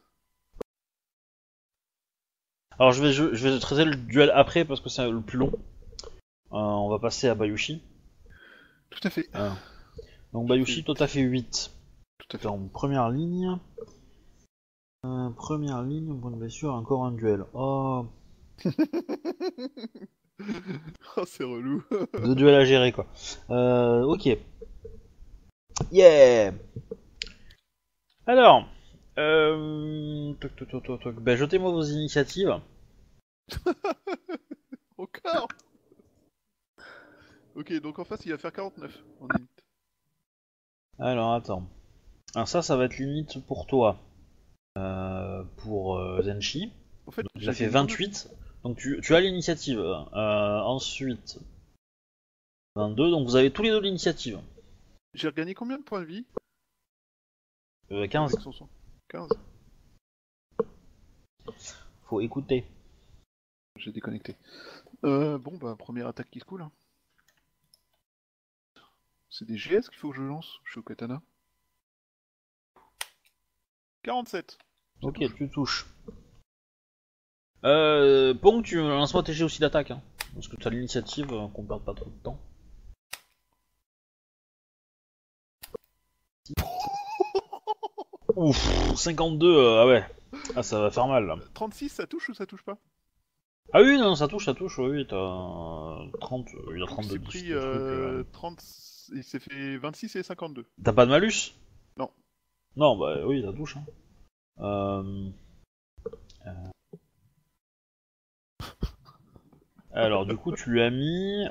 Alors, je vais traiter le duel après parce que c'est le plus long. On va passer à Bayushi. Tout à fait. Donc, Bayushi, toi, t'as fait 8. Tout à T'es fait. en première ligne. Première ligne, point de blessure, encore un duel. Oh, Oh, c'est relou. deux duels à gérer, quoi. Ok. Yeah. Alors, ben, jetez-moi vos initiatives. Encore. Ok, donc en face il va faire 49 en init. Alors, attends. Alors ça va être limite pour toi. Pour Zenshi. En fait, Il a fait gagné combien 28. Donc tu as l'initiative. Ensuite, 22. Donc vous avez tous les deux l'initiative. J'ai regagné combien de points de vie 15. avec son soin 15. faut écouter. J'ai déconnecté. Bon, bah, première attaque qui se coule. Hein. C'est des GS qu'il faut que je lance. Je suis au katana. 47. Ça Ok, touche. tu touches. Pong, tu lances-moi tes jets aussi d'attaque. Hein, parce que tu as l'initiative, qu'on perde pas trop de temps. Ouf, 52, ah ouais. Ah, ça va faire mal là. 36, ça touche ou ça touche pas? Ah oui, non, ça touche, oui, t'as 30, il a Il 32 s'est de pris de trucs, 30... Il s'est fait 26 et 52. T'as pas de malus? Non. Non, bah oui, ça touche. Hein. Alors, du coup, tu lui as mis...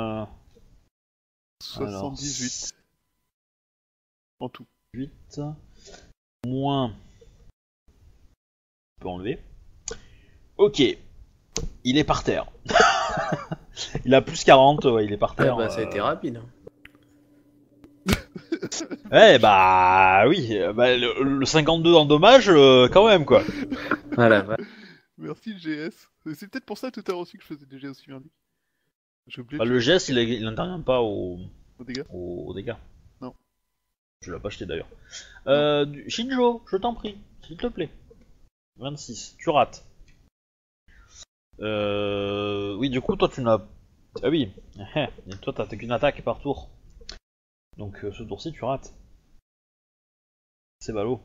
78. En tout. 8 moins... On peut enlever. Ok. Il est par terre. Il a plus 40, ouais, il est par terre. Ça a été rapide. Hein. Ouais, bah oui, bah, le 52 en dommage, quand même, quoi. Voilà. Merci le GS. C'est peut-être pour ça tout à l'heure aussi que je faisais des GS aussi bien dit. J'ai oublié Bah, de le faire geste, il n'intervient pas aux dégâts. aux dégâts. Non. Je l'ai pas acheté d'ailleurs. Shinjo, je t'en prie, s'il te plaît. 26, tu rates. Oui, du coup, toi, tu n'as... Ah oui, et toi, t'as qu'une attaque par tour. Donc, ce tour-ci, tu rates. C'est ballot.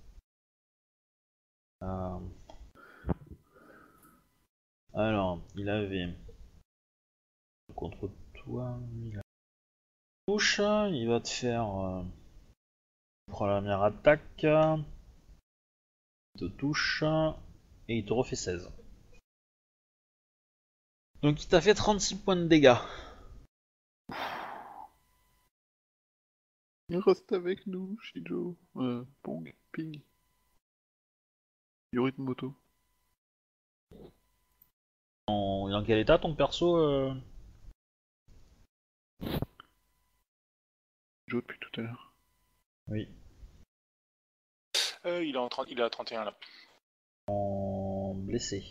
Alors, il avait... Contre toi, il a... touche, il va te faire... Première attaque... Il te touche... Et il te refait 16. Donc il t'a fait 36 points de dégâts. Reste avec nous, Shijo. Pong, Ping. Yoritomoto. Il est en quel état ton perso Shijo depuis tout à l'heure. Oui. Il est à 31 là. En blessé.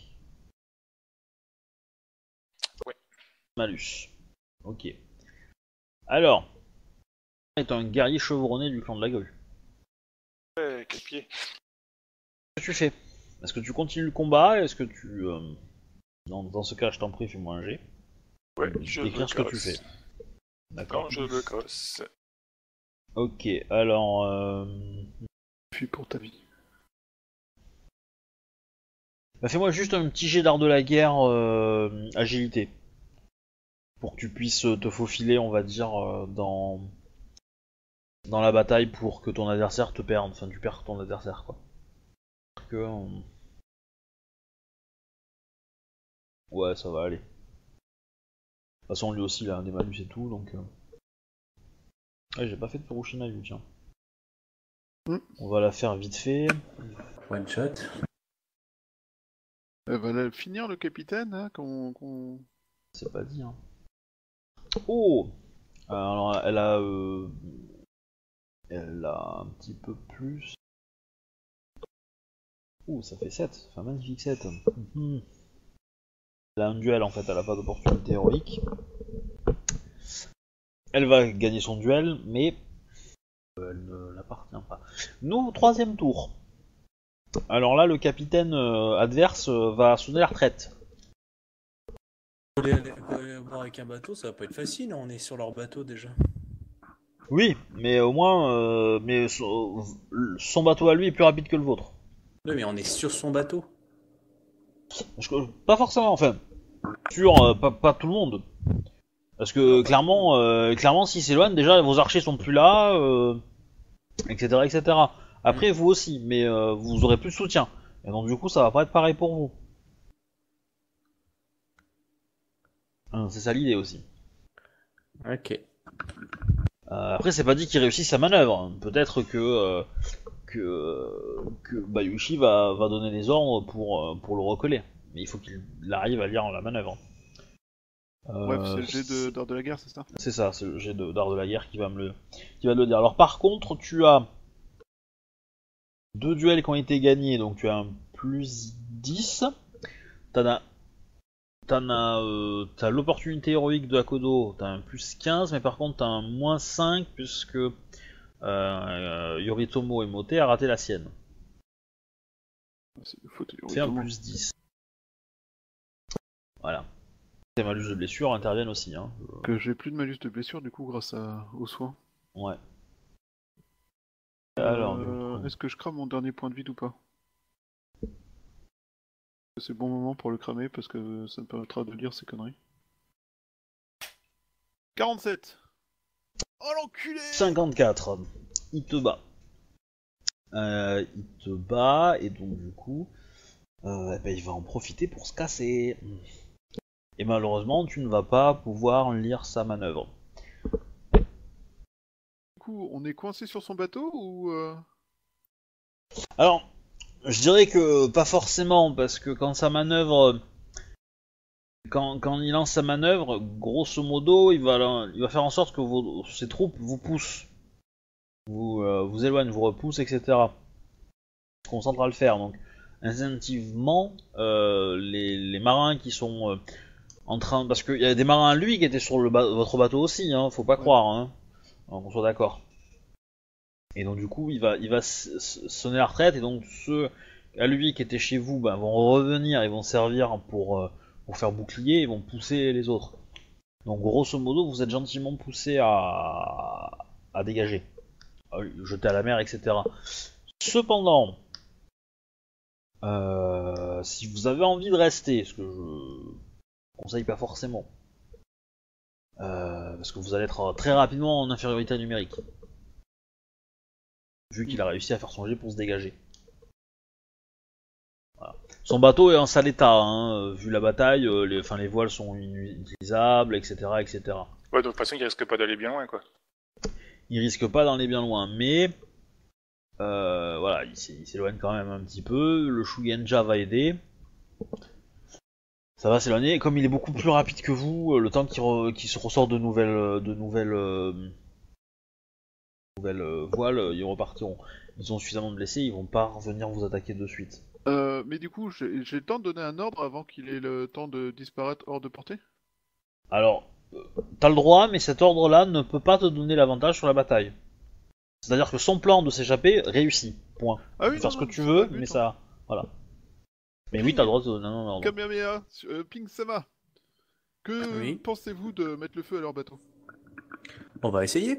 Ouais. Malus. Ok. Alors. Est un guerrier chevronné du clan de la gueule. Quel pied. Qu'est-ce que tu fais? Est-ce que tu continues le combat? Est-ce que tu... Dans ce cas, je t'en prie, fais-moi un jet. Ouais, je Décrire le ce que tu casse. fais. D'accord. Non, je le casse. Ok, alors... Puis pour ta vie. Bah, fais-moi juste un petit jet d'art de la guerre agilité. Pour que tu puisses te faufiler, on va dire, dans la bataille pour que ton adversaire te perde. Enfin, tu perds ton adversaire, quoi. Ouais, ça va aller. De toute façon, lui aussi, il a des malus et tout, donc... Ouais, j'ai pas fait de Purushinayu, tiens. On va la faire vite fait. One shot. Elle va la finir le capitaine, hein, C'est pas dit, hein. Oh! Alors, elle a un petit peu plus... Ouh, ça fait 7. Ça fait un magnifique 7. Elle a un duel, en fait, elle a pas d'opportunité héroïque. Elle va gagner son duel, mais... elle ne l'appartient pas. Nous, troisième tour. Alors là, le capitaine adverse va sonner la retraite. Aller voir avec un bateau, ça va pas être facile, on est sur leur bateau déjà. Oui, mais au moins, son bateau à lui est plus rapide que le vôtre. Oui, mais on est sur son bateau. Pas forcément, enfin, sur pas tout le monde. Parce que clairement, s'il s'éloigne, déjà vos archers sont plus là, etc., etc. Après, vous aussi, mais vous aurez plus de soutien. Et donc du coup, ça va pas être pareil pour vous. C'est ça l'idée aussi. Ok. Après, c'est pas dit qu'il réussisse sa manœuvre. Peut-être que Bayushi va donner les ordres pour le recoller. Mais il faut qu'il arrive à lire la manœuvre. Ouais, c'est le jet d'art de la guerre, c'est ça? C'est ça, c'est le jet d'art de la guerre qui va me le dire. Alors par contre, tu as 2 duels qui ont été gagnés, donc tu as un plus 10. t'en as, t'as l'opportunité héroïque de Akodo, t'as un plus 15, mais par contre t'as un moins 5 puisque Yoritomo Emote a raté la sienne. C'est une faute, C'est un Yoritomo. plus 10. Voilà. Tes malus de blessure interviennent aussi, hein. Que j'ai plus de malus de blessure du coup grâce aux soins. Ouais. Alors, du coup. Est-ce que je crame mon dernier point de vide ou pas? C'est le bon moment pour le cramer parce que ça me permettra de lire ces conneries. 47. Oh l'enculé! 54. Il te bat. Il te bat, et donc du coup, il va en profiter pour se casser. Et malheureusement, tu ne vas pas pouvoir lire sa manœuvre. Du coup, on est coincé sur son bateau ou Alors, je dirais que pas forcément, parce que quand sa manœuvre, quand il lance sa manœuvre, grosso modo, il va faire en sorte que ses troupes vous poussent, vous éloignent, vous repoussent, etc. Il se concentre à le faire. Donc, instinctivement, les marins qui sont en train, parce qu'il y a des marins à lui qui étaient sur votre bateau aussi, hein, faut pas croire, hein, qu'on soit d'accord. Et donc du coup, il va sonner la retraite, et donc ceux à lui qui étaient chez vous vont revenir, ils vont servir pour faire bouclier, ils vont pousser les autres. Donc grosso modo, vous êtes gentiment poussé à dégager, à jeter à la mer, etc. Cependant, si vous avez envie de rester, ce que je conseille pas forcément, parce que vous allez être très rapidement en infériorité numérique, vu qu'il a réussi à faire son jet pour se dégager. Voilà. Son bateau est en sale état, hein, vu la bataille, les voiles sont inutilisables, etc., etc. Ouais, donc de toute façon, il risque pas d'aller bien loin, quoi. Il risque pas d'aller bien loin, mais voilà, il s'éloigne quand même un petit peu. Le Shugenja va aider. Ça va s'éloigner. Comme il est beaucoup plus rapide que vous, le temps qu'il se ressort de nouvelles voiles, ils repartiront. Ils ont suffisamment de blessés, ils vont pas revenir vous attaquer de suite. mais du coup, j'ai le temps de donner un ordre avant qu'il ait le temps de disparaître hors de portée? Alors, t'as le droit, mais cet ordre-là ne peut pas te donner l'avantage sur la bataille. C'est-à-dire que son plan de s'échapper réussit. Point. Ah Tu peux faire ce que tu veux, mais ça... Voilà. Mais oui, t'as le droit de donner un ordre. Kamehameha, Ping Sama, que Oui. pensez-vous de mettre le feu à leur bateau? On va essayer.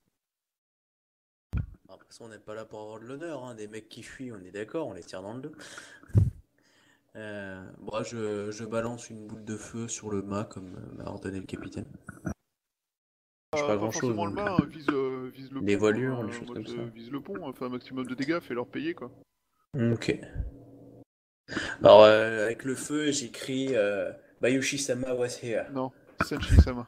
Après ça, on n'est pas là pour avoir de l'honneur, hein. Des mecs qui fuient, on est d'accord, on les tire dans le dos. Moi, je balance une boule de feu sur le mât comme m'a ordonné le capitaine. Je pas grand chose. Forcément le mât, vise le Les pont. voilures, les choses Moi, comme ça. Vise le pont, fait un maximum de dégâts, fais leur payer quoi. Ok. Alors, avec le feu, j'écris Bayushi-sama was here. Non, Senshi-sama.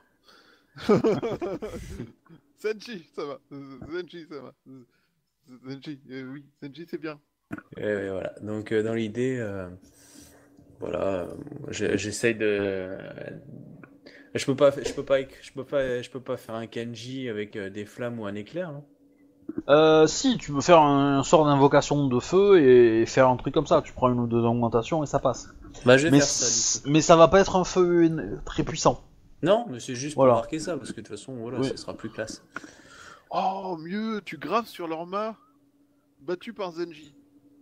Senshi-sama. Senshi-sama. Senshi, oui, Senshi c'est bien. Voilà. Donc, dans l'idée, voilà, j'essaye de. Je peux pas faire un kanji avec des flammes ou un éclair, non? Si, tu peux faire un sort d'invocation de feu et faire un truc comme ça. Tu prends une ou deux augmentations et ça passe. Bah, je vais Mais, faire ça, du coup. mais ça va pas être un feu très puissant. Non, mais c'est juste Voilà. pour marquer ça, parce que de toute façon, voilà, Oui. ce sera plus classe. Oh, mieux, tu graves sur leur mât, battu par Zenji.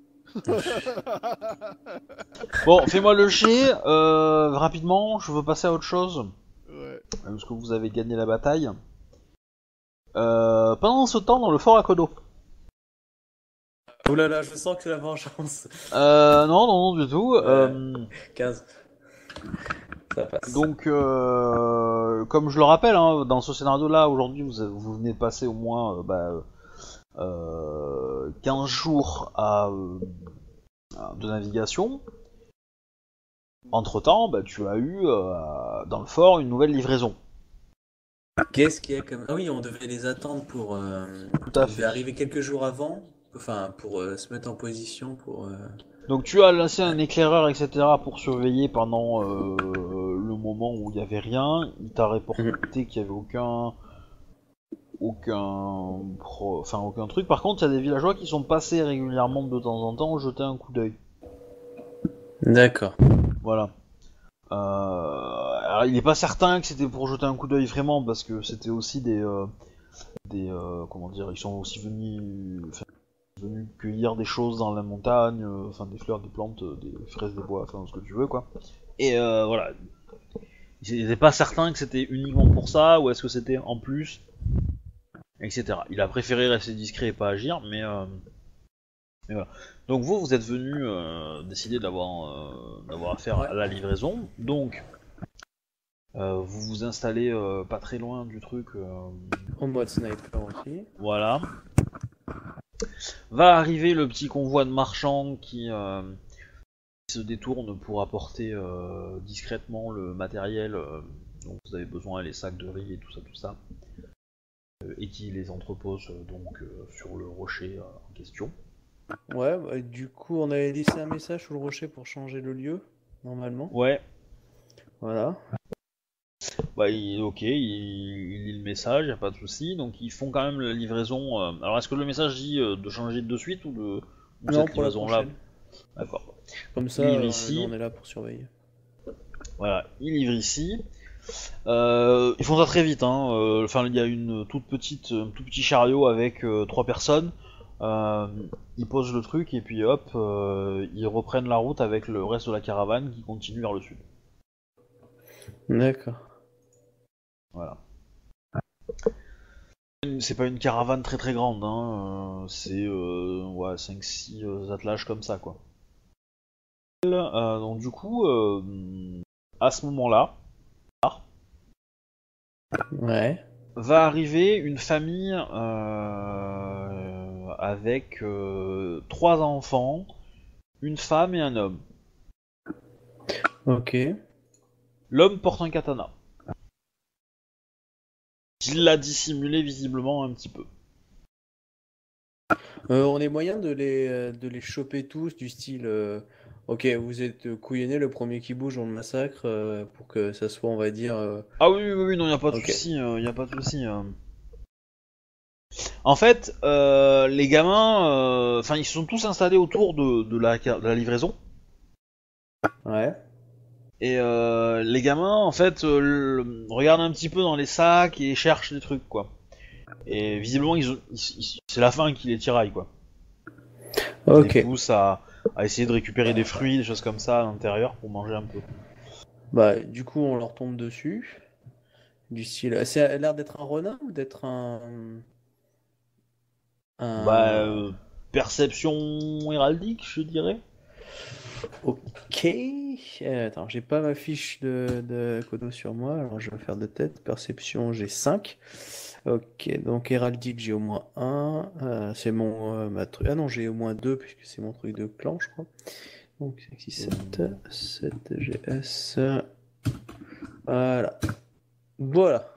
Bon, fais-moi le jet, rapidement, je veux passer à autre chose. Ouais. Parce que vous avez gagné la bataille. Pendant ce temps, dans le fort Akodo. Oh là là, je sens que c'est la vengeance. Non, du tout. 15. Ça passe. Donc, comme je le rappelle, hein, dans ce scénario-là, aujourd'hui, vous venez de passer au moins 15 jours de navigation. Entre-temps, tu as eu dans le fort une nouvelle livraison. Qu'est-ce qu'il y a comme... Ah oui, on devait les attendre pour... Tout à on devait fait. arriver quelques jours avant, enfin, pour se mettre en position pour... Donc tu as lancé un éclaireur, etc. pour surveiller pendant le moment où il n'y avait rien. Il t'a reporté qu'il n'y avait aucun truc. Par contre, il y a des villageois qui sont passés régulièrement de temps en temps jeter un coup d'œil. D'accord. Voilà. Alors, il est pas certain que c'était pour jeter un coup d'œil vraiment, parce que c'était aussi comment dire, ils sont aussi venus cueillir des choses dans la montagne, enfin des fleurs, des plantes, des fraises, des bois, enfin ce que tu veux quoi. Et voilà, il était pas certain que c'était uniquement pour ça, ou est-ce que c'était en plus, etc. Il a préféré rester discret et pas agir, mais voilà. Donc vous êtes venu décider d'avoir affaire à la livraison, donc vous vous installez pas très loin du truc, En mode sniper aussi. voilà. Va arriver le petit convoi de marchands qui se détourne pour apporter discrètement le matériel dont vous avez besoin, les sacs de riz et tout ça, et qui les entrepose donc sur le rocher en question. Ouais, bah, du coup, on avait laissé un message sur le rocher pour changer le lieu, normalement. Ouais, Voilà. bah ok, il lit le message, y a pas de souci, donc ils font quand même la livraison. Alors est-ce que le message dit de changer de suite ou Non, cette pour la livraison là? prochaine. D'accord. Comme ça, Il livre ici. nous, on est là pour surveiller. Voilà, il livre ici. Ils font ça très vite, hein. Enfin, il y a un tout petit chariot avec 3 personnes. Ils posent le truc et puis hop, ils reprennent la route avec le reste de la caravane qui continue vers le sud. D'accord. Voilà. C'est pas une caravane très très grande, hein. C'est ouais, 5-6 attelages comme ça, quoi. Donc du coup, à ce moment-là, Ouais. va arriver une famille avec 3 enfants, une femme et un homme. Ok. L'homme porte un katana. Il l'a dissimulé visiblement un petit peu. On est moyen de les choper tous, du style, ok, vous êtes couillonnés, le premier qui bouge, on le massacre, pour que ça soit, on va dire, Ah oui, non, y a pas de Ok. souci, y a pas de souci. En fait, les gamins, enfin, ils se sont tous installés autour de la livraison. ouais. Et les gamins, en fait, regardent un petit peu dans les sacs et cherchent des trucs, quoi. Et visiblement, c'est la faim qui les tiraille, quoi. Ils Ok. les poussent à essayer de récupérer des fruits, des choses comme ça à l'intérieur pour manger un peu. Bah, du coup, on leur tombe dessus, du style, ça a l'air d'être un renard ou d'être Bah, un... perception héraldique, je dirais. Ok. Attends, j'ai pas ma fiche de Kodo sur moi, alors je vais faire de tête. Perception, j'ai 5. Ok, donc héraldique, j'ai au moins 1. C'est mon ma truc. Ah non, j'ai au moins 2 puisque c'est mon truc de clan, je crois. Donc 5, 6, 7. 7 GS. Voilà. Voilà.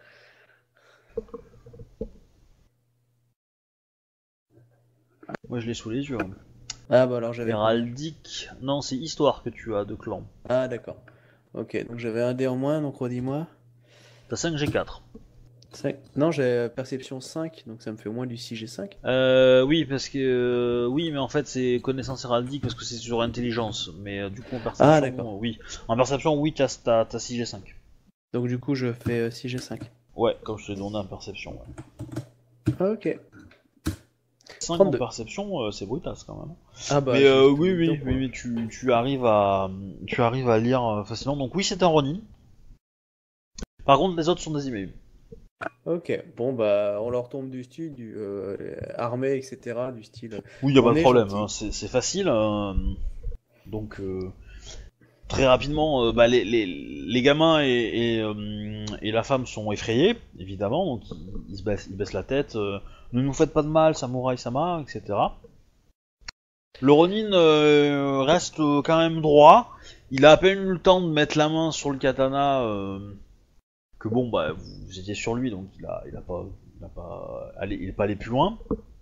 Moi, je l'ai sous les yeux, hein. Ah bah alors j'avais combien? Héraldique. Non, c'est histoire que tu as de clan. Ah d'accord. Ok, donc j'avais un dé en moins, donc redis-moi. T'as 5 G4. 5. Non, j'ai perception 5, donc ça me fait au moins du 6G5. Oui, parce que oui, mais en fait c'est connaissance héraldique parce que c'est sur intelligence. Mais du coup en perception, Ah d'accord. oui. En perception, oui, t'as 6G5. Donc du coup je fais 6G5. Ouais, comme je te l'ai demandé en perception. Ouais. Ok. 5 en 32. perception, c'est brutasse quand même. Ah bah Mais j'ai tout oui, mis dedans, quoi. oui, tu arrives à lire facilement. Donc oui, c'est un Ronin. Par contre, les autres sont des emails. Ok, bon bah on leur tombe dessus, armée, etc. Du style. Oui, y a pas On de est problème, gentil. hein, c'est facile. Donc très rapidement, bah, les gamins et la femme sont effrayés, évidemment, donc ils baissent la tête. Ne nous faites pas de mal, samouraï sama, etc. Le Ronin reste quand même droit. Il a à peine eu le temps de mettre la main sur le katana. Que bon, bah vous étiez sur lui, donc il est pas allé plus loin.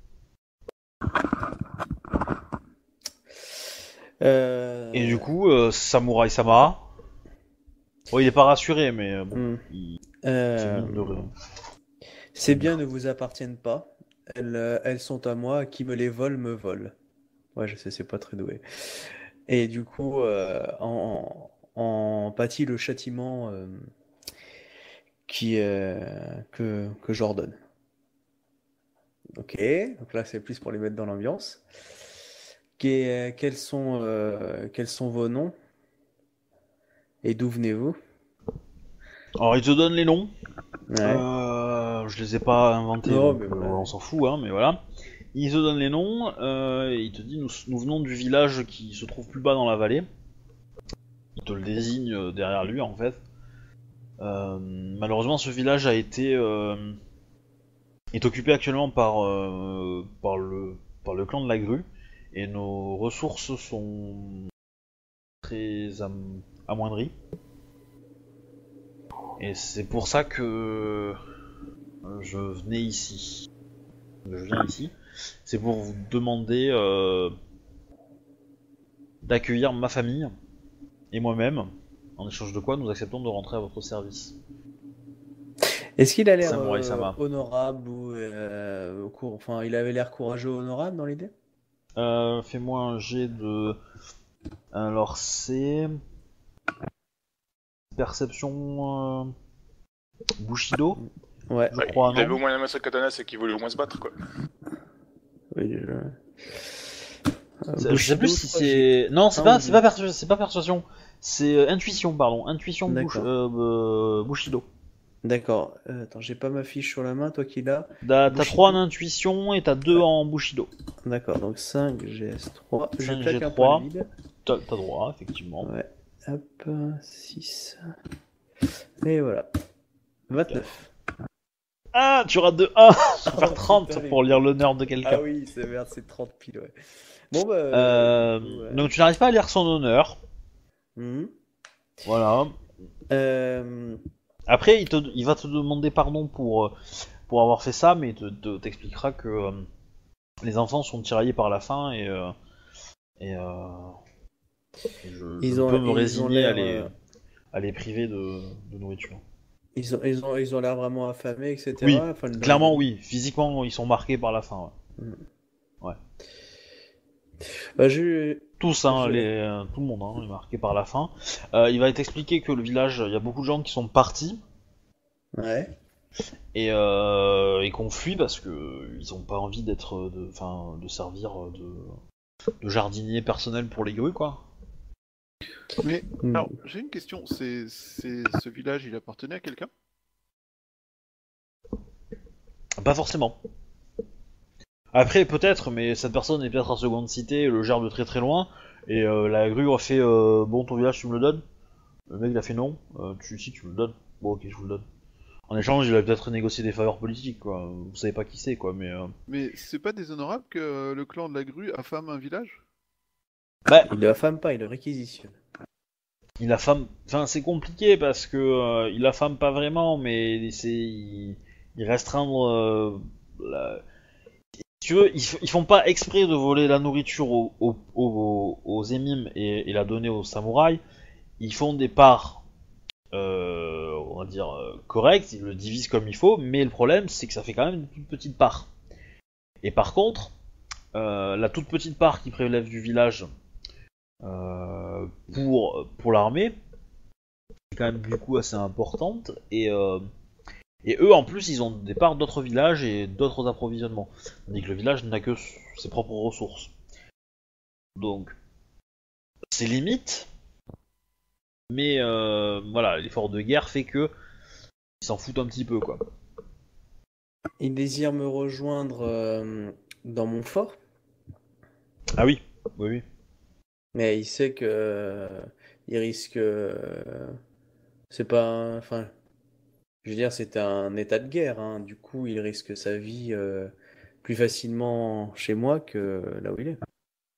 Et du coup, samouraï sama. Bon, il est pas rassuré, mais bon, hmm. c'est Euh, mine de rien. Ces biens ne vous appartiennent pas. Elles sont à moi. Qui me les vole me vole. Ouais, je sais, c'est pas très doué. Et du coup, en pâtit le châtiment qui, que j'ordonne. Ok, donc là c'est plus pour les mettre dans l'ambiance. Quels sont vos noms et d'où venez-vous? Alors, il te donne les noms. Ouais. Je les ai pas inventés, Non, donc mais voilà. on s'en fout, hein, mais voilà. Il te donne les noms, et il te dit nous venons du village qui se trouve plus bas dans la vallée. Il te le désigne derrière lui en fait. Malheureusement, ce village est occupé actuellement par le clan de la grue, et nos ressources sont très amoindries. Et c'est pour ça que je venais ici. Je viens ici. C'est pour vous demander d'accueillir ma famille et moi-même, en échange de quoi nous acceptons de rentrer à votre service. Est-ce qu'il a l'air Samurai-sama. honorable ou enfin, il avait l'air courageux, honorable dans l'idée? Fais-moi un jet de... Alors c'est... Perception... Bushido, Ouais. je crois, Il avait au non? moins la masse katana, c'est qu'il voulait au moins se battre, quoi. Oui, déjà. Je sais plus si je crois que c'est... Non, c'est Ah, pas, oui. c'est pas persuasion. C'est intuition, pardon. Intuition D'accord. Bushido. D'accord. Attends, j'ai pas ma fiche sur la main, toi qui l'as. T'as Bushido. 3 en intuition et t'as 2 Ouais. en Bushido. D'accord, donc 5 GS3. Je 5 claque un peu G3. le vide. T'as droit, effectivement. Ouais. Hop, 6. Et voilà. 29. Ah, tu rates de 1. Je vais faire Oh, 30 putain, pour lire l'honneur de Ah quelqu'un. oui, c'est merde, c'est 30 piles, ouais. Bon, bah. Ouais. Donc tu n'arrives pas à lire son honneur. Mhm. Voilà. Euh, Après, il va te demander pardon pour avoir fait ça, mais t'expliquera que les enfants sont tiraillés par la faim et, euh, et je peux me ils ont résigner l'air. à les priver de nourriture. Ils ont l'air vraiment affamés, etc. Oui, Enfin, clairement oui. Physiquement, ils sont marqués par la faim. Ouais. Mhm. Ouais. Bah, Tous, hein, tout le monde hein, est marqué par la faim. Il va t'expliquer que le village, il y a beaucoup de gens qui sont partis Ouais. et qu'on fuit parce que ils ont pas envie de servir de jardinier personnel pour les grues, quoi. Mais Mhm. alors, j'ai une question. Ce village, il appartenait à quelqu'un? Pas forcément. Après, peut-être, mais cette personne est peut-être à seconde cité, et le gère de très très loin, et la grue a fait bon, ton village, tu me le donnes. Le mec il a fait non, si tu me le donnes. Bon, ok, je vous le donne. En échange, il a peut-être négocié des faveurs politiques, quoi. Vous savez pas qui c'est, quoi, mais. Mais c'est pas déshonorable que le clan de la grue affame un village? Bah, Il le affame pas, il le réquisitionne. il affame. Enfin, c'est compliqué parce que il affame pas vraiment, mais il restreindre. Si tu veux, ils font pas exprès de voler la nourriture aux émimes et la donner aux samouraïs. Ils font des parts, on va dire, correctes, ils le divisent comme il faut, mais le problème c'est que ça fait quand même une toute petite part. Et par contre, la toute petite part qui prélève du village pour l'armée, c'est quand même du coup assez importante, et eux en plus ils ont des parts d'autres villages et d'autres approvisionnements, tandis que le village n'a que ses propres ressources. Donc, c'est limite, mais voilà, l'effort de guerre fait que ils s'en foutent un petit peu, quoi. Il désire me rejoindre dans mon fort, Ah oui, oui, oui. mais il sait que il risque. C'est pas. Enfin, je veux dire, c'est un état de guerre, hein. Du coup, il risque sa vie plus facilement chez moi que là où il est.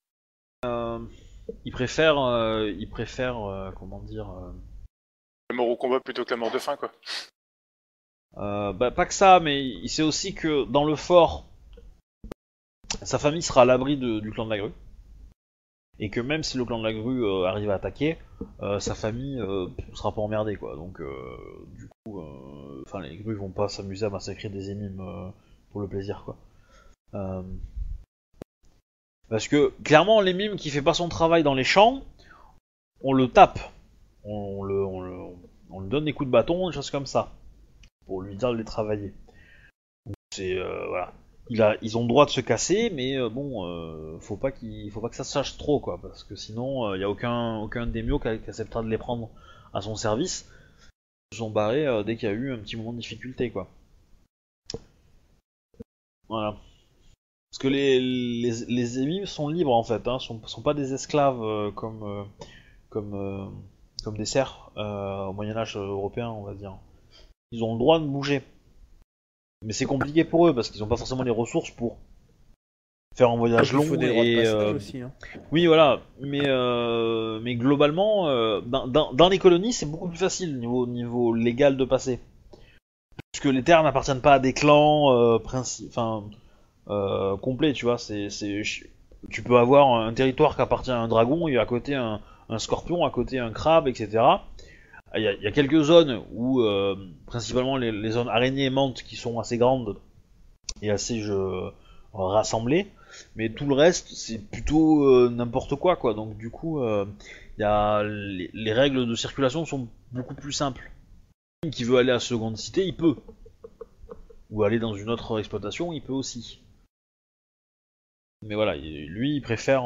Il préfère, comment dire, La mort au combat plutôt que la mort de faim, quoi. bah pas que ça, mais il sait aussi que dans le fort, sa famille sera à l'abri du clan de la grue. Et que même si le clan de la grue arrive à attaquer, sa famille sera pas emmerdée, quoi. Donc, du coup, enfin, les grues vont pas s'amuser à massacrer des émimes pour le plaisir, quoi. Parce que clairement, les mimes qui fait pas son travail dans les champs, on le tape, on lui donne des coups de bâton, des choses comme ça, pour lui dire de les travailler. Donc, c'est voilà. Ils ont le droit de se casser, mais faut pas que ça se sache trop, quoi, parce que sinon, il y a aucun démio qui acceptera de les prendre à son service. Ils se sont barrés dès qu'il y a eu un petit moment de difficulté, quoi. Voilà. Parce que les émimes sont libres en fait, hein, sont pas des esclaves comme des serfs au Moyen-Âge européen, on va dire. Ils ont le droit de bouger. Mais c'est compliqué pour eux parce qu'ils ont pas forcément les ressources pour faire un voyage Il long faut des droits de et passage aussi. Hein. oui voilà, mais globalement dans les colonies c'est beaucoup plus facile niveau légal de passer. Puisque les terres n'appartiennent pas à des clans complet, tu vois. Tu peux avoir un territoire qui appartient à un dragon et à côté un scorpion, à côté un crabe, etc. Il y a quelques zones où, principalement les zones araignées et mantes qui sont assez grandes et assez rassemblées, mais tout le reste c'est plutôt n'importe quoi. Donc du coup, les règles de circulation sont beaucoup plus simples. Qui veut aller à Seconde Cité, il peut. Ou aller dans une autre exploitation, il peut aussi. Mais voilà, lui, il préfère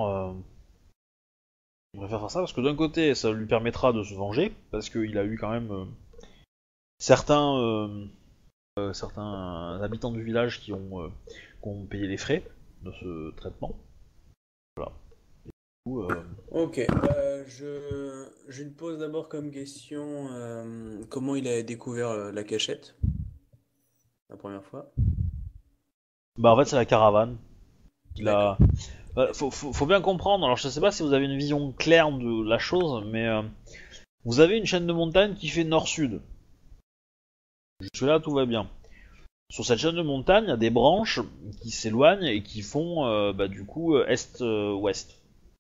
faire ça parce que d'un côté, ça lui permettra de se venger parce qu'il a eu quand même certains habitants du village qui ont payé les frais de ce traitement. Voilà. Et du coup, Ok, je lui pose d'abord comme question comment il a découvert la cachette la première fois. en fait, c'est la caravane. D'accord. Faut bien comprendre. Alors, je sais pas si vous avez une vision claire de la chose, mais vous avez une chaîne de montagne qui fait nord-sud. Jusque là, tout va bien. Sur cette chaîne de montagne, il y a des branches qui s'éloignent et qui font du coup est-ouest.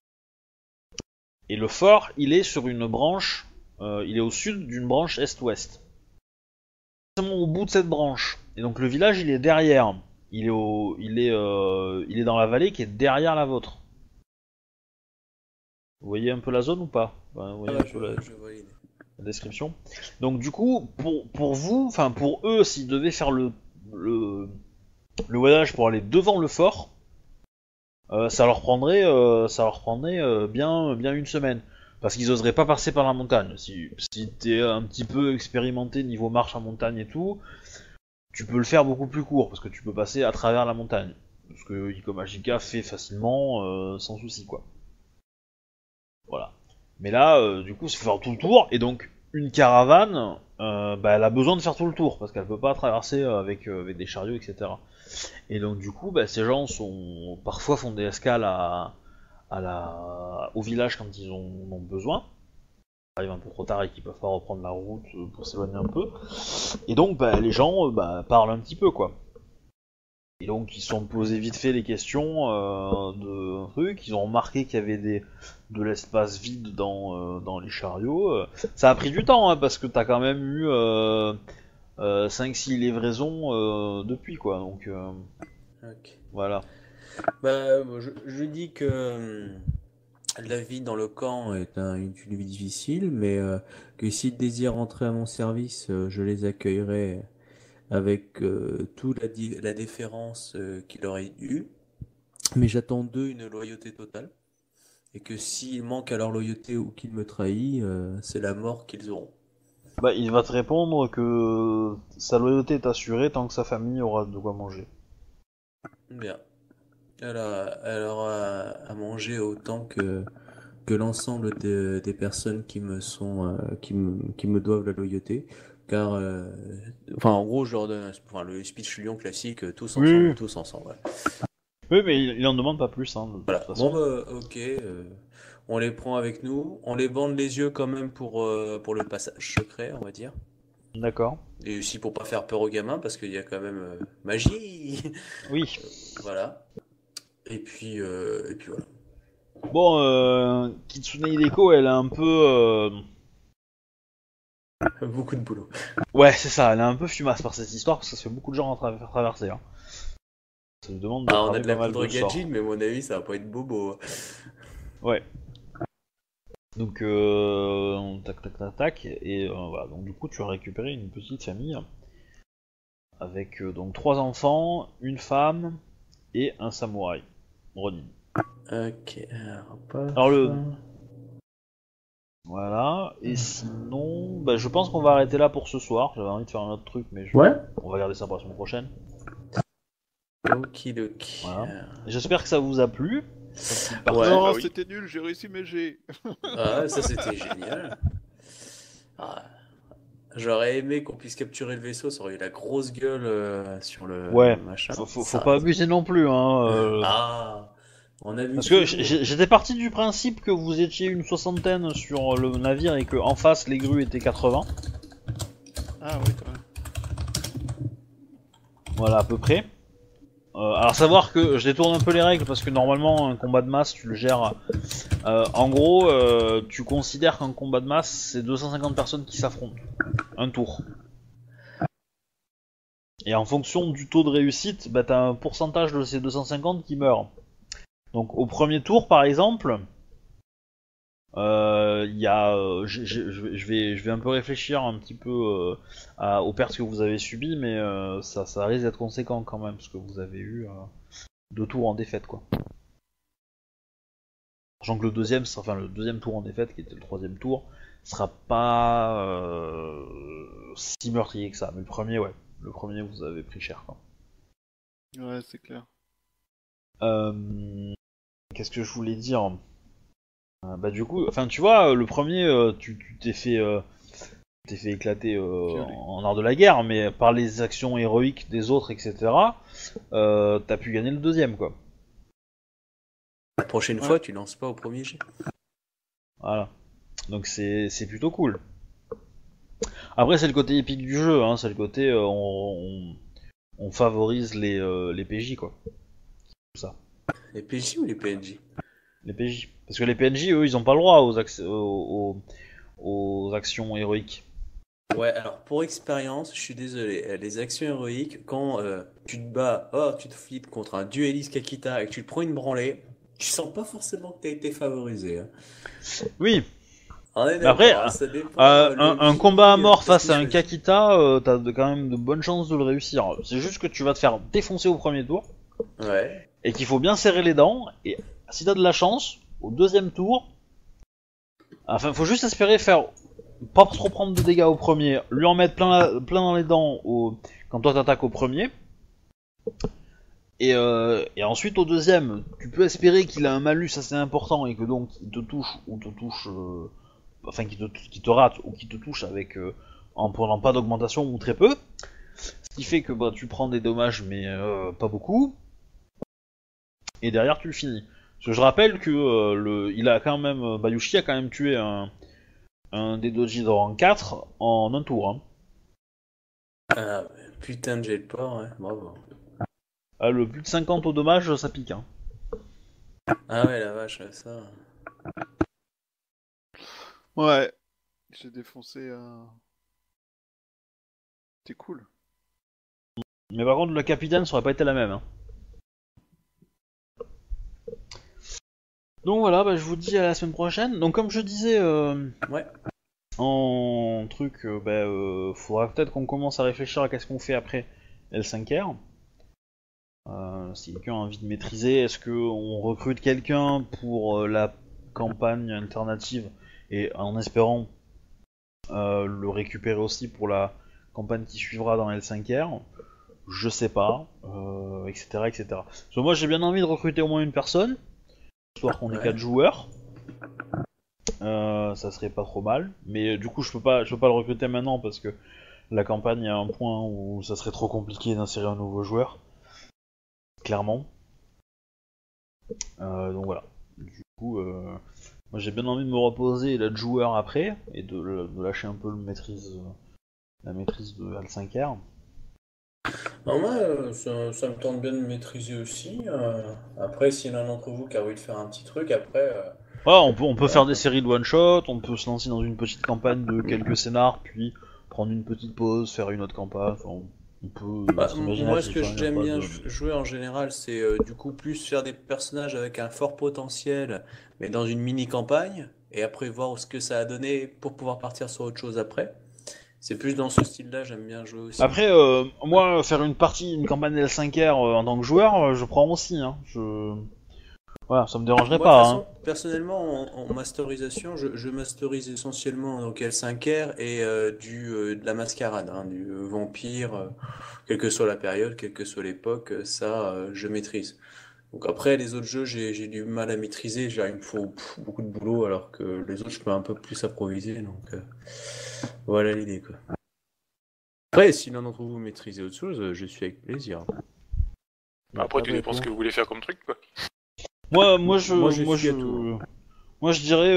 Et le fort, il est sur une branche, il est au sud d'une branche est-ouest. Au bout de cette branche. Et donc le village, il est derrière. Il est dans la vallée qui est derrière la vôtre. Vous voyez un peu la zone ou pas? Vous voyez un peu Je vois l'idée. la description. Donc du coup, pour vous, enfin pour eux, s'ils devaient faire le voyage pour aller devant le fort, ça leur prendrait bien une semaine. Parce qu'ils oseraient pas passer par la montagne. Si t'es un petit peu expérimenté niveau marche en montagne et tout, tu peux le faire beaucoup plus court, parce que tu peux passer à travers la montagne. Ce que Iko Magica fait facilement, sans souci, quoi. Voilà. Mais là, du coup, il faut faire tout le tour, et donc, une caravane, elle a besoin de faire tout le tour, parce qu'elle peut pas traverser avec des chariots, etc. Et donc, du coup, ces gens parfois font des escales au village quand ils en ont besoin. Ils arrivent un peu trop tard et qu'ils peuvent pas reprendre la route pour s'éloigner un peu. Et donc les gens parlent un petit peu, quoi. Et donc ils se sont posés vite fait les questions de trucs. Ils ont remarqué qu'il y avait de l'espace vide dans les chariots. Ça a pris du temps, hein, parce que t'as quand même eu 5-6 livraisons depuis, quoi. Donc Ok. voilà. Bon, je dis que la vie dans le camp est une vie difficile, mais que s'ils désirent entrer à mon service, je les accueillerai avec toute la déférence qu'il aurait eue. Mais j'attends d'eux une loyauté totale. Et que s'ils manquent à leur loyauté ou qu'ils me trahissent, c'est la mort qu'ils auront. Il va te répondre que sa loyauté est assurée tant que sa famille aura de quoi manger. Bien. Elle aura à manger autant que l'ensemble des personnes qui me sont qui me doivent la loyauté. Car, en gros, je leur donne le speech Lyon classique, tous ensemble, Oui. tous ensemble. Ouais. Oui, mais il en demande pas plus, hein, de Voilà. toute façon. Bon, ok. On les prend avec nous. On les bande les yeux quand même pour le passage secret, on va dire. D'accord. Et aussi pour pas faire peur aux gamins, parce qu'il y a quand même magie. Oui. Voilà. Et puis voilà. Bon, Kitsune Hideko, elle a un peu... Beaucoup de boulot. Ouais, c'est ça, elle est un peu fumasse par cette histoire, parce que ça fait beaucoup de gens à faire traverser. Hein. Ça lui demande de Ah, on a cramer de la pas mal poudre de sorts. gadget, mais à mon avis, ça va pas être bobo. Ouais. Donc, tac, tac, tac, tac, et voilà. Donc, du coup, tu as récupéré une petite famille avec donc 3 enfants, une femme et un samouraï. Ronin. Ok, alors pas. Alors, voilà. Et sinon, bah, je pense qu'on va arrêter là pour ce soir. J'avais envie de faire un autre truc, mais Ouais. on va garder ça pour la semaine prochaine. Okidoki. Voilà. J'espère que ça vous a plu. Cette petite partie. Ouais. Non, Ah oui. c'était nul, j'ai réussi mes G. Ah, ça c'était génial. Ah, j'aurais aimé qu'on puisse capturer le vaisseau, ça aurait eu la grosse gueule sur le Ouais. machin. Faut Ça- pas abuser non plus, hein. Ah, on a vu. Parce que j'étais parti du principe que vous étiez une soixantaine sur le navire et que en face les grues étaient 80. Ah oui, quand même. Voilà, à peu près. Alors savoir que je détourne un peu les règles parce que normalement un combat de masse tu le gères. En gros, tu considères qu'un combat de masse c'est 250 personnes qui s'affrontent. Un tour. Et en fonction du taux de réussite, bah, t'as un pourcentage de ces 250 qui meurent. Donc au premier tour par exemple, il y a, je vais un peu réfléchir un petit peu aux pertes que vous avez subies, mais ça risque d'être conséquent quand même, parce que vous avez eu 2 tours en défaite, quoi. Sachant que le deuxième tour en défaite, qui était le 3ème tour, sera pas si meurtrier que ça. Mais le premier, ouais. Le premier, vous avez pris cher, quoi. Ouais, c'est clair. Qu'est-ce que je voulais dire? Bah du coup, enfin tu vois, le premier, tu t'es fait éclater en art de la guerre, mais par les actions héroïques des autres, etc. T'as pu gagner le deuxième, quoi. La prochaine fois, tu lances pas au premier jet. Voilà. Donc c'est plutôt cool. Après c'est le côté épique du jeu, hein, c'est le côté on favorise les PJ, quoi. Tout ça. Les PJ ou les PNJ? Les PJ. Parce que les PNJ, eux, ils ont pas le droit aux actions héroïques. Ouais, alors pour expérience, je suis désolé, les actions héroïques, quand tu te bats, tu te flippes contre un dueliste Kakita et que tu te prends une branlée, tu sens pas forcément que t'as été favorisé. Hein. Oui. On est Mais après, d'accord, hein, ça dépend, un le combat à qui, mort qu'est-ce face qu'il à un choisit. Kakita, t'as quand même de bonnes chances de le réussir. C'est juste que tu vas te faire défoncer au premier tour, Ouais. et qu'il faut bien serrer les dents, et si t'as de la chance, au deuxième tour, enfin faut juste espérer faire pas trop prendre de dégâts au premier, lui en mettre plein dans les dents quand toi t'attaques au premier, et ensuite au deuxième, tu peux espérer qu'il a un malus assez important et que donc il te touche ou te touche, enfin qu'il te rate ou qu'il te touche avec en prenant pas d'augmentation ou très peu, ce qui fait que bah, tu prends des dommages mais pas beaucoup, et derrière tu le finis. Parce que je rappelle que il a quand même, Bayushi a quand même tué un des doji de rang 4 en un tour. Hein. Ah, putain de jet de porc, ouais, bravo. Ah, le plus de 50 au dommage, ça pique. Hein. Ah ouais, la vache, ça. Ouais, j'ai défoncé un. C'était cool. Mais par contre, le capitaine, ça aurait pas été la même. Hein. Donc voilà, bah, je vous dis à la semaine prochaine. Donc comme je disais, Ouais. en truc, faudra peut-être qu'on commence à réfléchir à qu'est-ce qu'on fait après L5R. Si quelqu'un a envie de maîtriser, est-ce qu'on recrute quelqu'un pour la campagne alternative et en espérant le récupérer aussi pour la campagne qui suivra dans L5R? Je sais pas, etc., etc. Parce que moi j'ai bien envie de recruter au moins une personne, histoire qu'on ait Ouais. 4 joueurs. Ça serait pas trop mal, mais du coup je peux pas le recruter maintenant parce que la campagne a un point où ça serait trop compliqué d'insérer un nouveau joueur, clairement. Donc voilà. Du coup, moi j'ai bien envie de me reposer et d'être joueur après et de lâcher un peu la maîtrise de L5R. Alors moi, ça me tente bien de maîtriser aussi. Après, s'il y en a un d'entre vous qui a envie de faire un petit truc, après... Ouais, on peut faire des séries de one shot, on peut se lancer dans une petite campagne de quelques scénars, puis prendre une petite pause, faire une autre campagne. Enfin, On peut Bah, s'imaginer moi, que ce ce que soit un j'aime bien de- jouer en général, c'est du coup plus faire des personnages avec un fort potentiel, mais dans une mini-campagne, et après voir ce que ça a donné pour pouvoir partir sur autre chose après. C'est plus dans ce style-là, j'aime bien jouer aussi. Après, moi, faire une campagne L5R en tant que joueur, je prends aussi. Hein. Voilà, ça me dérangerait Moi, de toute pas. Hein. façon, personnellement, en masterisation, je masterise essentiellement donc L5R et de la mascarade, hein, du vampire, quelle que soit la période, quelle que soit l'époque, ça, je maîtrise. Donc après, les autres jeux, j'ai du mal à maîtriser, il me faut beaucoup de boulot, alors que les autres, je peux un peu plus improviser, donc voilà l'idée, quoi. Après, si l'un d'entre vous maîtrisez autre chose, je suis avec plaisir. Après, Ah tu bah, dépends ce bon. que vous voulez faire comme truc, quoi. Moi, je, Moi, je moi, suis je, à tout. moi, je dirais,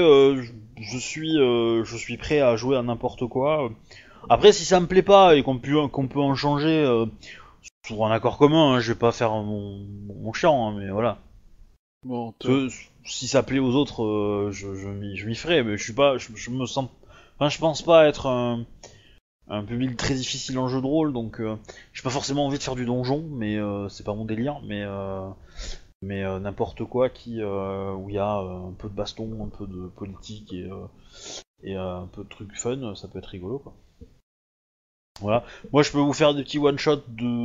je suis prêt à jouer à n'importe quoi. Après, si ça me plaît pas et qu'on peut en changer sur un accord commun, hein, je vais pas faire mon chiant, hein, mais voilà. Bon, Si ça plaît aux autres, je m'y ferai, mais je suis pas, je me sens, enfin, je pense pas être un public très difficile en jeu de rôle, donc j'ai pas forcément envie de faire du donjon, mais c'est pas mon délire, mais n'importe quoi où il y a un peu de baston, un peu de politique et un peu de trucs fun, ça peut être rigolo, quoi. Voilà. Moi, je peux vous faire des petits one shot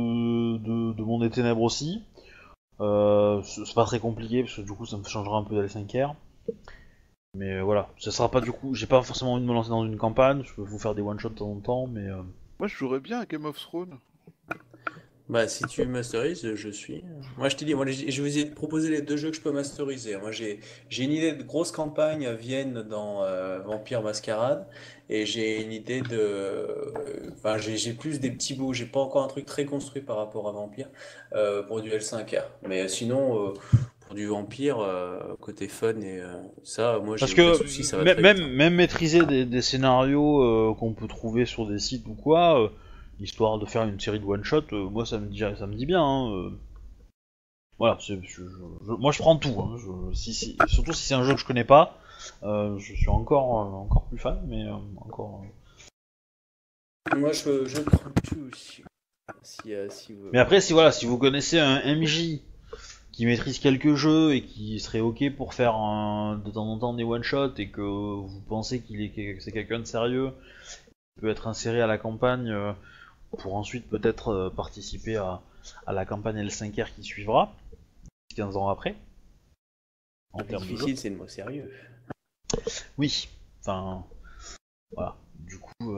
de Monde des Ténèbres aussi. C'est pas très compliqué parce que du coup ça me changera un peu d'aller 5R. Mais voilà, ça sera pas du coup, j'ai pas forcément envie de me lancer dans une campagne, je peux vous faire des one shots de temps en temps, mais moi je jouerais bien à Game of Thrones. Bah, si tu masterises, je suis. Moi, je t'ai dit, moi, je vous ai proposé les deux jeux que je peux masteriser. Moi, j'ai une idée de grosse campagne à Vienne dans Vampire Mascarade, et j'ai une idée enfin, j'ai plus des petits bouts. J'ai pas encore un truc très construit par rapport à Vampire pour du L5R. Mais sinon, pour du Vampire, côté fun et ça, moi, j'ai parce aucun que souci, ça va très vite, hein. même maîtriser des scénarios qu'on peut trouver sur des sites ou quoi, histoire de faire une série de one shot, moi ça me dit bien. Hein, voilà, moi je prends tout. Hein, surtout si c'est un jeu que je connais pas, je suis encore plus fan, mais encore. Moi, je prends tout aussi. Si vous... Mais après, si vous connaissez un MJ qui maîtrise quelques jeux et qui serait ok pour faire de temps en temps des one shots et que vous pensez que c'est quelqu'un de sérieux, qui peut être inséré à la campagne pour ensuite peut-être participer à la campagne L5R qui suivra 15 ans après en termes de jeu. Difficile, c'est le mot sérieux. Oui, enfin voilà. Du coup,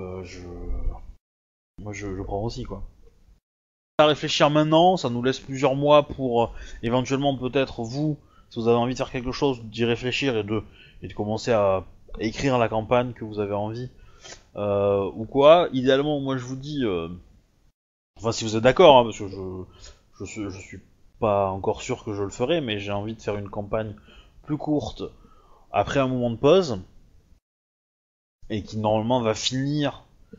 moi je prends aussi quoi. À réfléchir maintenant, ça nous laisse plusieurs mois pour éventuellement peut-être vous, si vous avez envie de faire quelque chose, d'y réfléchir et de commencer à écrire la campagne que vous avez envie ou quoi. Idéalement, moi je vous dis, enfin si vous êtes d'accord, hein, parce que je suis pas encore sûr que je le ferai, mais j'ai envie de faire une campagne plus courte après un moment de pause et qui normalement va finir.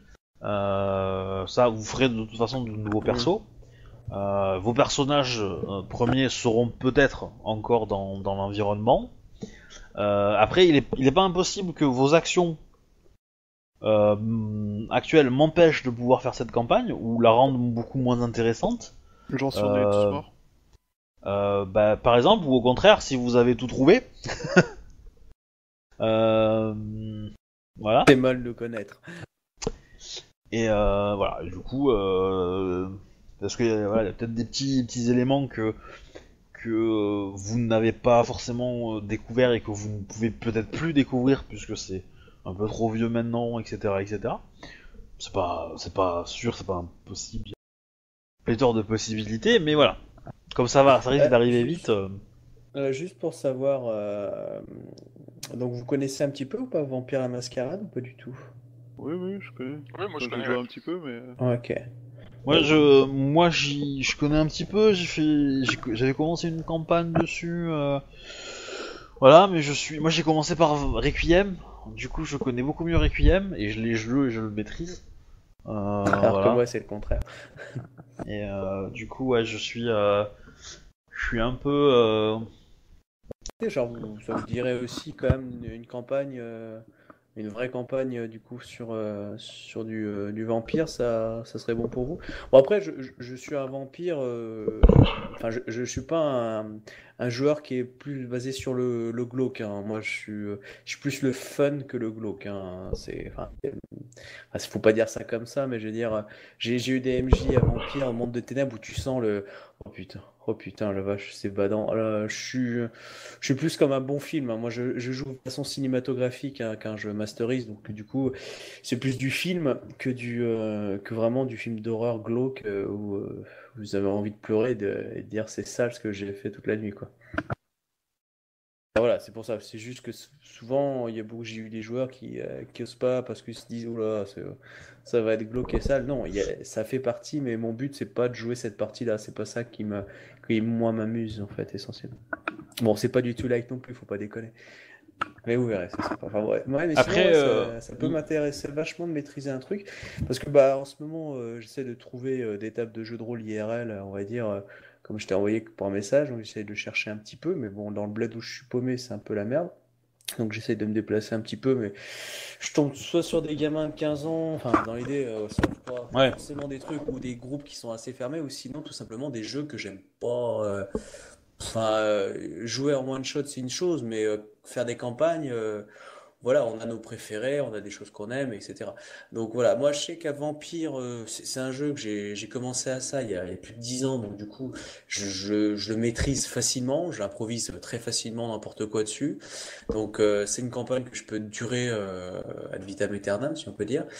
Ça, vous ferez de toute façon de nouveaux persos. Vos personnages premiers seront peut-être encore dans l'environnement. Après, il est pas impossible que vos actions actuelles m'empêchent de pouvoir faire cette campagne ou la rendent beaucoup moins intéressante. Genre si on est tous morts. Par exemple, ou au contraire, si vous avez tout trouvé. Voilà. C'est mal de connaître. Et voilà, du coup, parce que voilà, y a peut-être des petits éléments que vous n'avez pas forcément découvert et que vous ne pouvez peut-être plus découvrir puisque c'est un peu trop vieux maintenant, etc., etc. C'est pas sûr, c'est pas impossible. Il y a pléthore de possibilités, mais voilà. Comme ça risque d'arriver vite. Juste pour savoir, donc vous connaissez un petit peu ou pas Vampire la Mascarade ou pas du tout? Oui, je connais. Oui, moi je J'ai connais. joué Ouais. un petit peu, mais. Ok. Moi, je connais un petit peu. J'avais commencé une campagne dessus. Voilà, mais moi j'ai commencé par Requiem. Du coup, je connais beaucoup mieux Requiem et je l'ai joué et je le maîtrise. Alors que Voilà. moi c'est le contraire. Et du coup, ouais, je suis un peu. Genre, ça vous dirait aussi quand même une campagne Une vraie campagne du coup sur du vampire, ça serait bon pour vous. Bon après, je suis un vampire, enfin je suis pas un joueur qui est plus basé sur le glauque, hein. Moi je suis plus le fun que le glauque, hein. Faut pas dire ça comme ça, mais je veux dire, j'ai eu des MJ à vampire, un monde de ténèbres où tu sens le, oh putain, la vache, c'est badant. Là, je suis plus comme un bon film, hein. Moi, je joue de façon cinématographique, hein, quand je masterise, donc du coup, c'est plus du film que vraiment du film d'horreur glauque où vous avez envie de pleurer et de dire c'est sale ce que j'ai fait toute la nuit, quoi. Voilà, c'est pour ça. C'est juste que souvent, j'ai eu des joueurs qui osent pas parce qu'ils se disent, oula, ça va être glauque et sale. Non, ça fait partie, mais mon but, c'est pas de jouer cette partie-là. C'est pas ça qui moi m'amuse, en fait, essentiellement. Bon, c'est pas du tout like non plus, faut pas déconner. Mais vous verrez, c'est sympa. Enfin, ouais, mais sinon, Après, ouais, ça peut m'intéresser vachement de maîtriser un truc. Parce que, bah, en ce moment, j'essaie de trouver des tables de jeux de rôle IRL, on va dire, comme je t'ai envoyé par message, donc j'essaie de chercher un petit peu. Mais bon, dans le bled où je suis paumé, c'est un peu la merde. Donc j'essaie de me déplacer un petit peu, mais je tombe soit sur des gamins de 15 ans, enfin dans l'idée, soit pas Ouais. forcément des trucs ou des groupes qui sont assez fermés, ou sinon tout simplement des jeux que j'aime pas. Enfin, jouer en one shot c'est une chose, mais faire des campagnes, voilà, on a nos préférés, on a des choses qu'on aime, etc. Donc voilà, moi je sais qu'à Vampire, c'est un jeu que j'ai commencé à ça il y a plus de 10 ans, donc du coup je le maîtrise facilement, j'improvise très facilement n'importe quoi dessus. Donc c'est une campagne que je peux durer ad vitam aeternam, si on peut dire.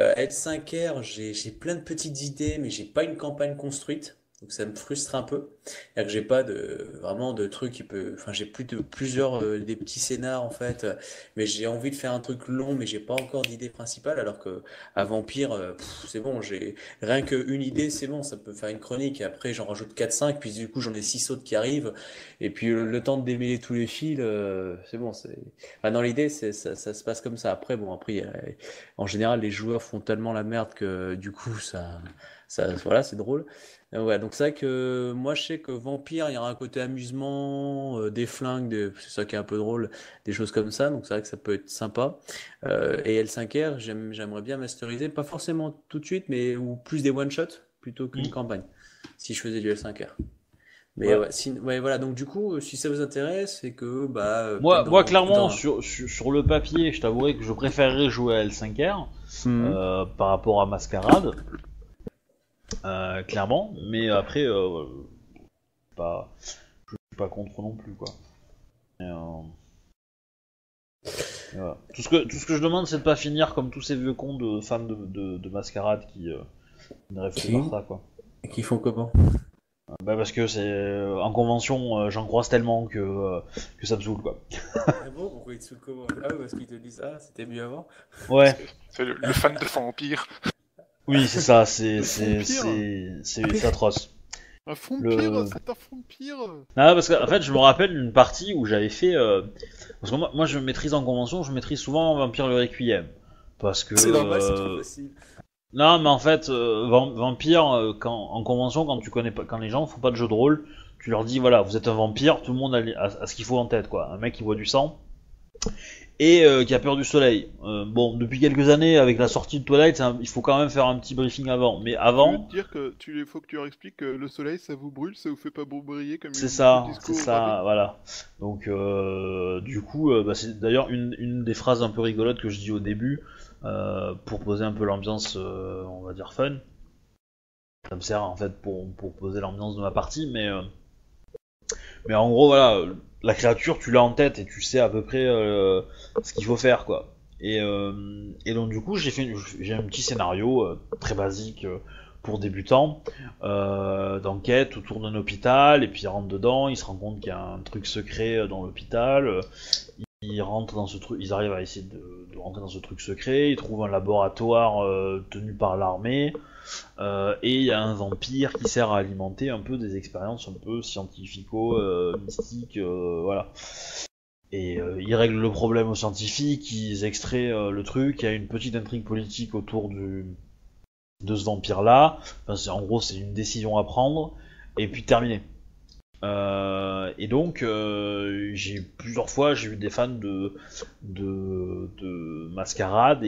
L5R, j'ai plein de petites idées, mais j'ai pas une campagne construite. Donc ça me frustre un peu. C'est-à-dire que j'ai pas vraiment de truc qui peut, enfin j'ai plusieurs des petits scénars en fait, mais j'ai envie de faire un truc long, mais j'ai pas encore d'idée principale. Alors que à Vampire, c'est bon, j'ai rien qu'une idée, c'est bon, ça peut faire une chronique. Et après j'en rajoute 4-5, puis du coup j'en ai 6 autres qui arrivent. Et puis le temps de démêler tous les fils, c'est bon. Enfin, dans l'idée, ça se passe comme ça. Après, bon, après, en général, les joueurs font tellement la merde que du coup, voilà, c'est drôle. Ouais, donc c'est vrai que moi, je sais que Vampire, il y aura un côté amusement, des flingues, c'est ça qui est un peu drôle, des choses comme ça. Donc c'est vrai que ça peut être sympa. Et L5R, j'aimerais bien masteriser, pas forcément tout de suite, mais ou plus des one shots plutôt qu'une campagne. Si je faisais du L5R. Mais Ouais. ouais, ouais, voilà, donc du coup, si ça vous intéresse, c'est que, bah, Moi, peut-être moi clairement, dans... sur le papier, je t'avouerai que je préférerais jouer à L5R Mhm. par rapport à Mascarade, clairement. Mais après, pas, je suis pas contre non plus, quoi. Et, et voilà. Tout ce que je demande, c'est de pas finir comme tous ces vieux cons de fans de Mascarade qui ne rêvent que par ça, quoi. Qui font comment? Bah parce que c'est en convention, j'en croise tellement que ça me saoule, quoi. Ah bon, pourquoi ils te saoulent comment? Ah oui, parce qu'ils te disent, ah, c'était mieux avant. Ouais. C'est le fan de Vampire. Oui, c'est ça. C'est atroce. Un fond de Le- pire, c'est un fond de pire. Ah, parce qu'en fait, je me rappelle d'une partie où j'avais fait. Parce que moi, je maîtrise en convention, je maîtrise souvent Vampire le Requiem. Parce que. C'est normal, c'est trop facile. Non, mais en fait, Vampire, en convention, quand tu connais pas, quand les gens font pas de jeu de rôle, tu leur dis voilà, vous êtes un vampire, tout le monde a ce qu'il faut en tête, quoi. Un mec qui boit du sang et qui a peur du soleil. Bon, depuis quelques années, avec la sortie de Twilight, il faut quand même faire un petit briefing avant. Mais Je veux avant, te dire que faut que tu leur expliques que le soleil ça vous brûle, ça vous fait pas briller comme c'est le ça, disco c'est au ça, Barbie. voilà. Donc, du coup, bah, c'est d'ailleurs une des phrases un peu rigolotes que je dis au début pour poser un peu l'ambiance, on va dire fun. Ça me sert en fait pour poser l'ambiance de ma partie, mais en gros, voilà, la créature, tu l'as en tête et tu sais à peu près ce qu'il faut faire, quoi. Et donc, du coup, j'ai un petit scénario très basique pour débutants d'enquête autour d'un hôpital, et puis il rentre dedans, il se rend compte qu'il y a un truc secret dans l'hôpital. Ils rentrent dans ce truc, ils arrivent à essayer de rentrer dans ce truc secret. Ils trouvent un laboratoire tenu par l'armée. Et il y a un vampire qui sert à alimenter un peu des expériences un peu scientifico-mystiques, voilà. Et ils règlent le problème aux scientifiques, ils extraient le truc, il y a une petite intrigue politique autour de ce vampire-là. Enfin, en gros, c'est une décision à prendre, et puis terminé. Et donc, plusieurs fois, j'ai eu des fans de Mascarade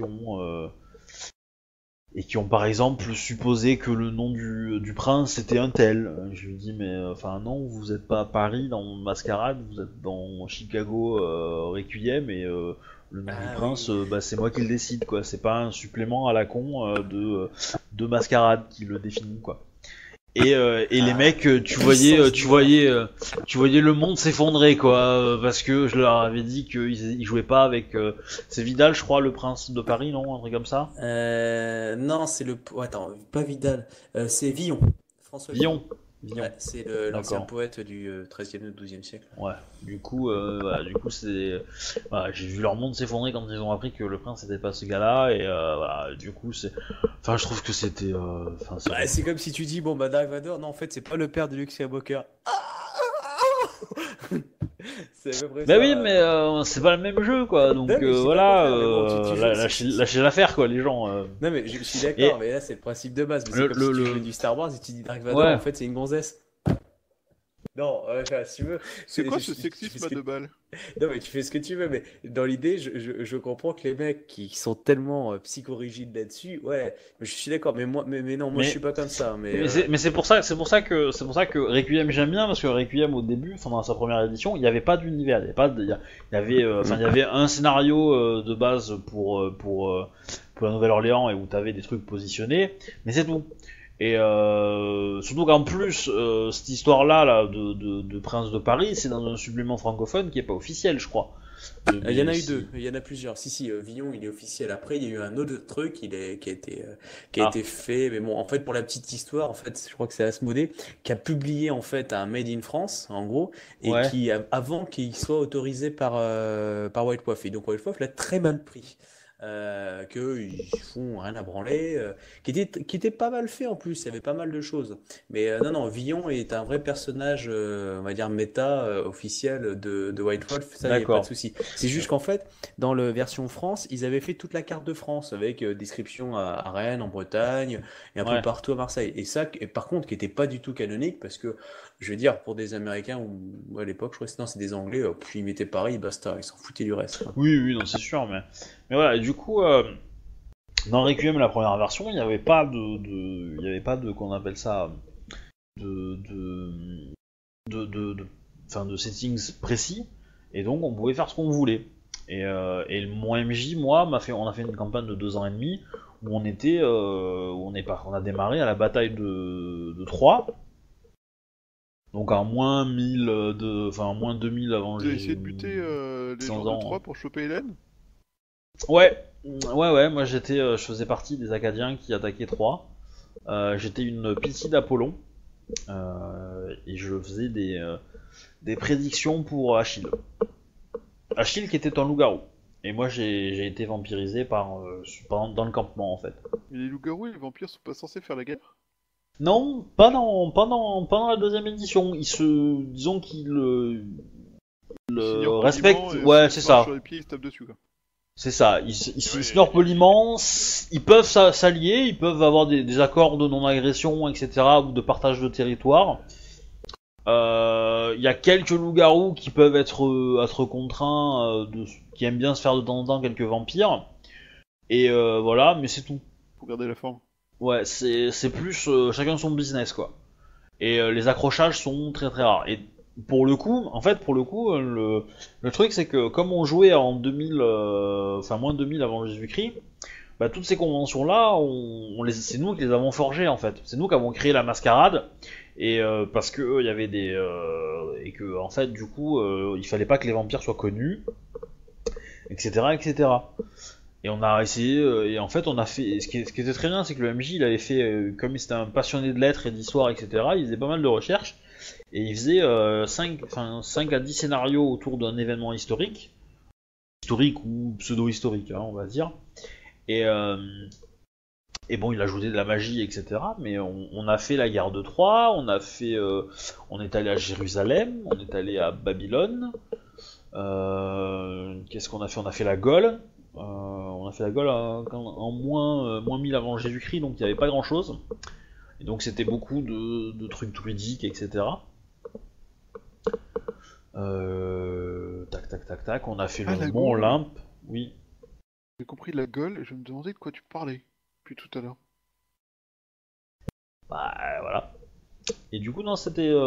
et qui ont par exemple supposé que le nom du prince était un tel. Je lui dis mais enfin non, vous êtes pas à Paris dans Mascarade, vous êtes dans Chicago Requiem et le nom du prince, bah, c'est moi qui le décide quoi. C'est pas un supplément à la con de Mascarade qui le définit quoi. Et les mecs, tu voyais le monde s'effondrer quoi, parce que je leur avais dit qu'ils jouaient pas avec. C'est Vidal, je crois, le prince de Paris, non, un truc comme ça. Non, c'est le. Attends, pas Vidal, c'est Villon. François Villon. Ouais, c'est l'ancien poète du XIIIe ou XIIe siècle. Ouais. Du coup, c'est. Voilà, j'ai vu leur monde s'effondrer quand ils ont appris que le prince n'était pas ce gars-là, et voilà. Du coup, c'est. Enfin, je trouve que c'était. C'est comme si tu dis bon bah Dark Vador, non en fait c'est pas le père de Luke Skywalker. C'est à peu près Bah ça. oui, mais c'est pas le même jeu quoi, donc Non, mais je suis voilà, d'accord, mais bon, lâchez l'affaire quoi, les gens. Non mais je suis d'accord, mais là c'est le principe de base. Mais c'est comme si tu jouais du Star Wars et tu dis Dark Vador, Ouais. en fait c'est une gonzesse. Non, si tu veux. C'est quoi ce sexisme à deux balles? Non mais tu fais ce que tu veux, mais dans l'idée, je comprends que les mecs qui sont tellement psychorigides là-dessus, ouais, mais je suis d'accord, mais moi, mais non, moi je suis pas comme ça, mais c'est pour ça que Requiem j'aime bien parce que Requiem au début, enfin dans sa première édition, il n'y avait pas d'univers, il y avait un scénario de base pour la Nouvelle-Orléans et où t'avais des trucs positionnés, mais c'est tout. Et surtout qu'en plus, cette histoire-là de Prince de Paris, c'est dans un supplément francophone qui est pas officiel, je crois. il y en a eu deux, il y en a plusieurs. Si, Villon, il est officiel. Après, il y a eu un autre truc qui a été fait. Mais bon, en fait, pour la petite histoire, en fait, je crois que c'est Asmodée qui a publié en fait un Made in France, en gros, et Ouais. qui, avant qu'il soit autorisé par White Wolf. Et donc White Wolf l'a très mal pris. Qu'ils font rien à branler, qui était pas mal fait en plus, il y avait pas mal de choses. Mais non, Villon est un vrai personnage, on va dire méta officiel de White Wolf, ça y a pas D'accord. de souci. C'est juste qu'en fait, dans la version France, ils avaient fait toute la carte de France avec description à Rennes, en Bretagne et un peu Ouais. partout à Marseille. Et ça, par contre, qui était pas du tout canonique parce que, je veux dire, pour des Américains ou à l'époque, je crois que non, c'est des Anglais, puis ils mettaient Paris, basta, ils s'en foutaient du reste, quoi. Oui, non, c'est sûr, mais voilà. Et du coup, dans Requiem la première version, il n'y avait pas il y avait pas de qu'on appelle ça de de settings précis, et donc on pouvait faire ce qu'on voulait. Et mon MJ, moi, on a fait une campagne de 2 ans et demi où on a démarré à la bataille de Troie, donc à moins 1000 moins 2000 avant Vous avez essayé de buter les 100 gens ans. de Troie pour choper Hélène? Ouais, moi je faisais partie des Acadiens qui attaquaient Troie. J'étais une pitié d'Apollon et je faisais des prédictions pour Achille. Achille qui était un loup-garou. Et moi j'ai été vampirisé dans le campement en fait. Mais les loups-garous et les vampires sont pas censés faire la guerre? Non, pas dans la deuxième édition. Disons qu'ils Seigneur respectent. poliment, et Ouais, se c'est marche ça. Sur les pieds, ils se tapent dessus, quoi. C'est ça, ils se meurent poliment, ils peuvent s'allier, ils peuvent avoir des accords de non-agression, etc., ou de partage de territoire. Il y a quelques loups-garous qui peuvent être contraints, qui aiment bien se faire de temps en temps quelques vampires. Et voilà, mais c'est tout. Pour garder la forme. Ouais, c'est plus chacun son business, quoi. Et les accrochages sont très très rares. Et pour le coup, le truc c'est que comme on jouait en 2000, moins de 2000 avant Jésus-Christ, bah toutes ces conventions là, c'est nous qui les avons forgées en fait. C'est nous qui avons créé la mascarade et parce que il y avait et que en fait du coup il fallait pas que les vampires soient connus, etc. Et on a essayé, et en fait on a fait, ce qui était très bien, c'est que le MJ il avait fait, comme c'était un passionné de lettres et d'histoire, etc., il faisait pas mal de recherches, et il faisait 5 à 10 scénarios autour d'un événement historique ou pseudo-historique, hein, on va dire, et bon il ajoutait de la magie, etc., mais on a fait la guerre de Troie, on est allé à Jérusalem, on est allé à Babylone, qu'est-ce qu'on a fait? On a fait la Gaule. On a fait la Gaule en moins 1000 avant Jésus-Christ, donc il n'y avait pas grand chose. Et donc c'était beaucoup de trucs druidiques, etc. Tac, tac, tac, tac. On a fait Ah, le la Mont Gaule. Olympe. Oui. J'ai compris la gueule et je me demandais de quoi tu parlais depuis tout à l'heure. Bah voilà. Et du coup, non,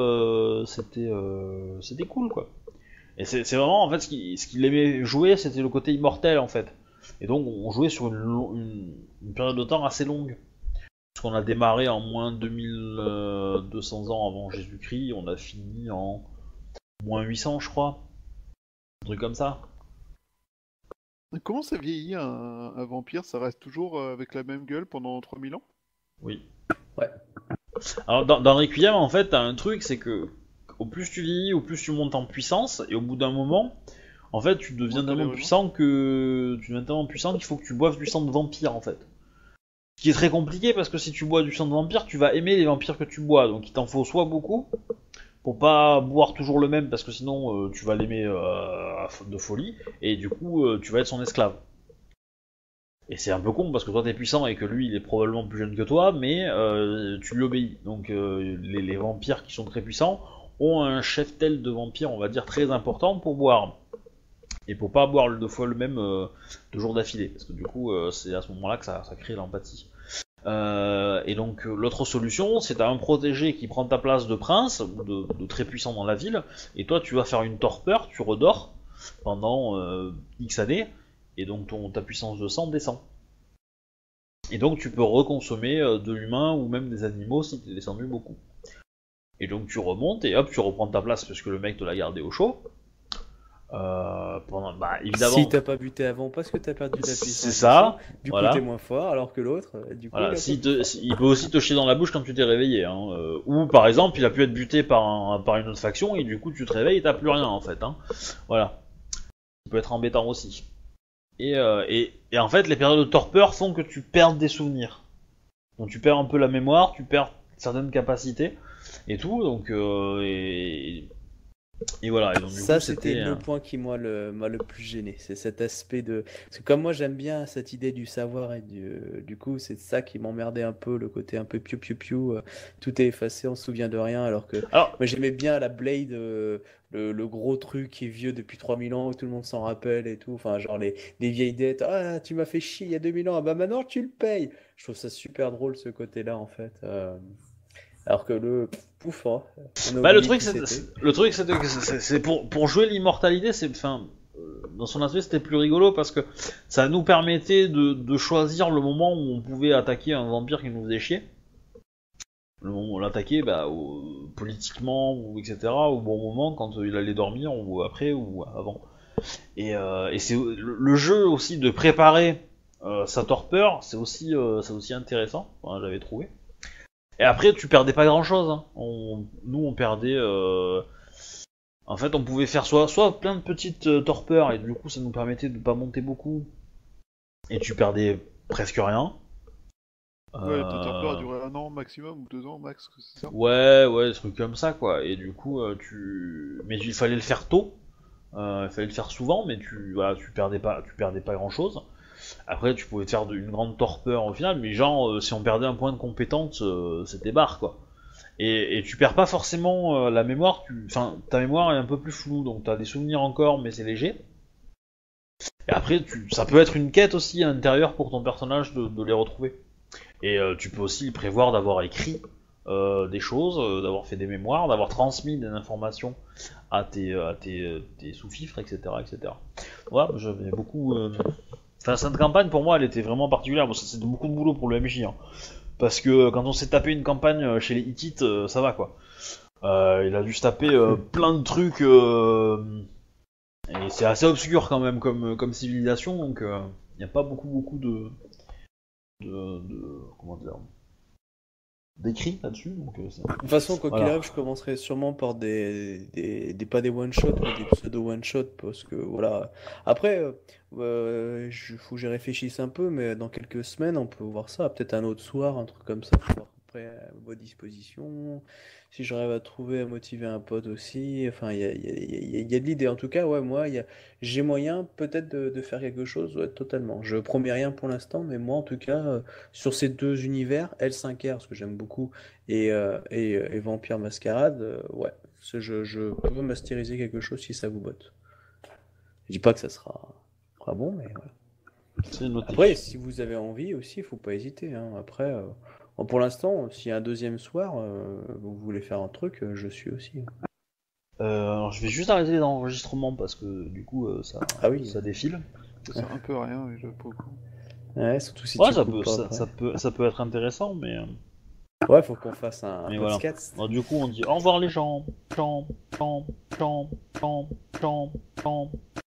c'était cool, quoi. Et c'est vraiment, en fait, ce qu'il aimait jouer, c'était le côté immortel, en fait. Et donc, on jouait sur une période de temps assez longue. Parce qu'on a démarré en moins 2200 ans avant Jésus-Christ, on a fini en moins 800, je crois. Un truc comme ça. Comment ça vieillit un vampire? Ça reste toujours avec la même gueule pendant 3000 ans? Oui. Ouais. Alors, dans Requiem, en fait, t'as un truc, c'est que au plus tu vieillis, au plus tu montes en puissance, et au bout d'un moment, en fait, tu deviens tellement puissant qu'il faut que tu boives du sang de vampire, en fait. Ce qui est très compliqué parce que si tu bois du sang de vampire, tu vas aimer les vampires que tu bois. Donc il t'en faut soit beaucoup, pour pas boire toujours le même parce que sinon tu vas l'aimer de folie, et du coup tu vas être son esclave. Et c'est un peu con parce que toi t'es puissant et que lui il est probablement plus jeune que toi, mais tu lui obéis. Donc les vampires qui sont très puissants ont un chef-tel de vampire, on va dire, très important pour boire. Et pour pas boire deux fois le même 2 jours d'affilée, parce que du coup c'est à ce moment-là que ça crée l'empathie. Et donc l'autre solution, c'est t'as un protégé qui prend ta place de prince, de très puissant dans la ville, et toi tu vas faire une torpeur, tu redors pendant X années, et donc ta puissance de sang descend. Et donc tu peux reconsommer de l'humain ou même des animaux si t'es descendu beaucoup. Et donc tu remontes et hop tu reprends ta place parce que le mec te l'a gardé au chaud. Évidemment. Si t'as pas buté avant parce que t'as perdu ta puissance. C'est ça. Du voilà. coup t'es moins fort alors que l'autre, du coup. Voilà. Il peut aussi te chier dans la bouche quand tu t'es réveillé. Hein. Ou par exemple, il a pu être buté par une autre faction et du coup tu te réveilles et t'as plus rien en fait. Hein. Voilà. Ça peut être embêtant aussi. Et en fait, les périodes de torpeur font que tu perds des souvenirs. Donc tu perds un peu la mémoire, tu perds certaines capacités et tout. Donc et voilà. Et donc, Ça, coup, c'était le point qui m'a le plus gêné. C'est cet aspect de. Parce que comme moi, j'aime bien cette idée du savoir et du coup, c'est ça qui m'emmerdait un peu, le côté un peu piou-piou-piou. Tout est effacé, on se souvient de rien. Alors que moi, j'aimais bien la Blade, le gros truc qui est vieux depuis 3000 ans, où tout le monde s'en rappelle et tout. Enfin, genre les vieilles dettes. Ah, tu m'as fait chier il y a 2000 ans. Ah bah maintenant, tu le payes. Je trouve ça super drôle, ce côté-là, en fait. Alors que pouf, hein, le truc, c'est que c'est pour jouer l'immortalité, dans son aspect, c'était plus rigolo parce que ça nous permettait de choisir le moment où on pouvait attaquer un vampire qui nous faisait chier. Le moment où on l'attaquait, politiquement, ou etc., au bon moment, quand il allait dormir, ou après, ou avant. Et c'est le jeu aussi de préparer sa torpeur, c'est aussi intéressant, j'avais trouvé. Et après, tu perdais pas grand chose. Hein. Nous, on perdait. En fait, on pouvait faire soit plein de petites torpeurs, et du coup, ça nous permettait de pas monter beaucoup. Et tu perdais presque rien. Ouais, ta torpeur a duré 1 an maximum, ou 2 ans max, c'est ça? Ouais, des trucs comme ça, quoi. Et du coup, mais il fallait le faire tôt. Il fallait le faire souvent, mais tu perdais pas grand chose. Après, tu pouvais faire une grande torpeur au final, mais genre, si on perdait un point de compétence, c'était barre, quoi. Et tu perds pas forcément la mémoire, ta mémoire est un peu plus floue, donc t'as des souvenirs encore, mais c'est léger. Et après, ça peut être une quête aussi à l'intérieur pour ton personnage de les retrouver. Et tu peux aussi prévoir d'avoir écrit des choses, d'avoir fait des mémoires, d'avoir transmis des informations à tes sous-fifres, etc., etc. Voilà, j'avais beaucoup... cette campagne, pour moi, elle était vraiment particulière. Bon, c'était beaucoup de boulot pour le MJ, hein. Parce que quand on s'est tapé une campagne chez les Hittites, ça va, quoi. Il a dû se taper plein de trucs, et c'est assez obscur quand même comme civilisation, donc il n'y a pas beaucoup de comment dire, d'écrits là-dessus. Donc, de toute façon, quoi qu'il voilà. arrive, je commencerai sûrement par pas des one-shots, mais des pseudo-one-shots, parce que voilà. Après, faut que j'y réfléchisse un peu, mais dans quelques semaines, on peut voir ça. Peut-être un autre soir, un truc comme ça, après à votre disposition. Si j'arrive à trouver, à motiver un pote aussi, enfin, il y a de l'idée. En tout cas, ouais, moi, j'ai moyen peut-être de faire quelque chose, ouais, totalement. Je promets rien pour l'instant, mais moi, en tout cas, sur ces deux univers, L5R, parce que j'aime beaucoup, et Vampire Mascarade, ouais, je peux masteriser quelque chose si ça vous botte. Je dis pas que ça sera bon, mais voilà. C'est noté. Après, si vous avez envie aussi, il faut pas hésiter, hein. Après, bon, pour l'instant, s'il y a un deuxième soir, vous voulez faire un truc, je suis aussi. Alors je vais juste arrêter les enregistrements parce que du coup Ah oui. ça défile. Ça sert un peu à rien, déjà, pour le coup. Ouais, surtout si Ouais, tu ça coupes peut, pas ça, après. ça peut être intéressant, mais Ouais, faut qu'on fasse un Mais voilà. podcast. bon, du coup on dit au revoir les gens. Chant, chant, chant, chant, chant, chant.